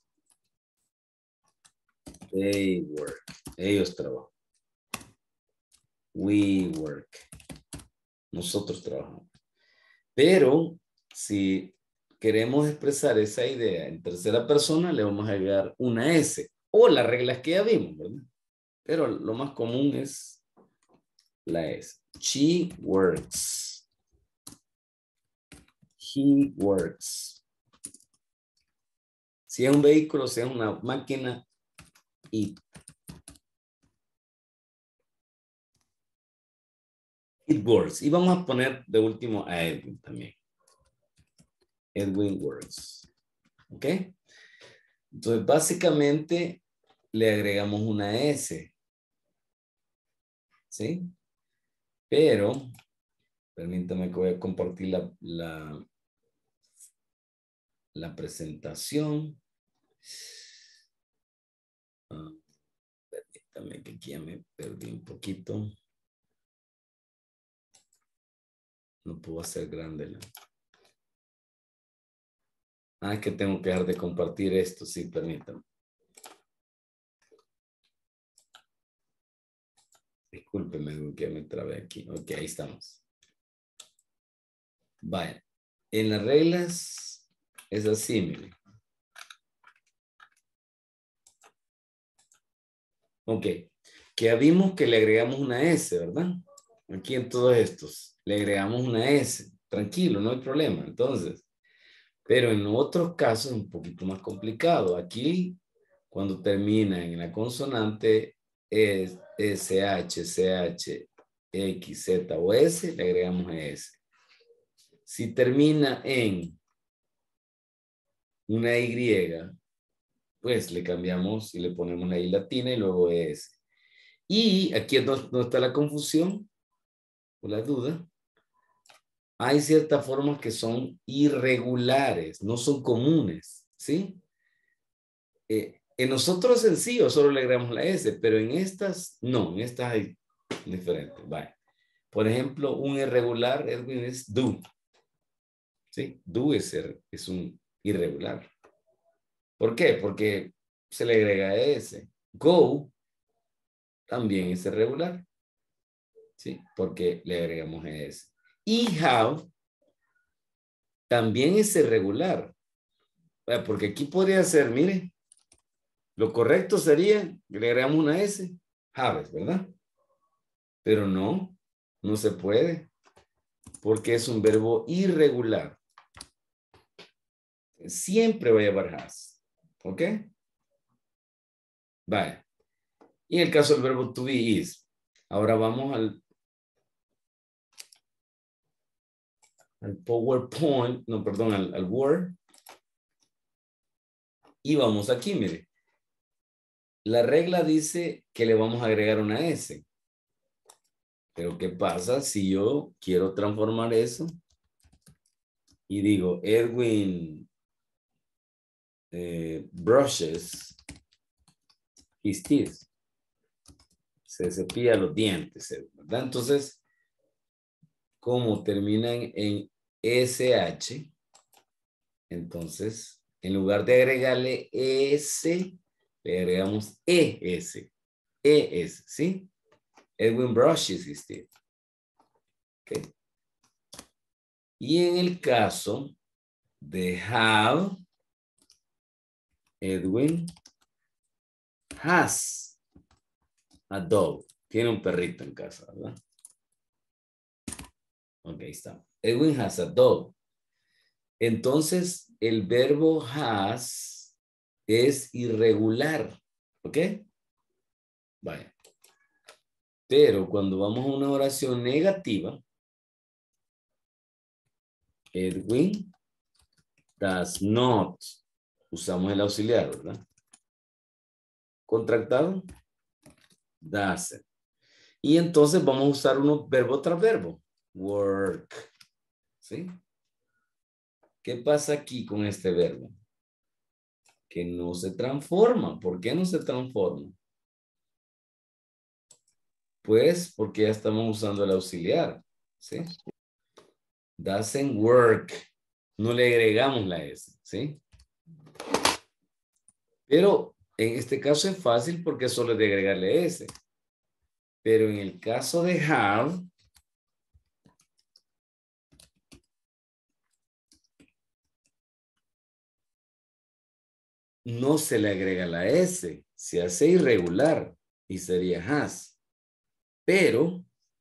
They work. Ellos trabajan. We work. Nosotros trabajamos. Pero si queremos expresar esa idea en tercera persona, le vamos a agregar una S. O las reglas que ya vimos, ¿verdad? Pero lo más común es la S. She works. He works. Si es un vehículo, si es una máquina, it. It works. Y vamos a poner de último a Edwin también. Edwin works. ¿Ok? Entonces, básicamente, le agregamos una S. ¿Sí? Pero, permítame que voy a compartir la, la, la presentación. Ah, permítame que aquí ya me perdí un poquito. No puedo hacer grande. ¿No? Ah, es que tengo que dejar de compartir esto. Sí, permítame. Discúlpeme que me trabé aquí. Ok, ahí estamos. Vaya. En las reglas es así, miren. Ok. Que ya vimos que le agregamos una S, ¿verdad? Aquí en todos estos. Le agregamos una S. Tranquilo, no hay problema. Entonces, pero en otros casos es un poquito más complicado. Aquí, cuando termina en la consonante es S H, C H, X, Z o S, le agregamos S. Si termina en una Y, pues le cambiamos y le ponemos la I latina y luego S. Y aquí es donde está la confusión o la duda. Hay ciertas formas que son irregulares, no son comunes, ¿sí? Eh, en nosotros sencillo solo le agregamos la S, pero en estas no, en estas hay diferentes. Vale. Por ejemplo, un irregular, Edwin, es do. ¿Sí? Do es, es un irregular. ¿Por qué? Porque se le agrega S. Go también es irregular. ¿Sí? Porque le agregamos S. Y how también es irregular. Porque aquí podría ser, mire, lo correcto sería que le agregamos una S, have, ¿verdad? Pero no, no se puede. Porque es un verbo irregular. Siempre va a llevar has. ¿Ok? Vale. Y en el caso del verbo to be is. Ahora vamos al al PowerPoint, no, perdón, al, al Word. Y vamos aquí, mire. La regla dice que le vamos a agregar una S. Pero ¿qué pasa si yo quiero transformar eso? Y digo, Edwin eh, brushes his teeth. Se cepilla los dientes, ¿verdad? Entonces, como terminan en S H, entonces, en lugar de agregarle S, le agregamos E S. E S, ¿sí? Edwin brushes his teeth. Okay. Y en el caso de have, Edwin has a dog. Tiene un perrito en casa, ¿verdad? Ok, está. Edwin has a dog. Entonces, el verbo has es irregular. ¿Ok? Vaya. Pero cuando vamos a una oración negativa, Edwin does not. Usamos el auxiliar, ¿verdad? Contractado. Doesn't. Y entonces vamos a usar unos verbo tras verbo. Work. ¿Sí? ¿Qué pasa aquí con este verbo? Que no se transforma. ¿Por qué no se transforma? Pues porque ya estamos usando el auxiliar, ¿sí? Doesn't work. No le agregamos la S, ¿sí? Pero en este caso es fácil porque solo es de agregarle S. Pero en el caso de have, no se le agrega la S. Se hace irregular y sería has. Pero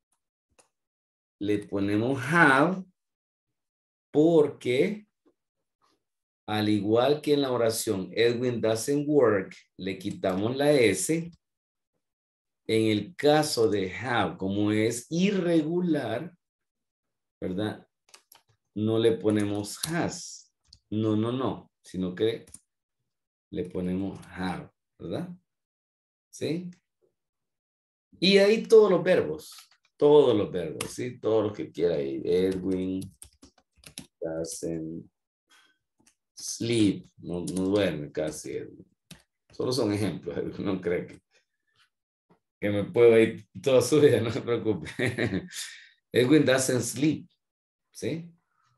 le ponemos have porque al igual que en la oración Edwin doesn't work, le quitamos la S. En el caso de have, como es irregular, ¿verdad? No le ponemos has. No, no, no. Sino que le ponemos have, ¿verdad? ¿Sí? Y ahí todos los verbos. Todos los verbos, ¿sí? Todos los que quiera ahí. Edwin doesn't sleep. No, no duerme casi Edwin. Solo son ejemplos. No creo que, que me puedo ir toda su vida. No se preocupe. Edwin doesn't sleep. ¿Sí?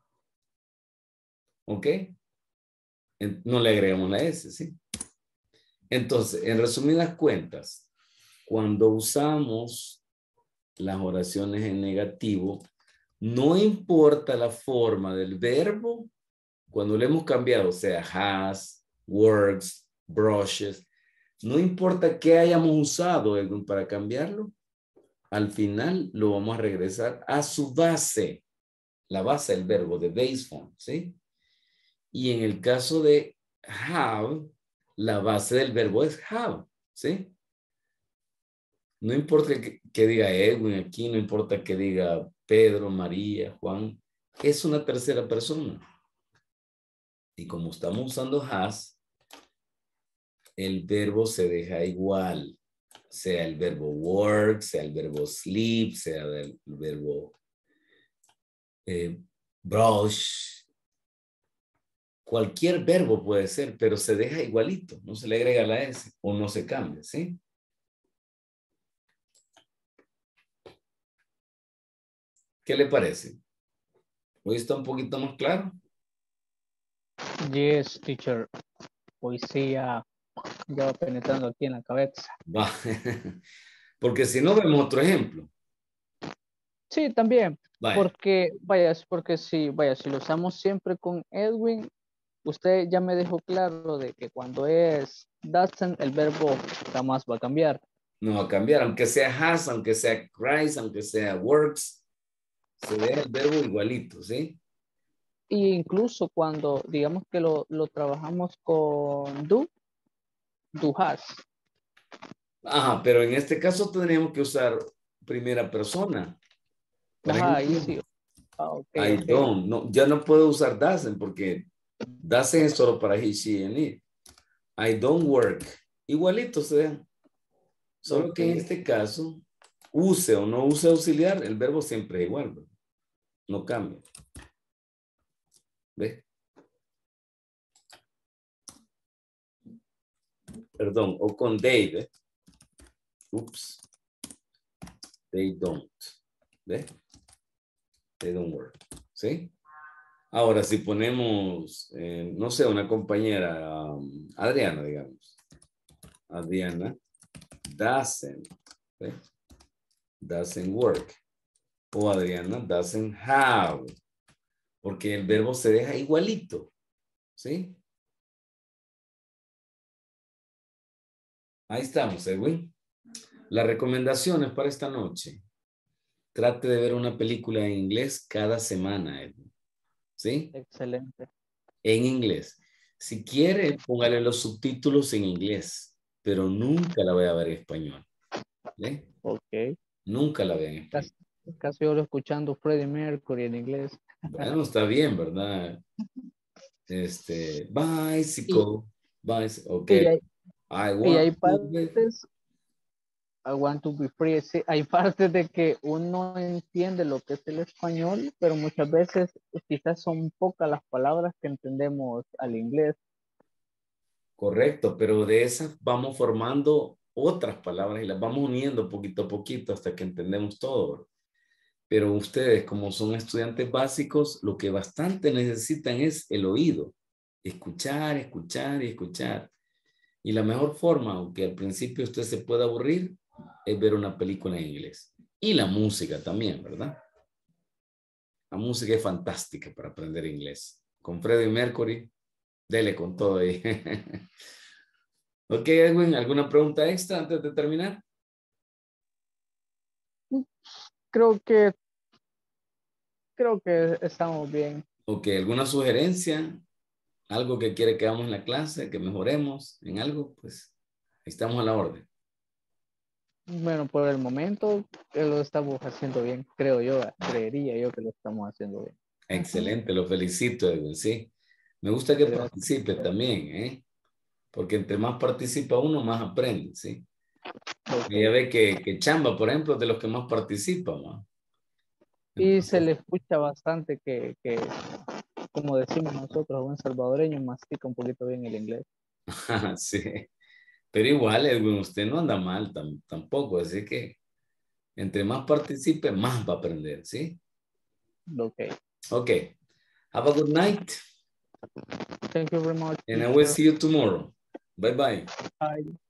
¿Ok? No le agregamos la S, ¿sí? Entonces, en resumidas cuentas, cuando usamos las oraciones en negativo, no importa la forma del verbo, cuando le hemos cambiado, sea has, works, brushes, no importa qué hayamos usado Edwin, para cambiarlo, al final lo vamos a regresar a su base, la base del verbo, de base form, ¿sí? Y en el caso de have, la base del verbo es have, ¿sí? No importa que, que diga Edwin aquí, no importa que diga Pedro, María, Juan, es una tercera persona. Y como estamos usando has, el verbo se deja igual, sea el verbo work, sea el verbo sleep, sea el verbo eh, brush. Cualquier verbo puede ser, pero se deja igualito, no se le agrega la S o no se cambia, ¿sí? ¿Qué le parece? ¿Hoy está un poquito más claro? Yes, teacher. Hoy sí ya, ya va penetrando aquí en la cabeza. Va. Porque si no, vemos otro ejemplo. Sí, también. Vaya. Porque, vaya, porque si, vaya, si lo usamos siempre con Edwin, usted ya me dejó claro de que cuando es doesn't, el verbo jamás va a cambiar. No va a cambiar, aunque sea has, aunque sea cries, aunque sea works, se deja el verbo igualito, ¿sí? Y incluso cuando, digamos que lo, lo trabajamos con do, do has. Ajá, pero en este caso tendríamos que usar primera persona. Por Ajá, ejemplo, ahí sí. Ah, okay, I okay. don't, no, ya no puedo usar doesn't porque doesn't es solo para he, she, and it. I don't work. Igualito se deja. Solo okay. Que en este caso, use o no use auxiliar, el verbo siempre es igual, ¿verdad? No cambia. ¿Ves? Perdón, o con they, ¿ves? Oops. They don't. ¿Ves? They don't work. ¿Sí? Ahora, si ponemos, eh, no sé, una compañera, um, Adriana, digamos. Adriana doesn't, ¿ves? Doesn't work. O Adriana doesn't have. Porque el verbo se deja igualito. ¿Sí? Ahí estamos, Edwin. Las recomendaciones para esta noche. Trate de ver una película en inglés cada semana, Edwin. ¿Sí? Excelente. En inglés. Si quiere, póngale los subtítulos en inglés, pero nunca la voy a ver en español. ¿Sí? Ok. Nunca la vea en español. Casi, casi yo lo escuchando Freddie Mercury en inglés. Bueno, está bien, ¿verdad? Este, bicycle, bicycle, ok. Y hay, I want y hay to partes, I want to be free. Sí, hay partes de que uno entiende lo que es el español, pero muchas veces quizás son pocas las palabras que entendemos al inglés. Correcto, pero de esas vamos formando otras palabras y las vamos uniendo poquito a poquito hasta que entendemos todo. Pero ustedes, como son estudiantes básicos, lo que bastante necesitan es el oído. Escuchar, escuchar y escuchar. Y la mejor forma, aunque al principio usted se pueda aburrir, es ver una película en inglés. Y la música también, ¿verdad? La música es fantástica para aprender inglés. Con Freddie Mercury, dele con todo ahí. Ok, Edwin, ¿alguna pregunta extra antes de terminar? Creo que, creo que estamos bien. Ok, ¿alguna sugerencia? ¿Algo que quiere que hagamos en la clase, que mejoremos en algo? Pues ahí estamos a la orden. Bueno, por el momento eh, lo estamos haciendo bien, creo yo, creería yo que lo estamos haciendo bien. Excelente, lo felicito, Edwin, sí. Me gusta que Gracias. participe también, ¿eh? Porque entre más participa uno, más aprende, ¿sí? Okay. Ya ve que, que Chamba, por ejemplo, es de los que más participa, ¿no? Y se le escucha bastante que, que, como decimos nosotros, un salvadoreño mastica un poquito bien el inglés. Sí. Pero igual, Edwin, usted no anda mal tam- tampoco, así que entre más participe, más va a aprender, ¿sí? Ok. Ok. Have a good night. Thank you very much. And I will see you tomorrow. Bye-bye. Bye.